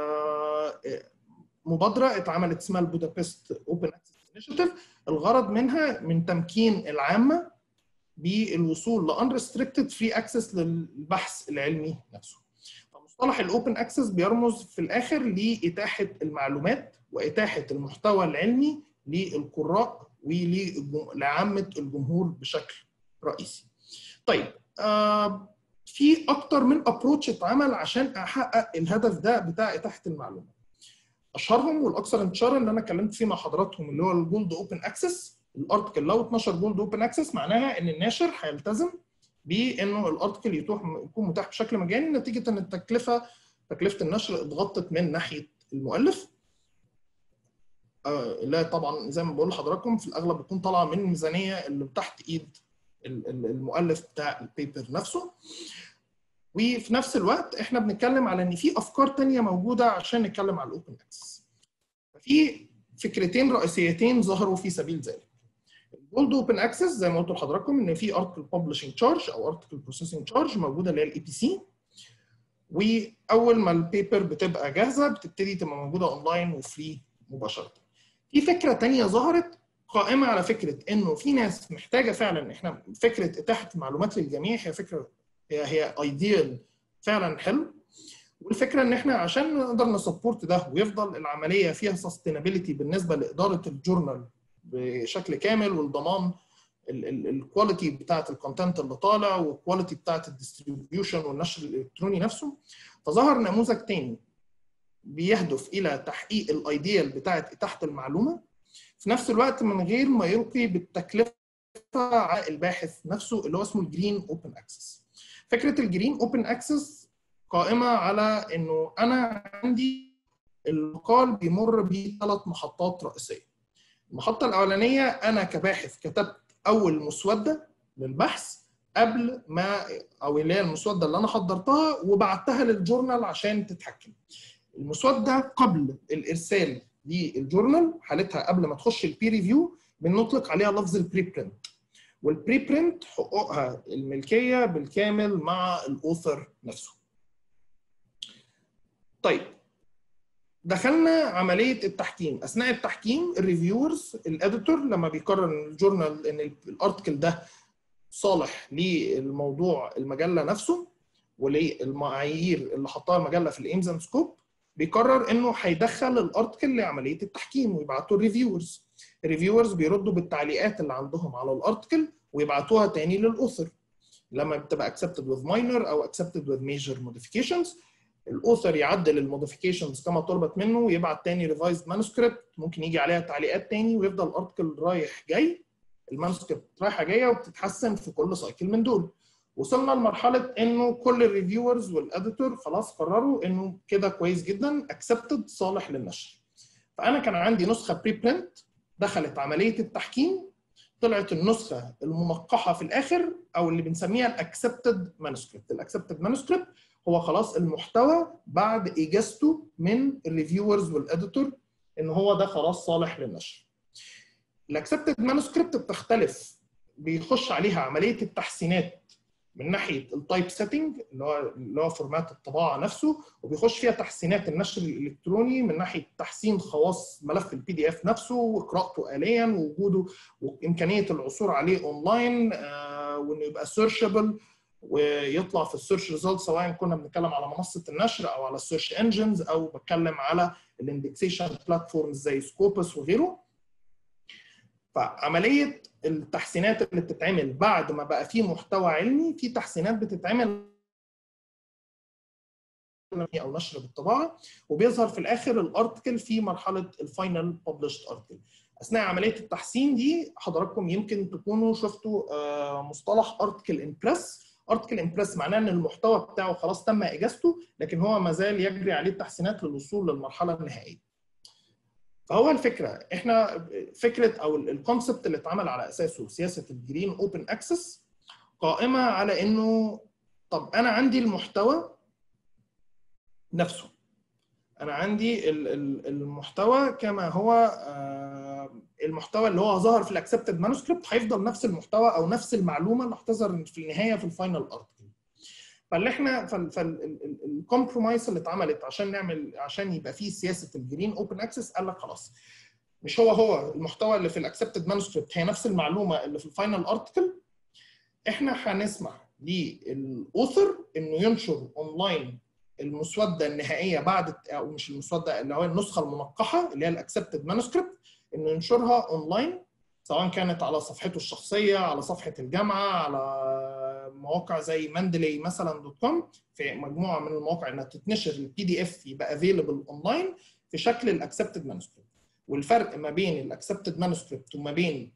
مبادره اتعملت اسمها البودابست اوبن اكسس انيشيتيف، الغرض منها من تمكين العامه بالوصول لانريستريكتد فري اكسس للبحث العلمي نفسه. فمصطلح الاوبن اكسس بيرمز في الاخر لاتاحه المعلومات واتاحه المحتوى العلمي للقراء ولعامه الجمهور بشكل رئيسي. طيب في اكتر من ابروتش اتعمل عشان احقق الهدف ده بتاع اتاحه المعلومات. اشهرهم والاكثر انتشارا اللي انا اتكلمت فيه مع حضراتكم اللي هو الجولد اوبن اكسس. الارتكل لو اتنشر جولد اوبن اكسس معناها ان الناشر هيلتزم بانه الارتكل يكون متاح بشكل مجاني، نتيجه ان تكلفه النشر اتغطت من ناحيه المؤلف. لا طبعا زي ما بقول لحضراتكم في الاغلب بتكون طالعه من الميزانيه اللي تحت ايد المؤلف بتاع البيبر نفسه. وفي نفس الوقت احنا بنتكلم على ان في افكار ثانيه موجوده عشان نتكلم على الاوبن اكسس. في فكرتين رئيسيتين ظهروا في سبيل ذلك. الجولد اوبن اكسس زي ما قلت لحضراتكم ان في ارتكل ببلشنج تشارج او ارتكل بروسيسنج تشارج موجوده اللي هي الاي بي سي، واول ما البيبر بتبقى جاهزه بتبتدي تبقى موجوده اونلاين وفري مباشره. في فكره ثانيه ظهرت قائمه على فكره انه في ناس محتاجه فعلا، احنا فكره اتاحه المعلومات للجميع هي فكره هي ايديال فعلا حلو، والفكره ان احنا عشان نقدر نسبورت ده ويفضل العمليه فيها سستينابيلتي بالنسبه لاداره الجورنال بشكل كامل والضمان الكواليتي بتاعه الكونتنت اللي طالع والكواليتي بتاعه الديستريبيوشن والنشر الالكتروني نفسه، فظهر نموذج تاني بيهدف الى تحقيق الايديال بتاعه اتاحه المعلومه في نفس الوقت من غير ما يلقي بالتكلفه على الباحث نفسه، اللي هو اسمه الجرين اوبن اكسس. فكره الجرين اوبن اكسس قائمه على انه انا عندي المقال بيمر بثلاث محطات رئيسيه. المحطه الاولانيه انا كباحث كتبت اول مسوده للبحث قبل ما، او اللي هي المسوده اللي انا حضرتها وبعتها للجورنال عشان تتحكم. المسوده قبل الارسال للجورنال حالتها قبل ما تخش البي ريفيو بنطلق عليها لفظ البري برنت، والبري برنت حقوقها الملكيه بالكامل مع الاوثر نفسه. طيب دخلنا عمليه التحكيم. اثناء التحكيم الريفيورز الاديتور لما بيقرر الجورنال ان الارتكل ده صالح للموضوع المجله نفسه وللمعايير اللي حطها المجله في الايمز اند سكوب، بيقرر انه هيدخل الارتكل لعمليه التحكيم ويبعته الريفيورز. الريفيورز بيردوا بالتعليقات اللي عندهم على الارتكل ويبعتوها تاني للاوثر. لما بتبقى accepted with minor او accepted with major modifications، الاوثر يعدل الموديفيكيشنز كما طلبت منه ويبعت تاني ريفايزد مانuscript، ممكن يجي عليها تعليقات تاني ويفضل الارتكل رايح جاي، المانuscript رايحه جايه وبتتحسن في كل سايكل من دول. وصلنا لمرحله انه كل الريفيورز والاديتور خلاص قرروا انه كده كويس جدا accepted صالح للنشر. فانا كان عندي نسخه بري برنت دخلت عمليه التحكيم، طلعت النسخه المنقحه في الاخر او اللي بنسميها الاكسبتد مانuscript. الاكسبتد مانuscript هو خلاص المحتوى بعد اجازته من الريفيورز والاديتور ان هو ده خلاص صالح للنشر. الاكسبتد مانuscript بتختلف، بيخش عليها عمليه التحسينات من ناحيه التايب سيتنج اللي هو فورمات الطباعه نفسه، وبيخش فيها تحسينات النشر الالكتروني من ناحيه تحسين خواص ملف البي دي اف نفسه وقراءته آليا ووجوده وامكانيه العثور عليه اونلاين، وانه يبقى سيرشبل ويطلع في السيرش ريزلت، سواء كنا بنتكلم على منصه النشر او على السيرش انجنز او بتكلم على الاندكسيشن بلاتفورمز زي سكوبس وغيره. فعمليه التحسينات اللي بتتعمل بعد ما بقى فيه محتوى علمي، في تحسينات بتتعمل او نشر بالطباعه، وبيظهر في الاخر الارتكل في مرحله الفاينل ببلشد ارتكل. اثناء عمليه التحسين دي حضراتكم يمكن تكونوا شفتوا مصطلح ارتكل ان بريس. ارتكل ان بريس معناه ان المحتوى بتاعه خلاص تم اجازته، لكن هو ما زال يجري عليه التحسينات للوصول للمرحله النهائيه. فهو الفكره، احنا فكره او الكونسبت اللي اتعمل على اساسه سياسه الجرين اوبن اكسس قائمه على انه طب انا عندي المحتوى نفسه، انا عندي المحتوى كما هو المحتوى اللي هو ظهر في الاكسبتد مانuscript هيفضل نفس المحتوى او نفس المعلومه اللي هتظهر في النهايه في الفاينل ارتكل. فاللي احنا الكومبرومايز اللي اتعملت عشان يبقى فيه سياسه الجرين اوبن اكسس، قال لك خلاص مش هو المحتوى اللي في الاكسبتد مانuscript هي نفس المعلومه اللي في الفاينل ارتكل، احنا هنسمح للاوثر انه ينشر اونلاين المسوده النهائيه بعد، او مش المسوده اللي هو النسخه المنقحه اللي هي الاكسبتد مانuscript، انه ينشرها اونلاين سواء كانت على صفحته الشخصيه، على صفحه الجامعه، على مواقع زي ماندلي مثلا .com، في مجموعه من المواقع انها تتنشر البي دي اف يبقى افيلبل اونلاين في شكل الاكسبتد مانuscript. والفرق ما بين الاكسبتد مانuscript وما بين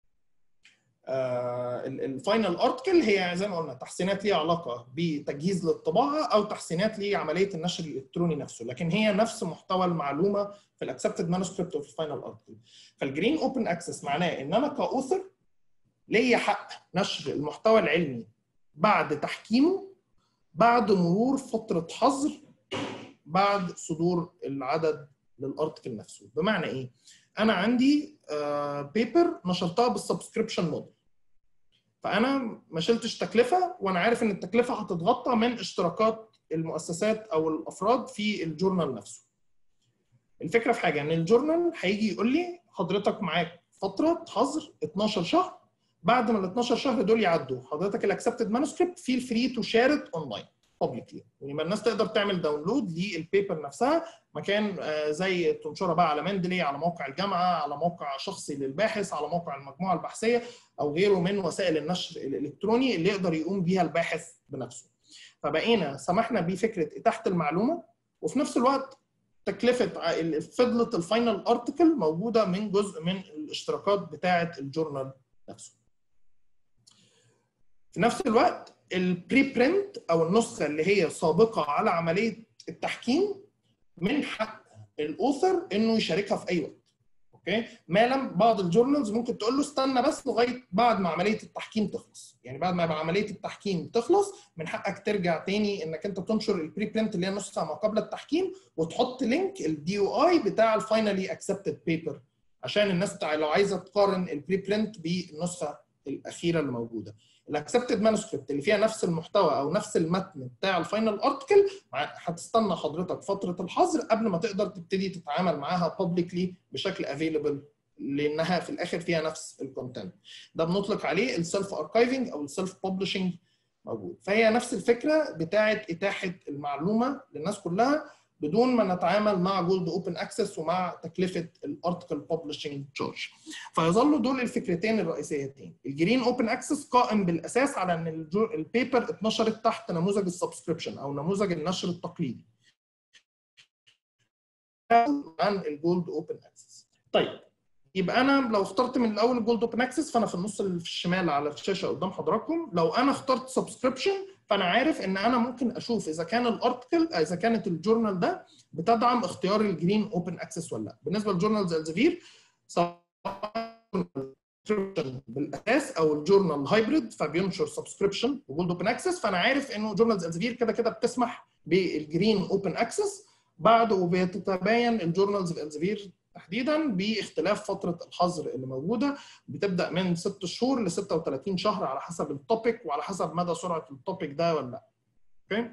الفاينل ارتكل هي زي ما قلنا تحسينات ليها علاقه بتجهيز للطباعه او تحسينات لعمليه النشر الالكتروني نفسه، لكن هي نفس محتوى المعلومه في الاكسبتد مانuscript وفي الفاينل ارتكل. فالجرين اوبن اكسس معناه ان انا كاوثر ليا حق نشر المحتوى العلمي بعد تحكيمه، بعد مرور فتره حظر، بعد صدور العدد للارتكل نفسه. بمعنى ايه؟ انا عندي بيبر نشرتها بالسبسكريبشن موديل، فانا ما شلتش تكلفه وانا عارف ان التكلفه هتتغطى من اشتراكات المؤسسات او الافراد في الجورنال نفسه. الفكره في حاجه ان الجورنال هيجي يقول لي حضرتك معاك فتره حظر 12 شهر، بعد ما ال 12 شهر دول يعدوا حضرتك الاكسبتد مانuscript فيل فري تو شير ات اونلاين بابليكلي، يعني الناس تقدر تعمل داونلود للبيبر نفسها، مكان زي تنشرها بقى على ماندلي، على موقع الجامعه، على موقع شخصي للباحث، على موقع المجموعه البحثيه او غيره من وسائل النشر الالكتروني اللي يقدر يقوم بيها الباحث بنفسه. فبقينا سمحنا بفكره اتاحه المعلومه، وفي نفس الوقت تكلفه فضلت الفاينل ارتكل موجوده من جزء من الاشتراكات بتاعه الجورنال نفسه. في نفس الوقت البري برنت او النسخه اللي هي سابقه على عمليه التحكيم من حق الاوثر انه يشاركها في اي وقت. اوكي. ما لم بعض الجورنالز ممكن تقول له استنى بس لغايه بعد ما عمليه التحكيم تخلص، يعني بعد ما عمليه التحكيم تخلص من حقك ترجع تاني انك انت تنشر البري برنت اللي هي نسخه ما قبل التحكيم، وتحط لينك الدي او اي بتاع الفاينلي اكسبتد بيبر عشان الناس لو عايزه تقارن البري برنت بالنسخه الاخيره اللي موجوده. الاكسبتد مانuscript اللي فيها نفس المحتوى او نفس المتن بتاع الفاينل ارتكل هتستنى حضرتك فتره الحظر قبل ما تقدر تبتدي تتعامل معاها publicly بشكل افيلبل، لانها في الاخر فيها نفس الكونتنت. ده بنطلق عليه السيلف اركايفنج او السيلف ببلشنج موجود. فهي نفس الفكره بتاعه اتاحه المعلومه للناس كلها بدون ما نتعامل مع جولد اوبن اكسس ومع تكلفه الارتكل ببلشنج تشارج. فيظلوا دول الفكرتين الرئيسيتين. الجرين اوبن اكسس قائم بالاساس على ان البيبر اتنشرت تحت نموذج السبسكريبشن او نموذج النشر التقليدي عن الجولد اوبن اكسس. طيب يبقى انا لو اخترت من الاول الجولد اوبن اكسس فانا في النص اللي في الشمال على الشاشه قدام حضراتكم، لو انا اخترت سبسكريبشن فانا عارف ان انا ممكن اشوف اذا كان الارتكل اذا كانت الجورنال ده بتدعم اختيار الجرين اوبن اكسس ولا لا. بالنسبه لجورنالز الزفير سواء بالاساس او الجورنال هايبريد فبينشر سبسكريبشن وجولد اوبن اكسس، فانا عارف انه جورنالز الزفير كده كده بتسمح بالجرين اوبن اكسس. بعد وبتتباين الجورنالز الزفير تحديدا باختلاف فتره الحظر اللي موجوده، بتبدا من 6 شهور ل 36 شهر على حسب التوبيك وعلى حسب مدى سرعه التوبيك ده ولا لا. اوكي.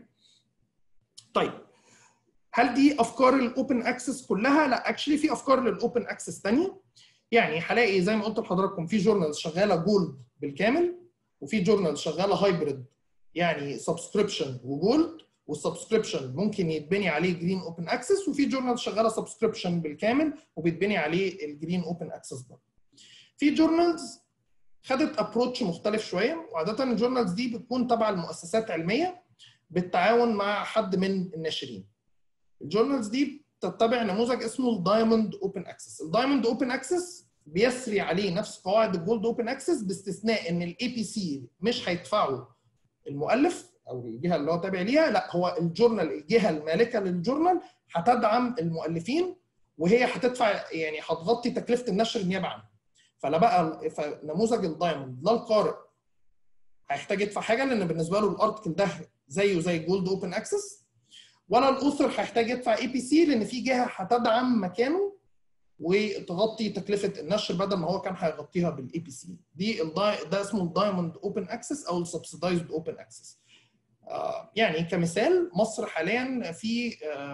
طيب هل دي افكار الاوبن اكسس كلها؟ لا، اكشلي في افكار للاوبن اكسس ثانيه. يعني هلاقي زي ما قلت لحضراتكم في جورنالز شغاله جولد بالكامل، وفي جورنالز شغاله هايبريد يعني سبسكريبشن وجولد، والسبسكريبشن ممكن يتبني عليه جرين اوبن اكسس، وفي جورنالز شغاله سبسكريبشن بالكامل وبيتبني عليه الجرين اوبن اكسس برضه. في جورنالز خدت ابروتش مختلف شويه، وعاده الجورنالز دي بتكون تبع المؤسسات علميه بالتعاون مع حد من الناشرين. الجورنالز دي تتبع نموذج اسمه الدايموند اوبن اكسس. الدايموند اوبن اكسس بيسري عليه نفس قواعد الجولد اوبن اكسس باستثناء ان الاي بي سي مش هيدفعوا المؤلف او الجهه اللي هو تابع ليها، لا هو الجورنال الجهه المالكه للجورنال هتدعم المؤلفين وهي هتدفع، يعني هتغطي تكلفه النشر النيابه عنه. فلا بقى فنموذج الدايموند لا القارئ هيحتاج يدفع حاجه لان بالنسبه له الارتكل ده زيه زي الجولد اوبن اكسس، ولا الاوثر هيحتاج يدفع اي بي سي لان في جهه هتدعم مكانه وتغطي تكلفه النشر بدل ما هو كان هيغطيها بالاي بي سي. ده اسمه الدايموند اوبن اكسس او السبسيدايزد اوبن اكسس. يعني كمثال مصر حاليا في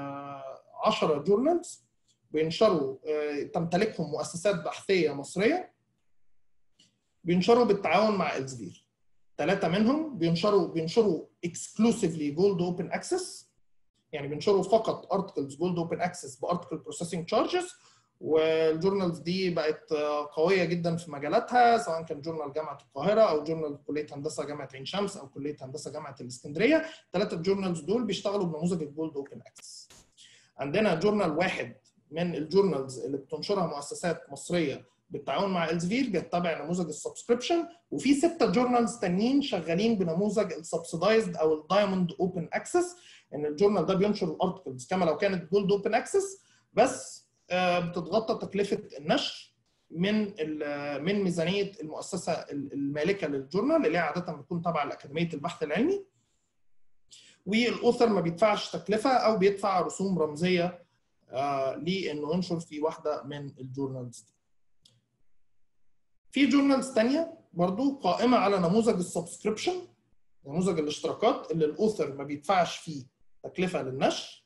10 جورنالز بينشروا تمتلكهم مؤسسات بحثيه مصريه بينشروا بالتعاون مع إلزفير. 3 منهم بينشروا exclusively جولد اوبن اكسس، يعني بينشروا فقط ارتكلز جولد اوبن اكسس بارتكل بروسيسنج تشارجز، والجورنالز دي بقت قويه جدا في مجالاتها سواء كان جورنال جامعه القاهره او جورنال كليه هندسه جامعه عين شمس او كليه هندسه جامعه الاسكندريه. 3 جورنالز دول بيشتغلوا بنموذج الجولد اوبن اكسس. عندنا جورنال واحد من الجورنالز اللي بتنشرها مؤسسات مصريه بالتعاون مع إلزفير بيتبع نموذج السبسكريبشن، وفي 6 جورنالز تانيين شغالين بنموذج السبسيدايزد او الدايموند اوبن اكسس، ان الجورنال ده بينشر الارتكلز كما لو كانت جولد اوبن اكسس بس بتتغطى تكلفه النشر من ميزانيه المؤسسه المالكه للجورنال اللي هي عاده بتكون تابعه لاكاديميه البحث العلمي، والاوثر ما بيدفعش تكلفه او بيدفع رسوم رمزيه لانه ينشر في واحده من الجورنالز دي. في جورنالز ثانيه برضو قائمه على نموذج السبسكريبشن، نموذج الاشتراكات اللي الاوثر ما بيدفعش فيه تكلفه للنشر.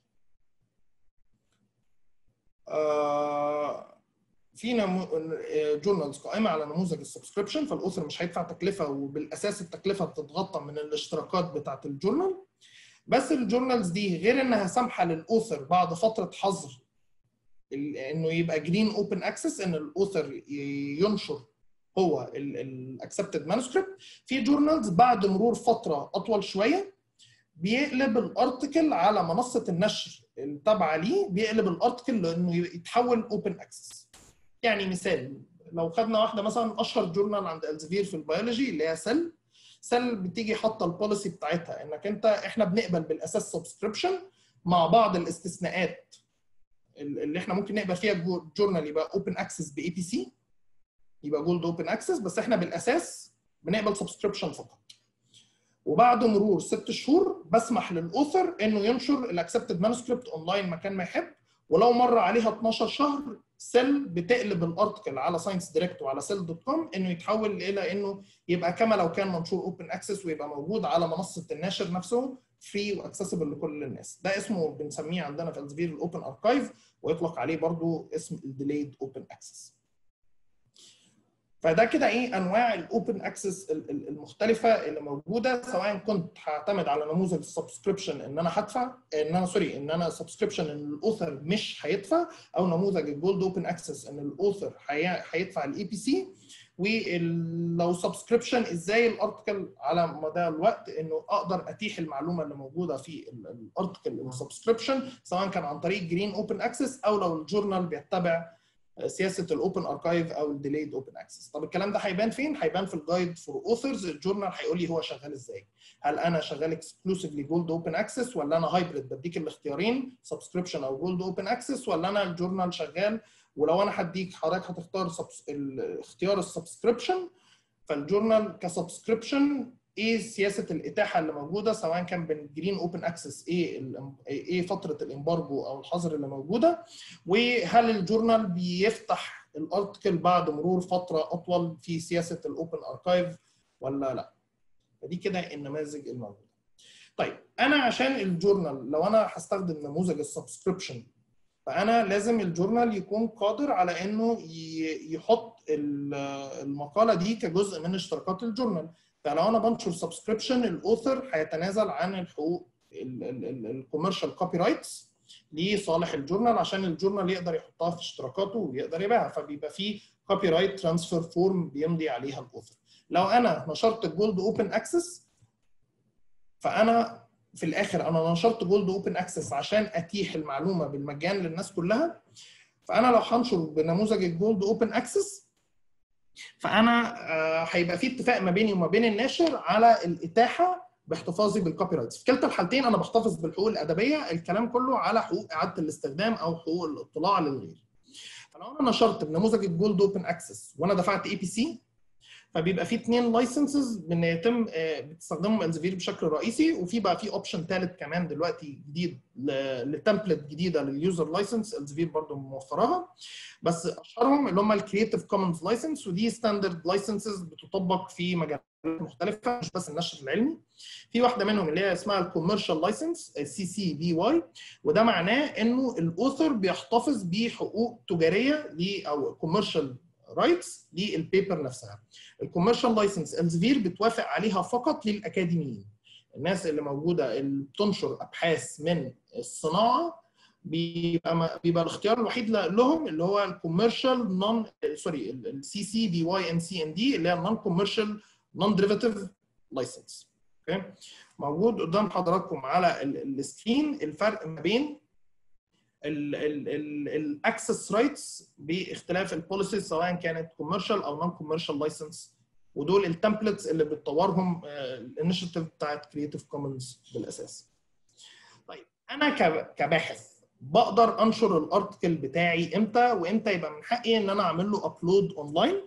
في جورنالز قائمه على نموذج السبسكريبشن فالاوثر مش هيدفع تكلفه وبالاساس التكلفه بتتغطى من الاشتراكات بتاعه الجورنال. بس الجورنالز دي غير انها سامحه للاوثر بعد فتره حظر انه يبقى جرين اوبن اكسس ان الاوثر ينشر هو الاكسبتد مانuscript، في جورنالز بعد مرور فتره اطول شويه بيقلب الارتكل على منصه النشر التابعه ليه، بيقلب الارتكل لانه يتحول اوبن اكسس. يعني مثال لو خدنا واحده مثلا اشهر جورنال عند إلزفير في البيولوجي اللي هي سيل بتيجي حاطه البوليسي بتاعتها انك احنا بنقبل بالاساس سبسكريبشن مع بعض الاستثناءات اللي احنا ممكن نقبل فيها الجورنال يبقى اوبن اكسس باي بي سي، يبقى جولد اوبن اكسس، بس احنا بالاساس بنقبل سبسكريبشن فقط. وبعد مرور 6 شهور بسمح للاوثر انه ينشر الاكسبتد مانuscript اونلاين مكان ما يحب، ولو مر عليها 12 شهر سيل بتقلب الارتكل على ساينس دايركت وعلى cell.com انه يتحول الى انه يبقى كما لو كان منشور اوبن اكسس، ويبقى موجود على منصه الناشر نفسه فري واكسسبل لكل الناس. ده اسمه بنسميه عندنا في الزفير الاوبن اركايف، ويطلق عليه برضو اسم الديليد اوبن اكسس. فده كده ايه انواع الاوبن اكسس المختلفه اللي موجوده، سواء كنت هعتمد على نموذج السبسكريبشن ان انا هدفع، ان انا سبسكريبشن ان الاوثر مش هيدفع، او نموذج الجولد اوبن اكسس ان الاوثر هيدفع الاي بي سي. ولو سبسكريبشن ازاي الارتكل على مدى الوقت انه اقدر اتيح المعلومه اللي موجوده في الارتكل السبسكريبشن، سواء كان عن طريق جرين اوبن اكسس او لو الجورنال بيتبع سياسه الاوبن اركايف او الديليد اوبن اكسس. طب الكلام ده هيبان فين؟ هيبان في الجايد فور اوثرز. الجورنال هيقول لي هو شغال ازاي، هل انا شغال اكسكلوسيفلي جولد اوبن اكسس، ولا انا هايبريد بديك الاختيارين سبسكريبشن او جولد اوبن اكسس، ولا انا الجورنال شغال. ولو انا هديك حضرتك هتختار اختيار السبسكريبشن، فالجورنال كسبسكريبشن ايه سياسه الاتاحه اللي موجوده، سواء كان بالجرين اوبن اكسس ايه فتره الامبارجو او الحظر اللي موجوده، وهل الجورنال بيفتح الارتكل بعد مرور فتره اطول في سياسه الاوبن اركايف ولا لا. فدي كده النماذج الموجوده. طيب انا عشان الجورنال لو انا هستخدم نموذج السبسكريبشن، فانا لازم الجورنال يكون قادر على انه يحط المقاله دي كجزء من اشتراكات الجورنال. فلو انا بنشر سبسكريبشن، الاوثر هيتنازل عن الحقوق الكوميرشال كوبي رايتس لصالح الجورنال عشان الجورنال يقدر يحطها في اشتراكاته ويقدر يبيعها، فبيبقى في كوبي رايت ترانسفير فورم بيمضي عليها الاوثر. لو انا نشرت الجولد اوبن اكسس، فانا في الاخر انا نشرت جولد اوبن اكسس عشان اتيح المعلومه بالمجان للناس كلها. فانا لو هنشر بنموذج الجولد اوبن اكسس، فانا هيبقى في اتفاق ما بيني وما بين الناشر على الاتاحه باحتفاظي بالكوبي رايتس. في كلتا الحالتين انا بحتفظ بالحقوق الادبيه، الكلام كله على حقوق اعاده الاستخدام او حقوق الاطلاع للغير. فلو انا نشرت بنموذج الجولد اوبن اكسس وانا دفعت اي بي سي، فبيبقى في 2 لايسنسز بيتم بتستخدمهم الزفير بشكل رئيسي، وفي بقى في اوبشن ثالث كمان دلوقتي جديد لتمبلت جديده لليوزر لايسنس الزفير برضو موفرها. بس اشهرهم اللي هم الكرييتيف كومنز لايسنس، ودي ستاندرد لايسنسز بتطبق في مجالات مختلفه مش بس النشر العلمي. في واحده منهم اللي هي اسمها الكوميرشال لايسنس CC BY، وده معناه انه الاوثر بيحتفظ بحقوق تجاريه او كوميرشال رايتس للبيبر نفسها. الكوميرشال لايسنس الزفير بتوافق عليها فقط للاكاديميين، الناس اللي موجوده اللي بتنشر ابحاث من الصناعه، بيبقى الاختيار الوحيد لهم اللي هو الكوميرشال نون CC BY-NCND اللي هي النون كوميرشال نون ديريفاتيف لايسنس. اوكي، موجود قدام حضراتكم على السكرين الفرق ما بين الاكسس رايتس باختلاف البوليسيز سواء كانت كوميرشال او نون كوميرشال لايسنس، ودول التمبلتس اللي بتطورهم الانيشيتيف بتاعت كرييتيف كومنز بالاساس. طيب انا كباحث بقدر انشر الارتكل بتاعي امتى، وامتى يبقى من حقي ان انا اعمل له ابلود اونلاين؟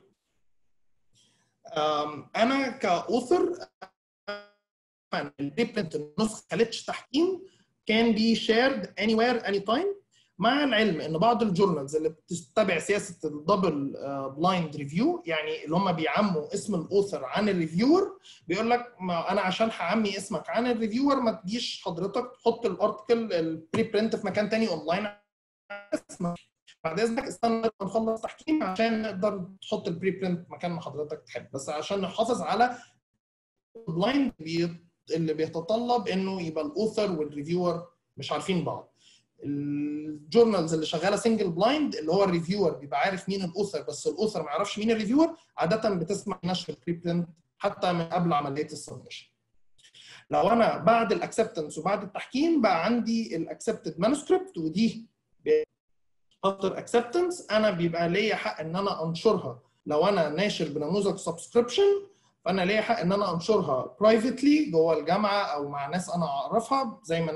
انا كاوثر البريبرنت النسخه خلتش تحكيم كان بي شيرد اني وير اني تايم، مع العلم ان بعض الجورنالز اللي بتتبع سياسه الدبل بلايند ريفيو، يعني اللي هم بيعموا اسم الاوثر عن الريفيور، بيقول لك ما انا عشان هعمي اسمك عن الريفيور ما تجيش حضرتك تحط الارتكل البري برنت في مكان ثاني اونلاين اسمك، بعد اذنك استنى لما نخلص تحكيم عشان نقدر تحط البري برنت مكان ما حضرتك تحب، بس عشان نحافظ على البلايند اللي بيتطلب انه يبقى الاوثر والريفيور مش عارفين بعض. الجورنالز اللي شغاله سنجل بلايند اللي هو الريفيور بيبقى عارف مين الاوثر بس الاوثر ما يعرفش مين الريفيور، عاده بتسمح نشر البري برنت حتى من قبل عمليه السبمشن. لو انا بعد الاكسبتنس وبعد التحكيم بقى عندي الاكسبتد مانuscript، ودي افتر اكسبتنس انا بيبقى ليا حق ان انا انشرها. لو انا ناشر بنموذج سبسكريبشن فانا ليا حق ان انا انشرها برايفتلي جوه الجامعه او مع ناس انا اعرفها زي ما انا احب،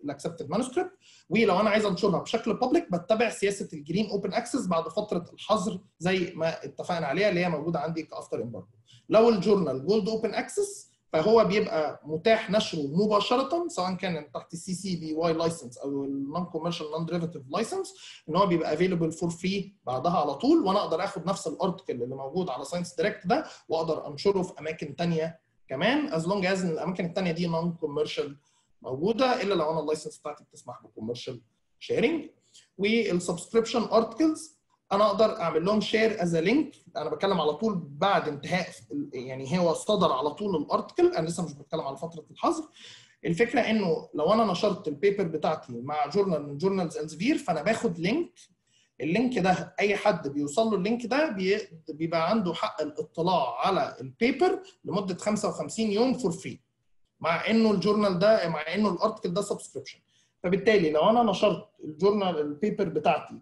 الاكسبتد مانuscript. ولو انا عايز انشرها بشكل بابليك بتبع سياسه الجرين اوبن اكسس بعد فتره الحظر زي ما اتفقنا عليها اللي هي موجوده عندي كافتر امبارجو. لو الجورنال جولد اوبن اكسس فهو بيبقى متاح نشره مباشره سواء كان تحت السي سي بي واي لايسنس او النون كوميرشال نون ديريفيتيف لايسنس، ان هو بيبقى افيلبل فور فري بعدها على طول، وانا اقدر اخد نفس الارتكل اللي موجود على ساينس دايركت ده واقدر انشره في اماكن ثانيه كمان از لونج از ان الاماكن الثانيه دي نون كوميرشال موجوده، الا لو انا اللايسنس بتاعتي بتسمح بكوميرشال شيرنج. والسبسكريبشن ارتكلز انا اقدر اعمل لهم شير از لينك، انا بتكلم على طول بعد انتهاء يعني هو صدر على طول الارتكل، انا لسه مش بتكلم على فتره الحظر. الفكره انه لو انا نشرت البيبر بتاعتي مع جورنال من جورنالز الزفير فانا باخد لينك، اللينك ده اي حد بيوصل له اللينك ده بيبقى عنده حق الاطلاع على البيبر لمده 55 يوم فور فري، مع انه الجورنال ده مع انه الارتكل ده سبسكريبشن. فبالتالي لو انا نشرت الجورنال البيبر بتاعتي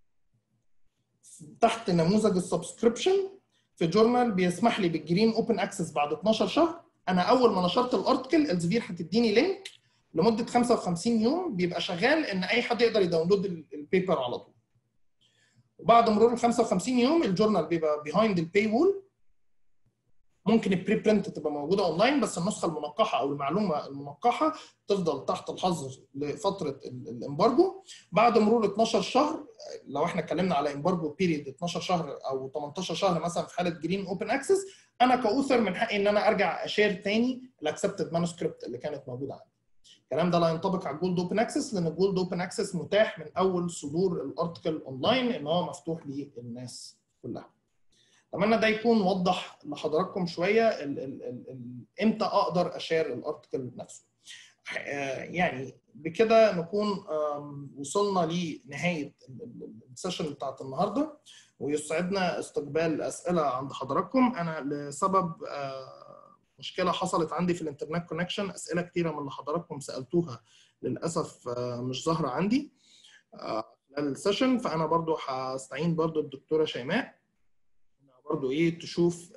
تحت نموذج السبسكريبشن في جورنال بيسمح لي بالجرين اوبن اكسس بعد 12 شهر، انا اول ما نشرت الارتكل الزفير هتديني لينك لمده 55 يوم بيبقى شغال ان اي حد يقدر يداونلود البيبر على طول. وبعد مرور ال 55 يوم الجورنال بيبقى بيهايند الباي وول، ممكن البري برنت تبقى موجوده اونلاين بس النسخه المنقحه او المعلومه المنقحه تفضل تحت الحظر لفتره الامبارجو. بعد مرور 12 شهر لو احنا اتكلمنا على امبارجو بيريد 12 شهر او 18 شهر مثلا في حاله جرين اوبن اكسس، انا كاوثر من حقي ان انا ارجع اشير تاني الاكسبتد مانuscript اللي كانت موجوده عندي. الكلام ده لا ينطبق على الجولد اوبن اكسس لان الجولد اوبن اكسس متاح من اول صدور الارتكل اونلاين ان هو مفتوح للناس كلها. اتمنى ده يكون وضح لحضراتكم شويه امتى اقدر اشير الارتكل نفسه. يعني بكده نكون وصلنا لنهايه السيشن بتاعت النهارده، ويسعدنا استقبال اسئله عند حضراتكم. انا لسبب مشكله حصلت عندي في الانترنت كونكشن اسئله كتيره من اللي حضراتكم سالتوها للاسف مش ظاهره عندي خلال السيشن، فانا برضو هستعين برضو الدكتوره شيماء برضو تشوف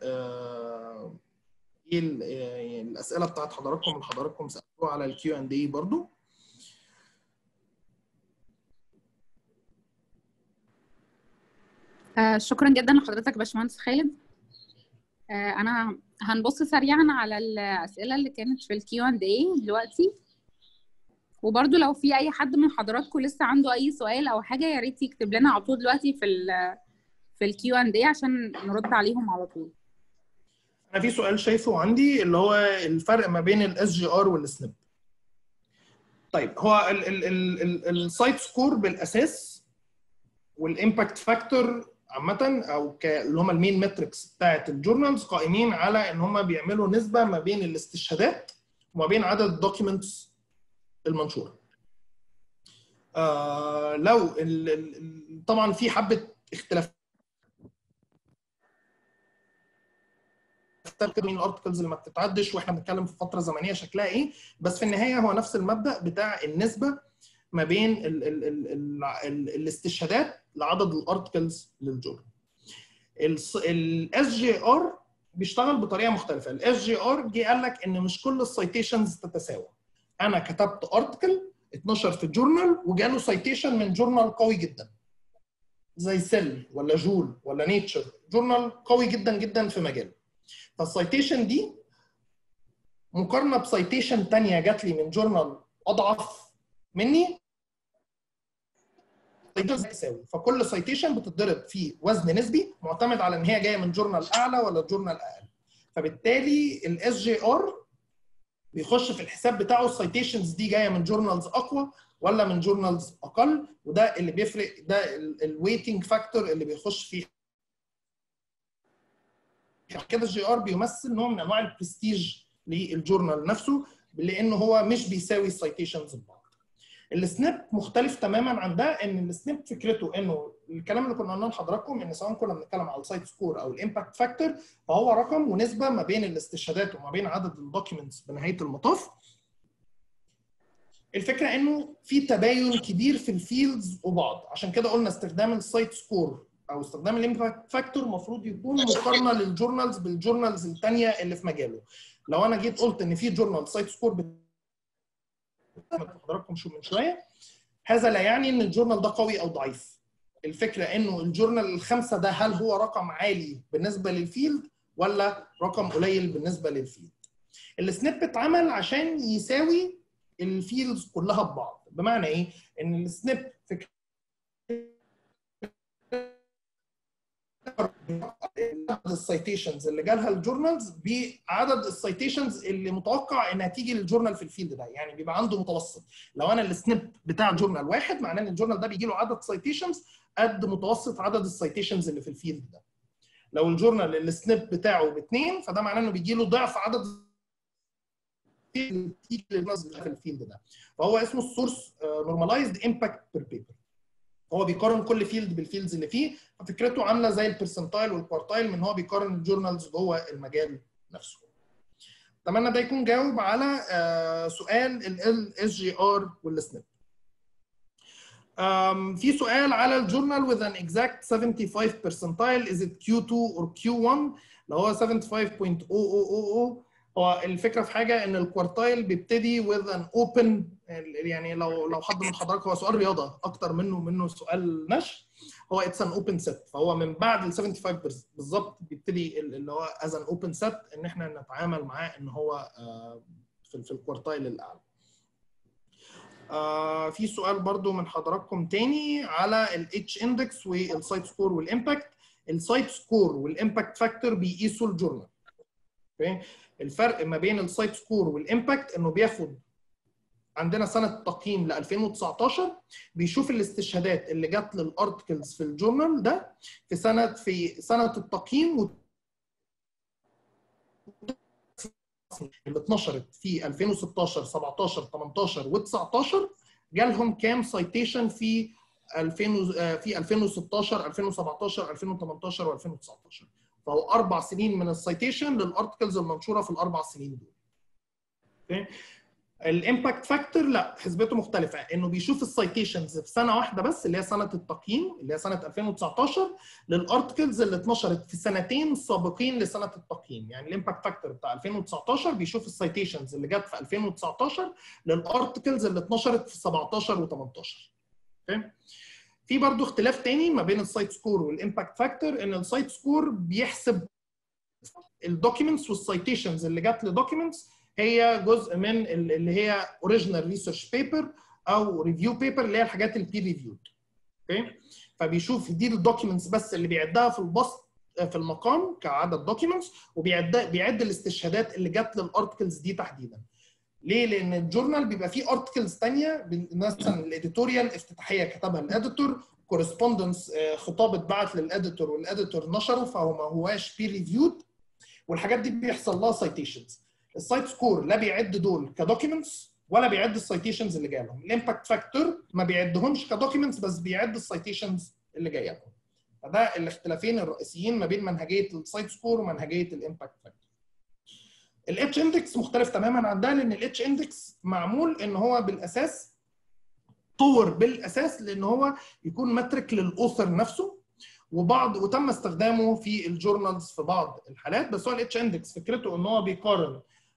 الاسئله بتاعت حضراتكم اللي حضراتكم سالتوها على الكيو اند اي برضو. شكرا جدا لحضرتك باشمهندس خالد. انا هنبص سريعا على الاسئله اللي كانت في الكيو اند اي دلوقتي، وبرده لو في اي حد من حضراتكم لسه عنده اي سؤال او حاجه يا ريت يكتب لنا على طول دلوقتي في الكيو اند اي عشان نرد عليهم على طول. انا في سؤال شايفه عندي اللي هو الفرق ما بين الاس جي ار والسنب. طيب هو السايت سكور بالاساس والامباكت فاكتور عامه او اللي هم المين ماتريكس بتاعت الجورنالز قائمين على ان هم بيعملوا نسبه ما بين الاستشهادات وما بين عدد الدوكيومنتس المنشوره. لو طبعا في حبه اختلاف كده من الارتكلز اللي ما بتتعدش واحنا بنتكلم في فتره زمنيه شكلها ايه، بس في النهايه هو نفس المبدا بتاع النسبه ما بين الاستشهادات لعدد الارتكلز للجورنال. الاس جي ار بيشتغل بطريقه مختلفه. الاس جي ار جه قال لك ان مش كل السايتيشنز تتساوى. انا كتبت ارتكل اتنشر في الجورنال وجاله سايتيشن من جورنال قوي جدا زي سيل ولا جول ولا نيتشر، جورنال قوي جدا جدا في مجاله، فالسايتيشن دي مقارنه بسايتيشن ثانيه جات لي من جورنال اضعف مني تساوي، فكل سايتيشن بتتضرب في وزن نسبي معتمد على ان هي جايه من جورنال اعلى ولا جورنال اقل. فبالتالي الاس جي ار بيخش في الحساب بتاعه السايتيشنز دي جايه من جورنالز اقوى ولا من جورنالز اقل، وده اللي بيفرق، ده الويتنج فاكتور اللي بيخش فيه. كده الجي ار بيمثل نوع من انواع البرستيج للجورنال نفسه لانه هو مش بيساوي السايتيشنز ببعض. السناب مختلف تماما عن ده، ان السناب فكرته انه الكلام اللي كنا قلناه لحضراتكم ان سواء كنا بنتكلم على السايت سكور او الامباكت فاكتور فهو رقم ونسبه ما بين الاستشهادات وما بين عدد الدوكيومنتس بنهايه المطاف. الفكره انه في تباين كبير في الفيلدز وبعض، عشان كده قلنا استخدام السايت سكور او استخدام الامباكت فاكتور المفروض يكون مقارنه للجورنالز بالجورنالز الثانيه اللي في مجاله. لو انا جيت قلت ان في جورنال سايت سكور حضراتكم شو من شويه. هذا لا يعني ان الجورنال ده قوي او ضعيف. الفكره انه الجورنال الخمسه ده هل هو رقم عالي بالنسبه للفيلد ولا رقم قليل بالنسبه للفيلد. السنيب اتعمل عشان يساوي الفيلدز كلها ببعض. بمعنى ايه؟ ان السنيب فكره عدد السيتيشنز اللي جالها الجورنالز بعدد السيتيشنز اللي متوقع انها تيجي للجورنال في الفيلد ده، يعني بيبقى عنده متوسط. لو انا السنيب بتاع جورنال واحد معناه ان الجورنال ده بيجي له عدد سيتيشنز قد متوسط عدد السيتيشنز اللي في الفيلد ده. لو الجورنال السنيب بتاعه باثنين فده معناه انه بيجي له ضعف عدد اللي بتيجي للجورنالز في الفيلد ده. فهو اسمه السورس نورماليزد امباكت بير بيبر. هو بيقارن كل فيلد بالفيلدز اللي فيه، ففكرته عامله زي البرسنتايل والكوارتايل من هو بيقارن الجورنالز جوه المجال نفسه. اتمنى ده يكون جاوب على سؤال ال SGR والسنيب. في سؤال على الجورنال with an exact 75 percentile is it Q2 or Q1 اللي هو 75.0000. هو الفكره في حاجه ان الكوارتايل بيبتدي with an open، يعني لو حد من حضراتكم، هو سؤال رياضه اكتر منه سؤال نشر، هو اتس ان اوبن سيت، فهو من بعد ال 75 بالظبط بيبتدي اللي هو از ان اوبن سيت ان احنا نتعامل معاه ان هو في الكوارتايل الاعلى. في سؤال برضو من حضراتكم تاني على الاتش اندكس والسايت سكور والامباكت. السايت سكور والامباكت فاكتور بيقيسوا الجورنال. اوكي، الفرق ما بين السايت سكور والامباكت انه بياخد عندنا سنه تقييم ل 2019، بيشوف الاستشهادات اللي جت للارتكلز في الجورنال ده في سنه التقييم اللي اتنشرت في 2016 17 18 و19 جالهم كام سايتيشن في 2016 2017 2018 و2019. فهو 4 سنين من السايتيشن للارتكلز المنشوره في الاربع سنين دول. اوكي، الامباكت فاكتور لا، حسبته مختلفه، انه بيشوف السايتيشنز في سنه واحده بس اللي هي سنه التقييم اللي هي سنه 2019 للارتكلز اللي اتنشرت في سنتين سابقين لسنه التقييم. يعني الامباكت فاكتور بتاع 2019 بيشوف السايتيشنز اللي جت في 2019 للارتكلز اللي اتنشرت في 17 و18. اوكي، في برضو اختلاف تاني ما بين السايت سكور والامباكت فاكتور، ان السايت سكور بيحسب الدوكيومنتس والسايتيشنز اللي جت لدوكيومنتس هي جزء من اللي هي اوريجينال ريسيرش بيبر او ريفيو بيبر اللي هي الحاجات البير ريفيود. اوكي، فبيشوف دي الدوكيومنتس بس اللي بيعدها في البسط في المقام كعدد دوكيومنتس، وبيعد الاستشهادات اللي جت للارتكلز دي تحديدا. ليه؟ لان الجورنال بيبقى فيه ارتكلز ثانيه، مثلا الاديتوريال افتتاحيه كتبها الاديتور، كورسبوندنس خطاب اتبعت للاديتور والاديتور نشره فهو ما هواش بير ريفيود، والحاجات دي بيحصل لها سايتيشنز. السايت سكور لا بيعد دول كدوكيومنتس ولا بيعد السايتيشنز اللي جايه لهم. الامباكت فاكتور ما بيعدهمش كدوكيومنتس بس بيعد السايتيشنز اللي جايه لهم. فده الاختلافين الرئيسيين ما بين منهجيه السايت سكور ومنهجيه الامباكت فاكتور. الاتش اندكس مختلف تماما عن ده، لان الاتش اندكس معمول ان هو بالاساس طور بالاساس لان هو يكون مترك للاوثر نفسه، وتم استخدامه في الجورنالز في بعض الحالات. بس هو الاتش اندكس فكرته ان هو بيقارن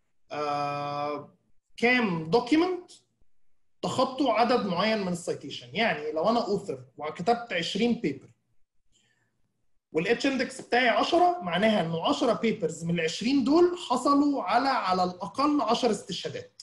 كام دوكيمنت تخطوا عدد معين من السايتيشن. يعني لو انا اوثر وكتبت 20 بيبر والاتش اندكس بتاعي 10، معناها انه 10 بيبرز من ال 20 دول حصلوا على الاقل 10 استشهادات.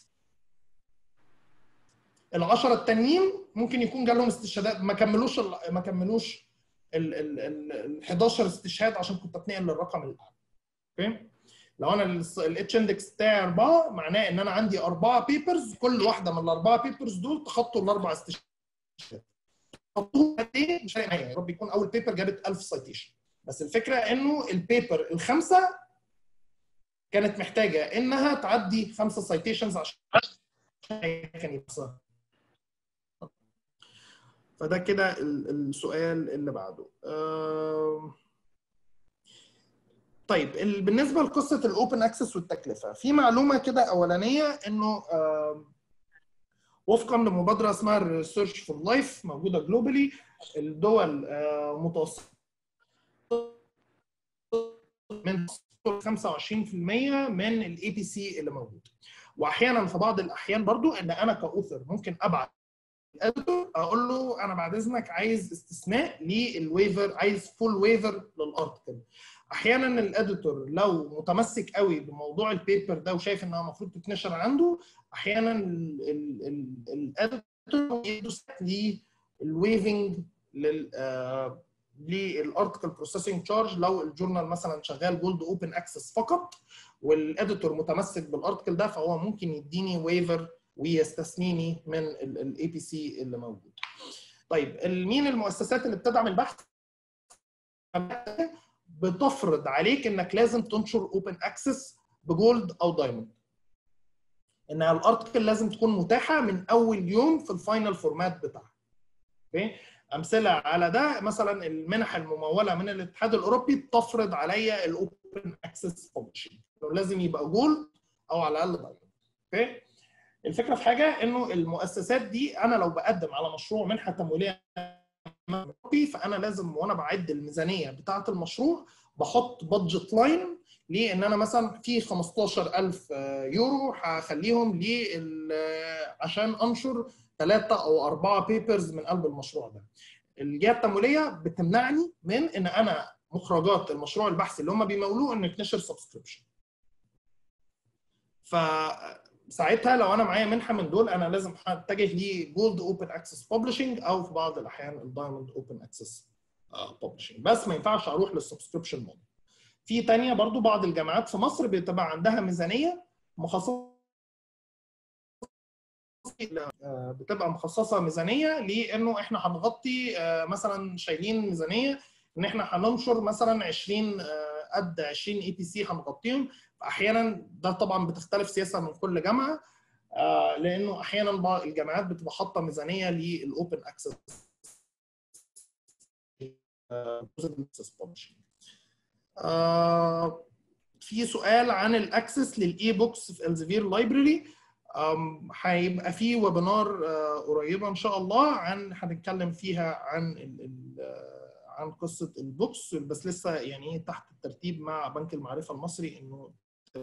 ال10 التانيين ممكن يكون جالهم استشهادات ما كملوش ال 11 استشهاد عشان كنت اتنقل للرقم الاعلى. اوكي، لو انا الاتش اندكس بتاعي 4 معناه ان انا عندي 4 بيبرز، كل واحده من ال4 بيبرز دول تخطوا الاربع استشهادات. تخطوهم قد ايه؟ مش هيبقى يا رب يكون اول بيبر جابت 1000 سايتيشن، بس الفكره انه البيبر الخامسه كانت محتاجه انها تعدي 5 سايتيشنز عشان كان يبقى. فده كده السؤال اللي بعده. طيب بالنسبه لقصه الاوبن اكسس والتكلفه، في معلومه كده اولانيه انه وفقا لمبادره اسمها ريسيرش فور لايف موجوده جلوبالي، الدول متوسطه من 25% من الاي بي سي اللي موجود. واحيانا في بعض الاحيان برضو ان انا كاوثر ممكن ابعت الاديتور اقول له انا بعد اذنك عايز استثناء للويفر، عايز فول ويفر للارتكل. احيانا الاديتور لو متمسك قوي بموضوع البيبر ده وشايف انها المفروض تتنشر عنده، احيانا الاديتور يدوس للويفنج للارتكل بروسيسنج تشارج لو الجورنال مثلا شغال جولد اوبن اكسس فقط والاديتور متمسك بالارتكل ده، فهو ممكن يديني ويفر ويستثنيني من الاي بي سي اللي موجود. طيب مين المؤسسات اللي بتدعم البحث؟ بتفرض عليك انك لازم تنشر اوبن اكسس بجولد او دايموند. ان الارتكل لازم تكون متاحه من اول يوم في الفاينل فورمات بتاعها. اوكي؟ امثله على ده مثلا المنح المموله من الاتحاد الاوروبي بتفرض عليا الاوبن اكسس ببلشنج، لازم يبقى جولد او على الاقل دايموند. اوكي؟ الفكره في حاجه انه المؤسسات دي انا لو بقدم على مشروع منحه تمويليه فانا لازم وانا بعد الميزانيه بتاعه المشروع بحط بادجت لاين لان انا مثلا في 15,000 يورو هخليهم عشان انشر 3 أو 4 بيبرز من قلب المشروع ده. الجهه التمويليه بتمنعني من ان انا مخرجات المشروع البحثي اللي هم بيمولوه ان يتنشر سبسكريبشن. فساعتها لو انا معايا منحه من دول انا لازم اتجه لجولد اوبن اكسس ببلشنج او في بعض الاحيان الدايموند اوبن اكسس ببلشنج، بس ما ينفعش اروح للسبسكريبشن موديل. في ثانيه برضو بعض الجامعات في مصر بتبقى عندها ميزانيه مخصصه، بتبقى مخصصه ميزانيه لانه احنا هنغطي مثلا شايلين ميزانيه ان احنا هننشر مثلا 20 قد 20 اي بي سي هنغطيهم. احيانا ده طبعا بتختلف سياسه من كل جامعه لانه احيانا بعض الجامعات بتبقى حاطه ميزانيه للاوبن اكسس. في سؤال عن الاكسس للاي بوكس في الزفير لايبرري. هيبقى في ويبينار قريبه ان شاء الله هنتكلم فيها عن قصه البوكس، بس لسه يعني تحت الترتيب مع بنك المعرفه المصري انه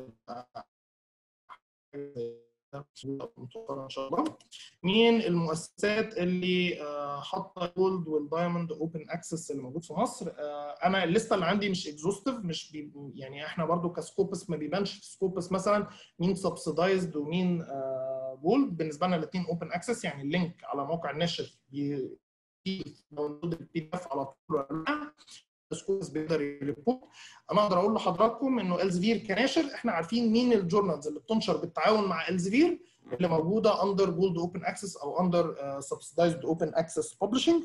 ان شاء الله. مين المؤسسات اللي حاطه جولد والدايموند اوبن اكسس اللي موجود في مصر؟ انا الليسته اللي عندي مش اكزوستيف، مش يعني احنا برضو كسكوبس ما بيبانش في سكوبس مثلا مين سبسيدايزد ومين جولد. بالنسبه لنا الاثنين اوبن اكسس، يعني اللينك على موقع الناشر موجود البي دي اف على طول ولا لا، سكوبس بيقدر يريبورت. انا اقدر اقول لحضراتكم انه الزفير كناشر احنا عارفين مين الجورنالز اللي بتنشر بالتعاون مع الزفير اللي موجوده اندر جولد اوبن اكسس او اندر سبسيدايزد اوبن اكسس ببلشنج.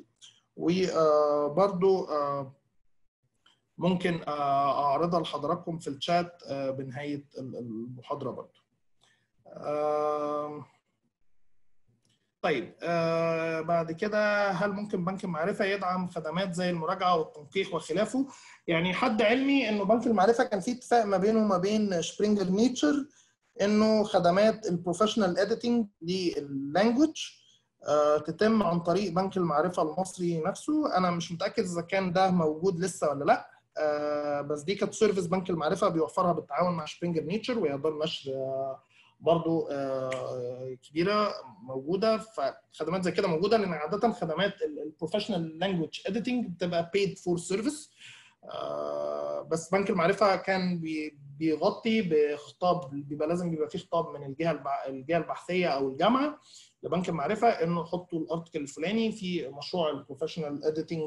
وبرده ممكن اعرضها لحضراتكم في الشات بنهايه المحاضره برده. طيب بعد كده هل ممكن بنك المعرفه يدعم خدمات زي المراجعه والتنقيح وخلافه؟ يعني حد علمي انه بنك المعرفه كان في اتفاق ما بينه وما بين سبرينجر نيتشر انه خدمات البروفيشنال اديتنج لللانجوج تتم عن طريق بنك المعرفه المصري نفسه. انا مش متاكد اذا كان ده موجود لسه ولا لا، بس دي كانت سيرفيس بنك المعرفه بيوفرها بالتعاون مع سبرينجر نيتشر، وهي دار نشر برضو كبيره موجوده. فخدمات زي كده موجوده لان عاده خدمات البروفيشنال لانجويج اديتنج بتبقى paid for service. بس بنك المعرفه كان بيغطي بخطاب، بيبقى لازم بيبقى فيه خطاب من الجهه البحثيه او الجامعه لبنك المعرفه انه حطوا الارتكل الفلاني في مشروع البروفيشنال اديتنج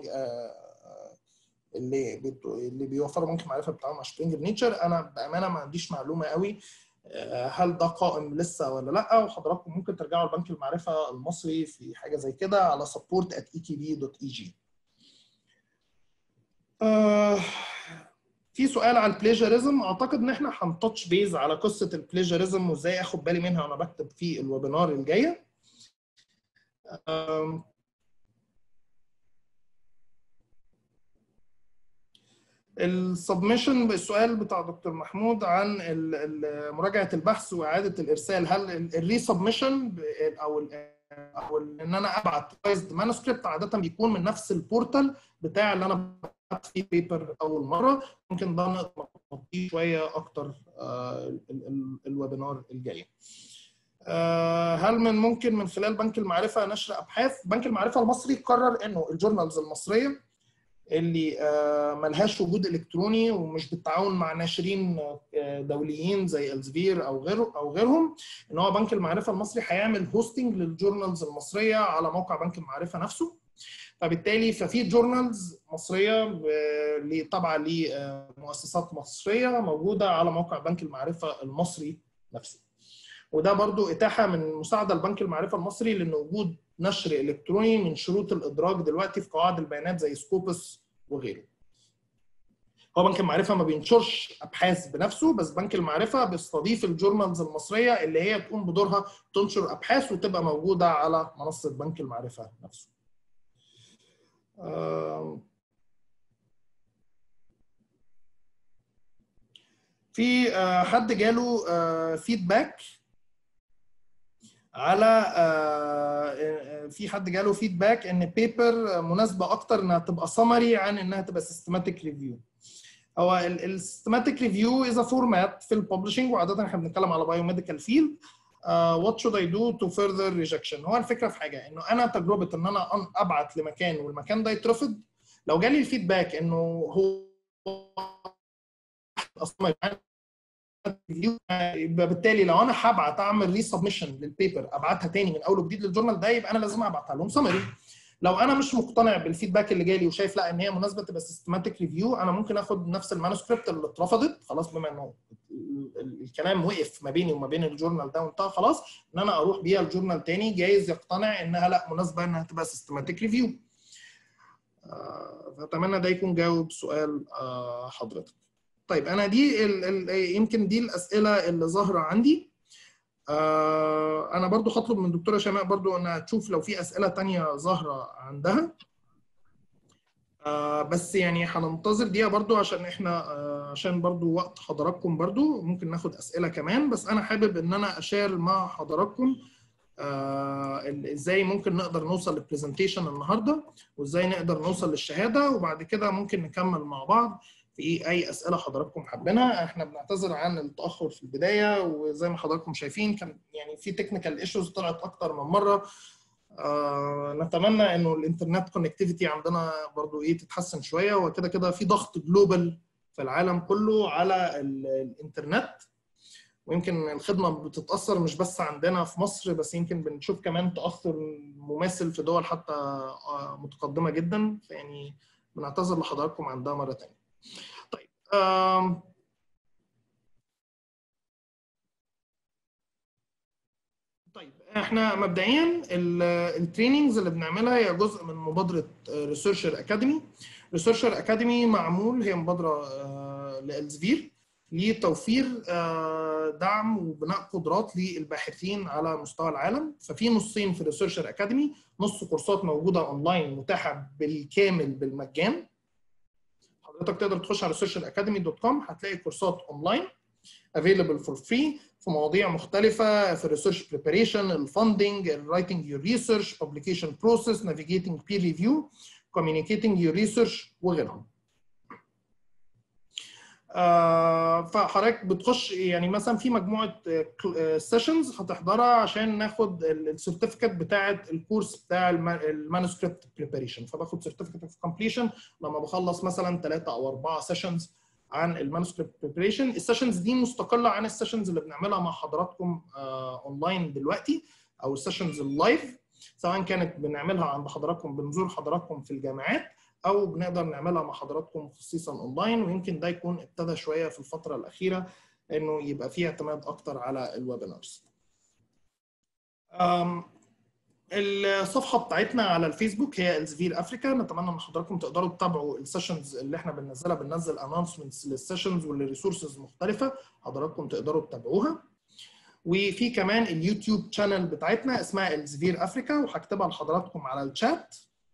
اللي بيوفره بنك المعرفه بالتعاون مع سبرينجر نيتشر. انا بامانه ما عنديش معلومه قوي هل ده قائم لسه ولا لا، وحضراتكم ممكن ترجعوا لبنك المعرفه المصري في حاجه زي كده على support@ekb.eg. في سؤال عن البليجرزم. اعتقد ان احنا هنتاتش بيز على قصه البليجرزم وازاي اخد بالي منها وانا بكتب في الويبينار الجايه. السبمشن، السؤال بتاع دكتور محمود عن مراجعه البحث واعاده الارسال، هل الريسبمشن او ان انا ابعت رايزد مانuscript عاده بيكون من نفس البورتال بتاع اللي انا بعت فيه بيبر اول مره؟ ممكن ده نغطيه شويه اكتر الويبينار الجاي. هل ممكن من خلال بنك المعرفه نشر ابحاث؟ بنك المعرفه المصري قرر انه الجورنالز المصريه اللي ملهاش وجود الكتروني ومش بالتعاون مع ناشرين دوليين زي الزفير او غيرهم، ان هو بنك المعرفه المصري هيعمل هوستنج للجورنالز المصريه على موقع بنك المعرفه نفسه. فبالتالي ففي جورنالز مصريه تابعه لمؤسسات مصريه موجوده على موقع بنك المعرفه المصري نفسه. وده برضو اتاحه من مساعده لبنك المعرفه المصري، لان وجود نشر الكتروني من شروط الادراج دلوقتي في قواعد البيانات زي سكوبس وغيره. هو بنك المعرفه ما بينشرش ابحاث بنفسه، بس بنك المعرفه بيستضيف الجورنالز المصريه اللي هي تقوم بدورها تنشر ابحاث وتبقى موجوده على منصه بنك المعرفه نفسه. في حد جاله فيدباك على ان بيبر مناسبه اكتر انها تبقى سمري عن انها تبقى سيستماتيك ريفيو. هو السيستماتيك ريفيو از فورمات في الببلشنج، وعاده احنا بنتكلم على بايوميديكال فيلد. وات شود اي دو تو فيرذر ريجكشن؟ هو الفكره في حاجه انه انا تجربه ان انا ابعت لمكان والمكان ده يترفض، لو جالي الفيدباك انه هو اصلا يبقى بالتالي لو انا هبعت اعمل ري سبمشن للبيبر ابعتها تاني من اول وجديد للجورنال ده، يبقى انا لازم ابعتها لهم سمري. لو انا مش مقتنع بالفيدباك اللي جالي وشايف لا ان هي مناسبه تبقى سيستماتيك ريفيو، انا ممكن اخد نفس المانuscript اللي اترفضت خلاص، بما انه الكلام وقف ما بيني وما بين الجورنال ده وانتهى خلاص، ان انا اروح بيها الجورنال تاني جايز يقتنع انها لا مناسبه انها تبقى سيستماتيك ريفيو. فاتمنى ده يكون جاوب سؤال حضرتك. طيب انا دي يمكن دي الاسئله اللي ظاهره عندي. انا برضو هطلب من دكتوره شماء برضو انها تشوف لو في اسئله ثانيه ظاهره عندها. بس يعني هننتظر دقيقه برضو عشان احنا عشان برضو وقت حضراتكم برضو ممكن ناخد اسئله كمان. بس انا حابب ان انا اشير مع حضراتكم ازاي ممكن نقدر نوصل للبرزنتيشن النهارده، وازاي نقدر نوصل للشهاده، وبعد كده ممكن نكمل مع بعض في اي اسئله حضراتكم حابينها. احنا بنعتذر عن التاخر في البدايه، وزي ما حضراتكم شايفين كان يعني في تكنيكال ايشوز طلعت اكتر من مره. نتمنى انه الانترنت كونكتيفيتي عندنا برضو تتحسن شويه، وكده كده في ضغط جلوبال في العالم كله على الانترنت، ويمكن الخدمه بتتاثر مش بس عندنا في مصر، بس يمكن بنشوف كمان تاثر مماثل في دول حتى متقدمه جدا. فيعني بنعتذر لحضراتكم عن ده مره ثانيه. طيب احنا مبدئيا التريننجز اللي بنعملها هي جزء من مبادره ريسيرشر اكاديمي. ريسيرشر اكاديمي معمول، هي مبادره لالزفير لتوفير دعم وبناء قدرات للباحثين على مستوى العالم. ففي نصين في ريسيرشر اكاديمي، نص كورسات موجوده اونلاين متاحه بالكامل بالمجان. حضرتك تقدر تخش على researcheraacademy.com هتلاقي كورسات اونلاين available for free في مواضيع مختلفة، في الريسيرش بريباريشن، الفاندنج، الرايتنج يور ريسيرش، publication process، navigating peer review، communicating your research وغيرهم. فحضرتك بتخش يعني مثلا في مجموعة سيشنز هتحضرها عشان ناخد السيرتيفيكت بتاعة الكورس بتاع المانuscript بريباريشن. فباخد سيرتيفيكت اوف كومبليشن لما بخلص مثلا 3 أو 4 سيشنز عن المانuscript بريباريشن. السيشنز دي مستقله عن السيشنز اللي بنعملها مع حضراتكم اونلاين دلوقتي، او السيشنز اللايف، سواء كانت بنعملها عند حضراتكم بنزور حضراتكم في الجامعات، او بنقدر نعملها مع حضراتكم خصيصا اونلاين. ويمكن ده يكون ابتدى شويه في الفتره الاخيره انه يبقى فيه اعتماد اكتر على الويبينارز. الصفحه بتاعتنا على الفيسبوك هي الزفير افريكا. نتمنى ان حضراتكم تقدروا تتابعوا السيشنز اللي احنا بننزلها، بننزل انونسمنتس للسيشنز والريسورسز مختلفه، حضراتكم تقدروا تتابعوها. وفي كمان اليوتيوب شانل بتاعتنا اسمها الزفير افريكا، وهكتبها لحضراتكم على الشات.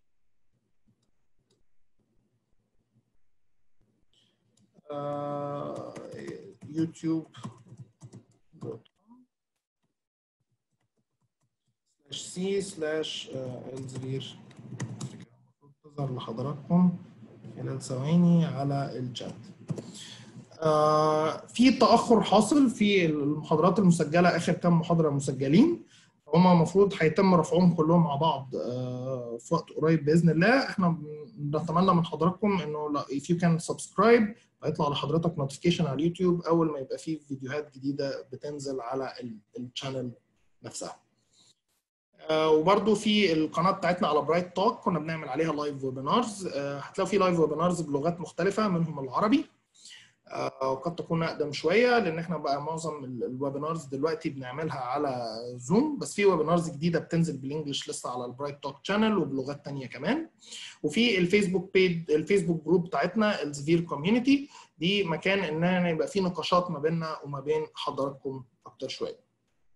youtube.com/c/الزفير افريكا. تظهر لحضراتكم خلال ثواني على الشات. في تأخر حاصل في المحاضرات المسجلة، آخر كام محاضرة مسجلين هما المفروض هيتم رفعهم كلهم مع بعض في وقت قريب بإذن الله. احنا بنتمنى من حضراتكم انه if you can subscribe هيطلع لحضرتك نوتيفيكيشن على اليوتيوب أول ما يبقى فيه فيديوهات جديدة بتنزل على الشانل نفسها. وبرده في القناه بتاعتنا على برايت توك كنا بنعمل عليها لايف ويبينارز، هتلاقوا في لايف ويبينارز بلغات مختلفه منهم العربي، وقد تكون اقدم شويه لان احنا بقى معظم الويبينارز دلوقتي بنعملها على زوم، بس في ويبينارز جديده بتنزل بالانجلش لسه على البرايت توك شانل وبلغات ثانيه كمان. وفي الفيسبوك بيج، الفيسبوك جروب بتاعتنا الزفير كوميونتي، دي مكان ان يبقى في نقاشات ما بيننا وما بين حضراتكم اكتر شويه.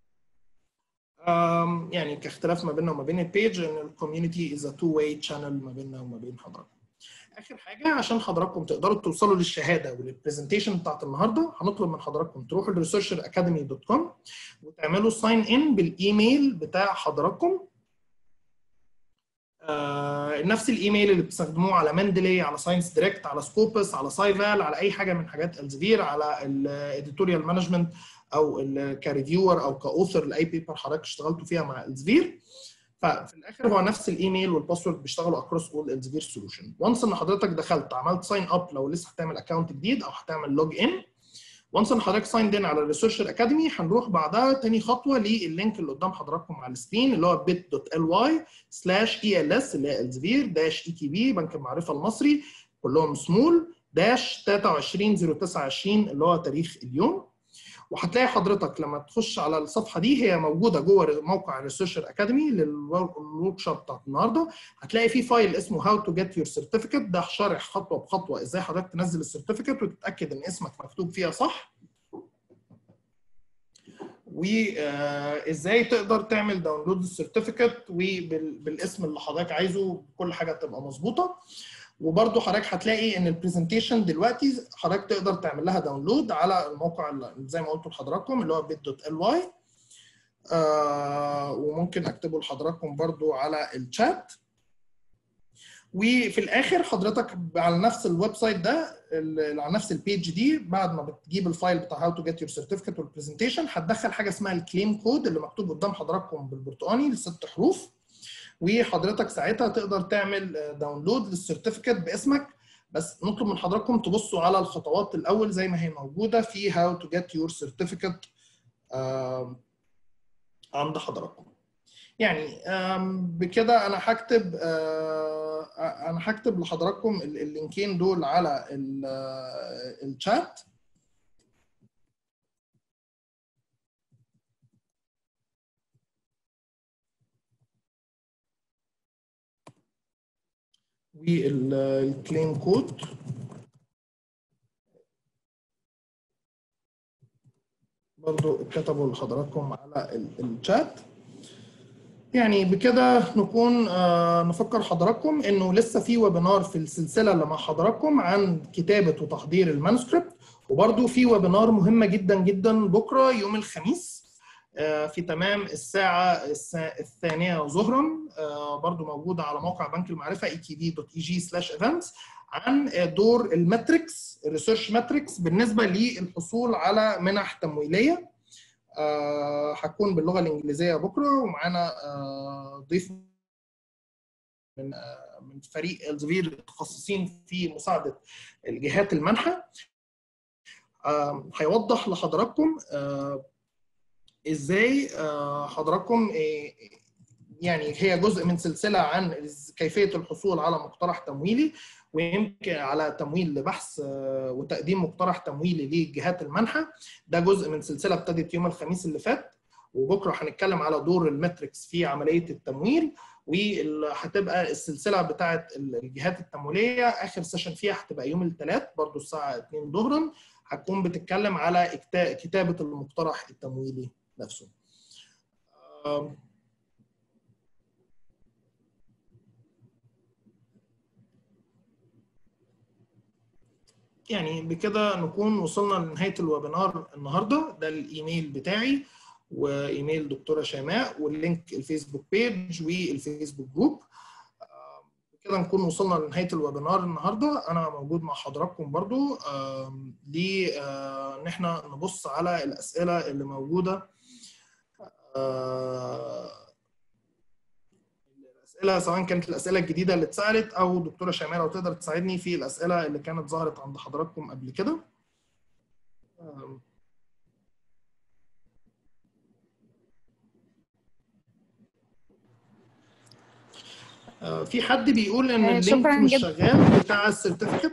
يعني كاختلاف ما بيننا وما بين البيج ان الكوميونتي از ا تو واي تشانل ما بيننا وما بين حضراتكم. اخر حاجه عشان حضراتكم تقدروا توصلوا للشهاده وللبرزنتيشن بتاعت النهارده، هنطلب من حضراتكم تروحوا لresearcheracademy.com وتعملوا ساين ان بالايميل بتاع حضراتكم، نفس الايميل اللي بتستخدموه على مندلي، على ساينس دايركت، على سكوبس، على سايفال، على اي حاجه من حاجات الزفير، على الاديتوريال مانجمنت او كريفيور او كاوثر لاي بيبر حضرتك اشتغلتوا فيها مع الزفير. ففي الاخر هو نفس الايميل والباسورد بيشتغلوا اكروس اول الزفير سولوشن. وانس ان حضرتك دخلت عملت ساين اب لو لسه هتعمل اكونت جديد او هتعمل لوج ان، وانس ان حضرتك سايند ان على الريسيرشر اكاديمي، هنروح بعدها تاني خطوه لللينك اللي قدام حضراتكم على السكرين اللي هو bit.ly/els اللي هي الزفير -ETB بنك المعرفه المصري كلهم سمول -23/09/20 اللي هو تاريخ اليوم. وهتلاقي حضرتك لما تخش على الصفحه دي هي موجوده جوه موقع الريسيرشر اكاديمي للورك شوب بتاعت النهارده، هتلاقي في فايل اسمه هاو تو جيت يور سيرتيفيكت، ده شارح خطوه بخطوه ازاي حضرتك تنزل السيرتيفيكت وتتاكد ان اسمك مكتوب فيها صح، وازاي تقدر تعمل داونلود السيرتيفيكت وبالاسم اللي حضرتك عايزه، كل حاجه تبقى مظبوطه. وبرده حضرتك هتلاقي ان البرزنتيشن دلوقتي حضرتك تقدر تعمل لها داونلود على الموقع زي ما قلت لحضراتكم اللي هو bit.ly، وممكن اكتبه لحضراتكم برده على الشات. وفي الاخر حضرتك على نفس الويب سايت ده على نفس البيج دي بعد ما بتجيب الفايل بتاع هاو تو جيت يور سيرتيفيكت والبرزنتيشن هتدخل حاجه اسمها الكليم كود اللي مكتوب قدام حضراتكم بالبرتقاني ل6 حروف، وحضرتك ساعتها تقدر تعمل داونلود للسيرتيفيكت باسمك. بس نطلب من حضراتكم تبصوا على الخطوات الاول زي ما هي موجوده في هاو تو جيت يور سيرتيفيكت عند حضراتكم. يعني بكده انا هكتب لحضراتكم اللينكين دول على الشات. والكليم كود برضو اتكتبوا لحضراتكم على الشات. يعني بكده نكون نفكر حضراتكم انه لسه في ويبينار في السلسله اللي مع حضراتكم عن كتابه وتحضير المانuscript، وبرضو في ويبينار مهمه جدا جدا بكره يوم الخميس في تمام الساعه 2 ظهرا، برضو موجوده على موقع بنك المعرفه etb.eg/events عن دور الماتريكس الريسيرش ماتريكس بالنسبه للحصول على منح تمويليه. هتكون باللغه الانجليزيه بكره، ومعانا ضيف من فريق الزفير المتخصصين في مساعده الجهات المنحه، هيوضح لحضراتكم ازاي حضراتكم يعني هي جزء من سلسله عن كيفيه الحصول على مقترح تمويلي، ويمكن على تمويل لبحث وتقديم مقترح تمويلي لجهات المنحه. ده جزء من سلسله ابتدت يوم الخميس اللي فات، وبكره هنتكلم على دور الماتريكس في عمليه التمويل، وهتبقى السلسله بتاعه الجهات التمويليه اخر سيشن فيها هتبقى يوم الثلاث برضو الساعه 2 ظهرا، هتكون بتتكلم على كتابه المقترح التمويلي نفسه. يعني بكده نكون وصلنا لنهاية الويبينار النهاردة. ده الإيميل بتاعي وإيميل دكتورة شيماء واللينك الفيسبوك بيج والفيسبوك جروب. كده نكون وصلنا لنهايه الويبينار النهارده. انا موجود مع حضراتكم برضو ان احنا نبص على الاسئله اللي موجوده. الاسئله سواء كانت الاسئله الجديده اللي اتسالت او دكتوره شيماء لو تقدر تساعدني في الاسئله اللي كانت ظهرت عند حضراتكم قبل كده. في حد بيقول ان اللينك مش شغال بتاع السيرتيفيكت.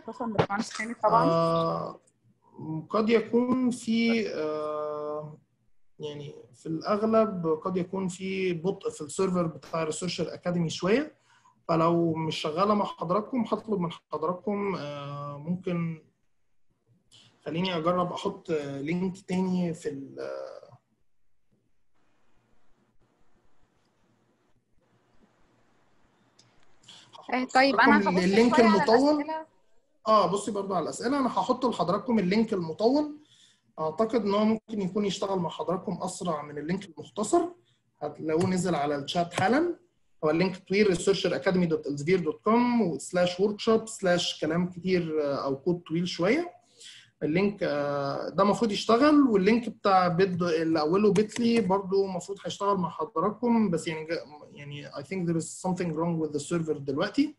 قد يكون في يعني في الاغلب قد يكون في بطء في السيرفر بتاع الريسيرشر اكاديمي شويه، فلو مش شغاله مع حضراتكم هطلب من حضراتكم ممكن خليني اجرب احط لينك تاني في طيب انا هبص اللينك شويه المطول. على بصي برضو على الاسئله، انا هحط لحضراتكم اللينك المطول. اعتقد ان هو ممكن يكون يشتغل مع حضراتكم اسرع من اللينك المختصر. هتلاقوه نزل على الشات حالا. هو اللينك طويل researcheracademy.elsevier.com/workshop/ كلام كتير او كود طويل شويه. اللينك ده المفروض يشتغل، واللينك بتاع بيد اللي اوله بيتلي برضو المفروض هيشتغل مع حضراتكم، بس يعني I think there is something wrong with the server دلوقتي.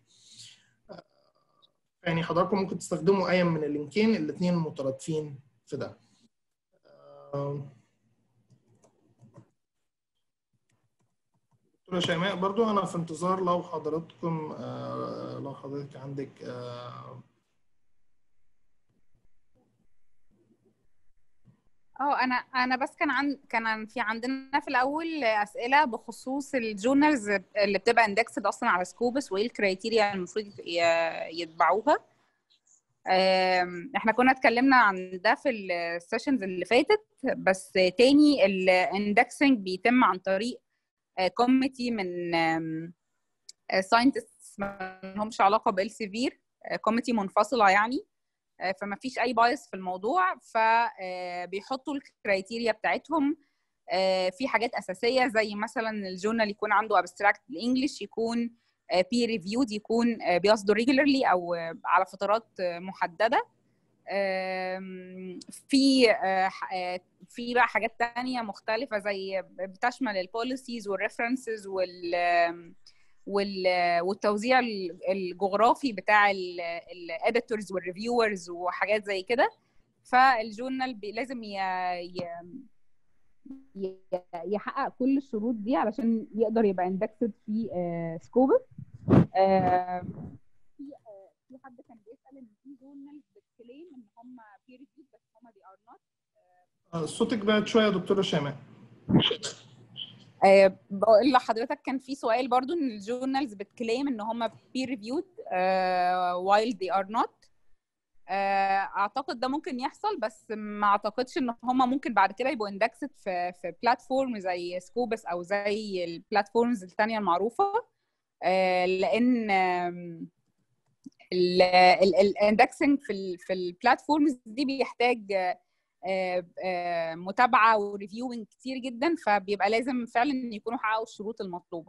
يعني حضراتكم ممكن تستخدموا اي من اللينكين الاثنين المترادفين في ده. دكتورة شيماء برضو انا في انتظار لو حضراتكم لو حضرتك عندك انا بس كان في عندنا في الاول اسئله بخصوص الجورنالز اللي بتبقى اندكسد اصلا على سكوبس، وايه الكرايتيريا المفروض يتبعوها. احنا كنا اتكلمنا عن ده في السيشنز اللي فاتت، بس تاني الاندكسنج بيتم عن طريق كوميتي من ساينتستس ما لهمش علاقه بالسيفير، كوميتي منفصله يعني، فما فيش اي بايس في الموضوع، فبيحطوا الكرايتيريا بتاعتهم في حاجات اساسيه زي مثلا الجورنال يكون عنده ابستراكت بالانجلش، يكون بير ريفيود، يكون بيصدر ريجولرلي او على فترات محدده. في بقى حاجات تانية مختلفه زي بتشمل البوليسيز والريفرنسز والتوزيع الجغرافي بتاع الاديتورز والريفيورز وحاجات زي كده. فالجورنال لازم يحقق كل الشروط دي علشان يقدر يبقى اندكسد في سكوبس. في حد كان بيسال ان في جورنالز بتكليم ان هم بير ريفيود بس هم دي ار نوت. صوتك بعد شويه يا دكتوره شيماء. بقول لحضرتك كان في سؤال برضو ان الجورنالز بتكليم ان هم peer reviewed while they are not. اعتقد ده ممكن يحصل، بس ما اعتقدش ان هم ممكن بعد كده يبقوا اندكسد في بلاتفورم زي سكوبس او زي البلاتفورمز الثانيه المعروفه، لان الاندكسنج في البلاتفورمز دي بيحتاج متابعه وريفيوينج كتير جدا، فبيبقى لازم فعلا يكونوا حققوا الشروط المطلوبه.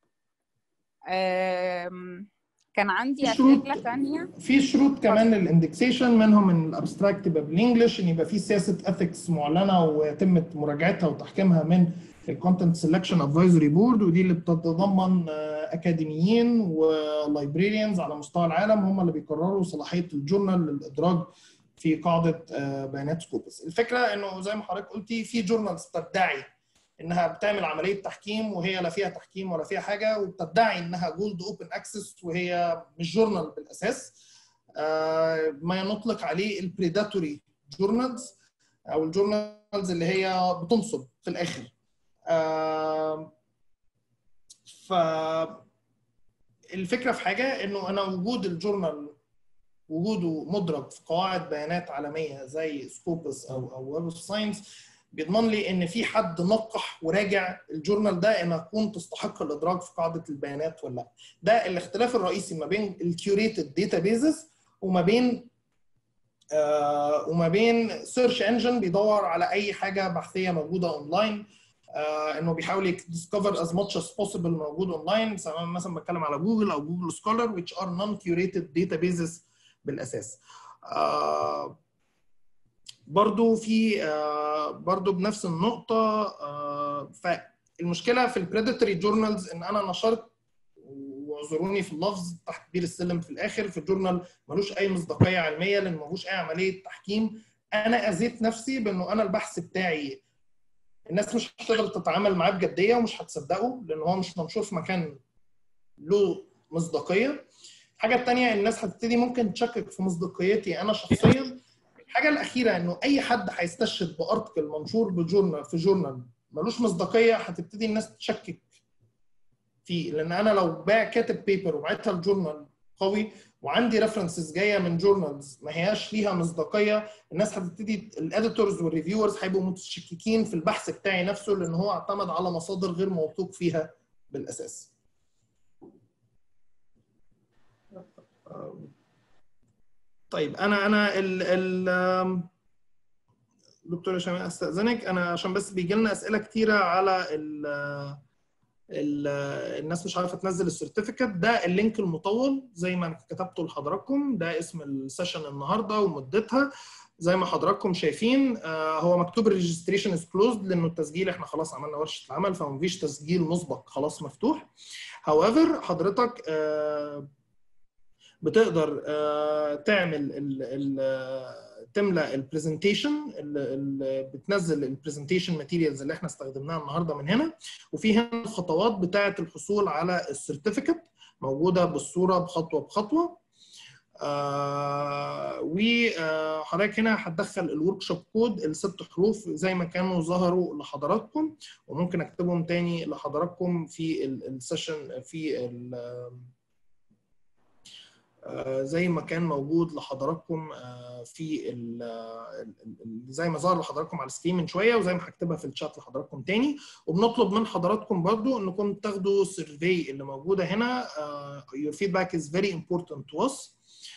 كان عندي اسئله ثانيه. في شروط كمان للاندكسيشن، منهم ان الابستراكت يبقى بالانجلش، ان يبقى في سياسه اثكس معلنه ويتم مراجعتها وتحكيمها من الكونتنت سيلكشن ادفايزري بورد، ودي اللي بتتضمن اكاديميين ولايبريريانز على مستوى العالم هم اللي بيقرروا صلاحيه الجورنال للادراج في قاعده بيانات سكوبس. الفكره انه زي ما حضرتك قلتي في جورنالز بتدعي انها بتعمل عمليه تحكيم وهي لا فيها تحكيم ولا فيها حاجه، وبتدعي انها جولد اوبن اكسس وهي مش جورنال بالاساس. ما نطلق عليه البريداتوري جورنالز او الجورنالز اللي هي بتنصب في الاخر. فالفكره في حاجه انه انا وجود الجورنال وجوده مدرج في قواعد بيانات عالميه زي سكوبس او ويب اوف ساينس بيضمن لي ان في حد نقح وراجع الجورنال ده ان تكون تستحق الادراج في قاعده البيانات ولا لا. ده الاختلاف الرئيسي ما بين الكيوريتد داتابيزز وما بين سيرش انجن بيدور على اي حاجه بحثيه موجوده اونلاين انه بيحاول يديسكفر as much as possible موجود اونلاين، سواء مثلا بتكلم على جوجل او جوجل سكولر which are non-curated databases بالاساس. برضو في برضو بنفس النقطه، فالمشكله في البريداتوري جورنالز ان انا نشرت، واعذروني في اللفظ تحت بير السلم في الاخر، في الجورنال ملوش اي مصداقيه علميه لان ملوش اي عمليه تحكيم. انا اذيت نفسي بانه انا البحث بتاعي الناس مش هتقدر تتعامل معاه بجديه ومش هتصدقه لان هو مش منشور في مكان له مصداقيه. الحاجه الثانيه الناس هتبتدي ممكن تشكك في مصداقيتي انا شخصيا. الحاجه الاخيره انه اي حد هيستشهد بارتكل منشور بجورنال في جورنال ملوش مصداقيه هتبتدي الناس تشكك فيه، لان انا لو كاتب بيبر وبعتها الجورنال قوي وعندي ريفرنسز جايه من جورنالز ما هياش ليها مصداقيه، الناس هتبتدي الاديتورز والريفيورز هيبقوا متشككين في البحث بتاعي نفسه لان هو اعتمد على مصادر غير موثوق فيها بالاساس. طيب انا دكتور شيماء استاذنك، انا عشان بس بيجي لنا اسئله كتيره على الناس مش عارفه تنزل السيرتيفيكت. ده اللينك المطول زي ما كتبته لحضراتكم، ده اسم السيشن النهارده ومدتها زي ما حضراتكم شايفين. هو مكتوب الريجستريشن از كلوزد لانه التسجيل احنا خلاص عملنا ورشه العمل فمفيش تسجيل مسبق، خلاص مفتوح. however حضرتك بتقدر تملى البرزنتيشن، بتنزل البرزنتيشن ماتيريالز اللي احنا استخدمناها النهارده من هنا، وفي هنا الخطوات بتاعه الحصول على السيرتيفيكت موجوده بالصوره بخطوه بخطوه. وحضرتك هنا هتدخل الورك شوب كود ال6 حروف زي ما كانوا ظهروا لحضراتكم، وممكن اكتبهم تاني لحضراتكم في السيشن في زي ما كان موجود لحضراتكم في زي ما ظهر لحضراتكم على السكرين من شويه، وزي ما هكتبها في الشات لحضراتكم تاني. وبنطلب من حضراتكم برضو انكم تاخدوا السيرفي اللي موجوده هنا. your feedback is very important to us.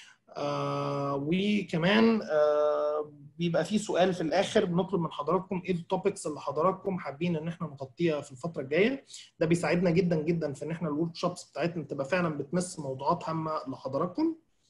وكمان بيبقى في سؤال في الاخر بنطلب من حضراتكم ايه التوبكس اللي حضراتكم حابين ان احنا نغطيها في الفتره الجايه. ده بيساعدنا جدا جدا في ان احنا الورك شوبس بتاعتنا تبقى فعلا بتمس موضوعات هامه لحضراتكم.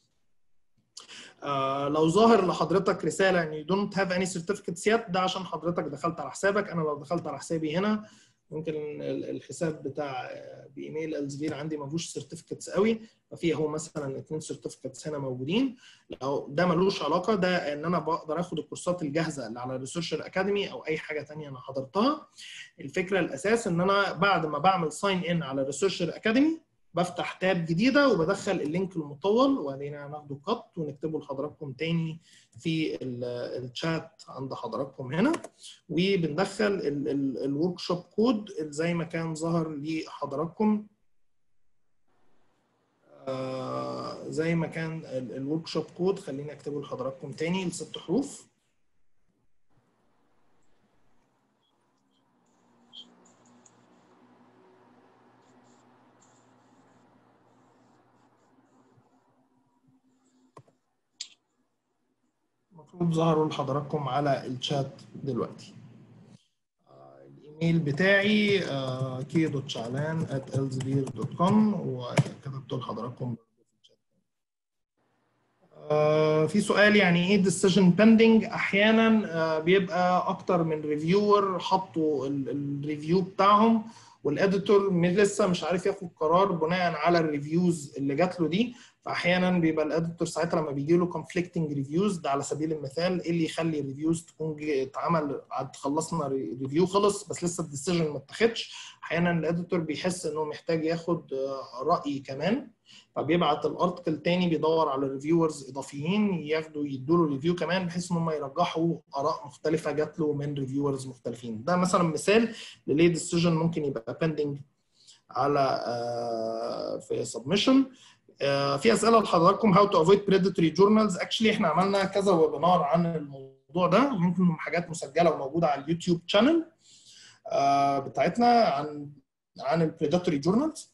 لو ظاهر لحضرتك رساله ان you don't have any certificates yet، ده عشان حضرتك دخلت على حسابك. انا لو دخلت على حسابي هنا ممكن الحساب بتاع بايميل الزفير عندي ما فيهوش سيرتيفيكتس قوي، ففي اهو مثلا 2 سيرتيفيكتس هنا موجودين. لو ده ملوش علاقه، ده ان انا بقدر اخد الكورسات الجاهزه اللي على الريسيرشر اكاديمي او اي حاجه ثانيه انا حضرتها. الفكره الاساس ان انا بعد ما بعمل ساين ان على الريسيرشر اكاديمي بفتح تاب جديده وبدخل اللينك المطول، وبعدين هناخده قط ونكتبه لحضراتكم تاني في الشات عند حضراتكم هنا، وبندخل الورك شوب كود زي ما كان ظهر لحضراتكم. زي ما كان الورك شوب كود، خليني اكتبه لحضراتكم تاني ال6 حروف. المفروض ظهروا لحضراتكم على الشات دلوقتي. الايميل بتاعي k.chalan@elsevier.com وكتبته لحضراتكم. في سؤال يعني ايه decision pending؟ احيانا بيبقى اكتر من ريفيور حطوا الريفيو بتاعهم والاديتور لسه مش عارف ياخد قرار بناء على الريفيوز اللي جات له دي، فاحيانا بيبقى الاديتور ساعتها لما بيجي له conflicting ريفيوز. ده على سبيل المثال ايه اللي يخلي الريفيوز تكون اتعمل خلصنا ريفيو خلص بس لسه الديسيجن ما اتخذش؟ احيانا الاديتور بيحس انه محتاج ياخد راي كمان، فبيبعت الارتكل تاني بيدور على ريفيورز اضافيين ياخدوا يدوا له ريفيو كمان بحيث ان هم يرجحوا اراء مختلفه جات له من ريفيورز مختلفين. ده مثلا مثال لليه ديسيجن ممكن يبقى بيندنج على في سبمشن. في اسئله لحضراتكم how to avoid predatory journals. اكشلي احنا عملنا كذا ويبينار عن الموضوع ده، ممكن حاجات مسجله وموجوده على اليوتيوب شانل بتاعتنا عن البريداتوري جورنالز.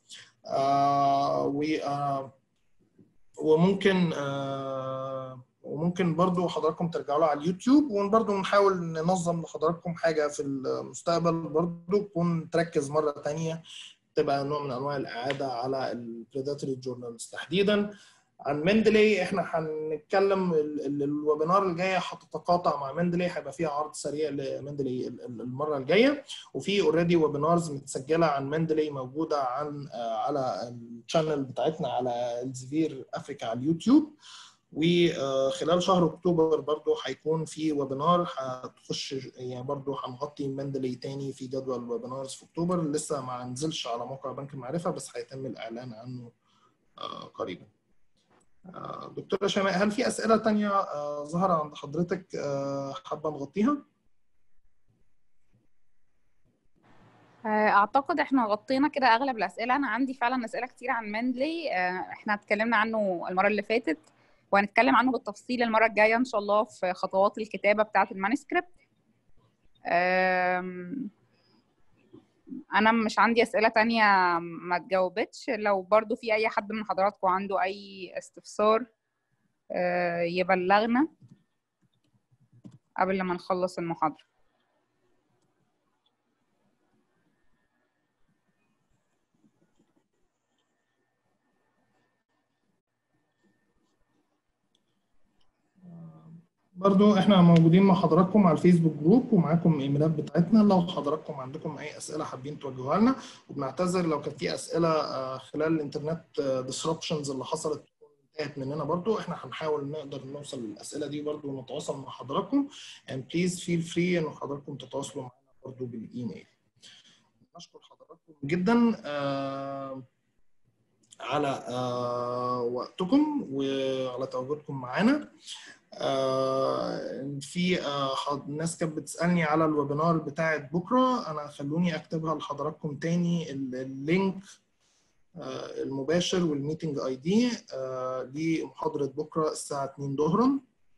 وممكن برضو حضراتكم ترجعوا له على اليوتيوب، وبرضو نحاول ننظم لحضراتكم حاجه في المستقبل برضو تكون تركز مره ثانيه، تبقى نوع من انواع الاعاده على البريداتوري جورنالز تحديدا. عن مندلي احنا هنتكلم الويبينار الجايه هتتقاطع مع مندلي، هيبقى فيها عرض سريع لمندلي المره الجايه، وفي اوريدي ويبينارز متسجله عن مندلي موجوده على الشانل بتاعتنا على الزفير افريكا على اليوتيوب. وخلال شهر اكتوبر برضو هيكون في ويبينار هتخش، يعني برضو هنغطي مندلي تاني في جدول ويبينارز في اكتوبر، لسه ما نزلش على موقع بنك المعرفه بس هيتم الاعلان عنه قريبا. دكتورة شيماء، هل في أسئلة تانية ظهر عند حضرتك حابة نغطيها؟ اعتقد احنا غطينا كده اغلب الاسئله. انا عندي فعلا اسئله كتير عن مندلي، احنا اتكلمنا عنه المره اللي فاتت وهنتكلم عنه بالتفصيل المره الجايه ان شاء الله في خطوات الكتابه بتاعه المانuscript. انا مش عندي اسئله تانية ما تجاوبتش. لو برضو في اي حد من حضراتكم عنده اي استفسار يبلغنا قبل ما نخلص المحاضره. برضو احنا موجودين مع حضراتكم على الفيسبوك جروب ومعاكم الايميلات بتاعتنا لو حضراتكم عندكم اي اسئله حابين توجهوها لنا. وبنعتذر لو كانت في اسئله خلال الانترنت ديسربشنز اللي حصلت انتهت مننا، برضو احنا هنحاول نقدر نوصل للاسئله دي برضو ونتواصل مع حضراتكم. and please feel free ان حضراتكم تتواصلوا معنا برضو بالايميل. نشكر حضراتكم جدا على وقتكم وعلى تواجدكم معنا. في ناس كانت بتسألني على الويبينار بتاعت بكرة، أنا خلوني أكتبها لحضراتكم تاني، اللينك المباشر والميتنج اي دي لمحاضرة بكرة الساعة 2 ظهرا.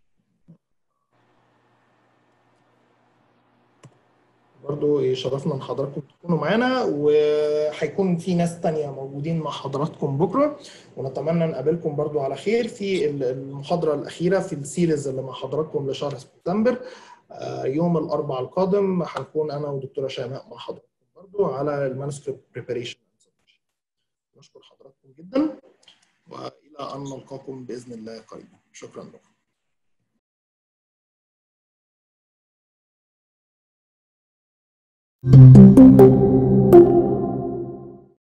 برضو يشرفنا ان حضراتكم تكونوا معانا، وهيكون في ناس تانية موجودين مع حضراتكم بكرة، ونتمنى نقابلكم برضو على خير في المحاضرة الأخيرة في السيريز اللي مع حضراتكم لشهر سبتمبر. يوم الأربعاء القادم هنكون أنا ودكتورة شيماء مع حضراتكم برضو على المانuscript preparation. نشكر حضراتكم جدا وإلى أن نلقاكم بإذن الله قريبا. شكرا لكم.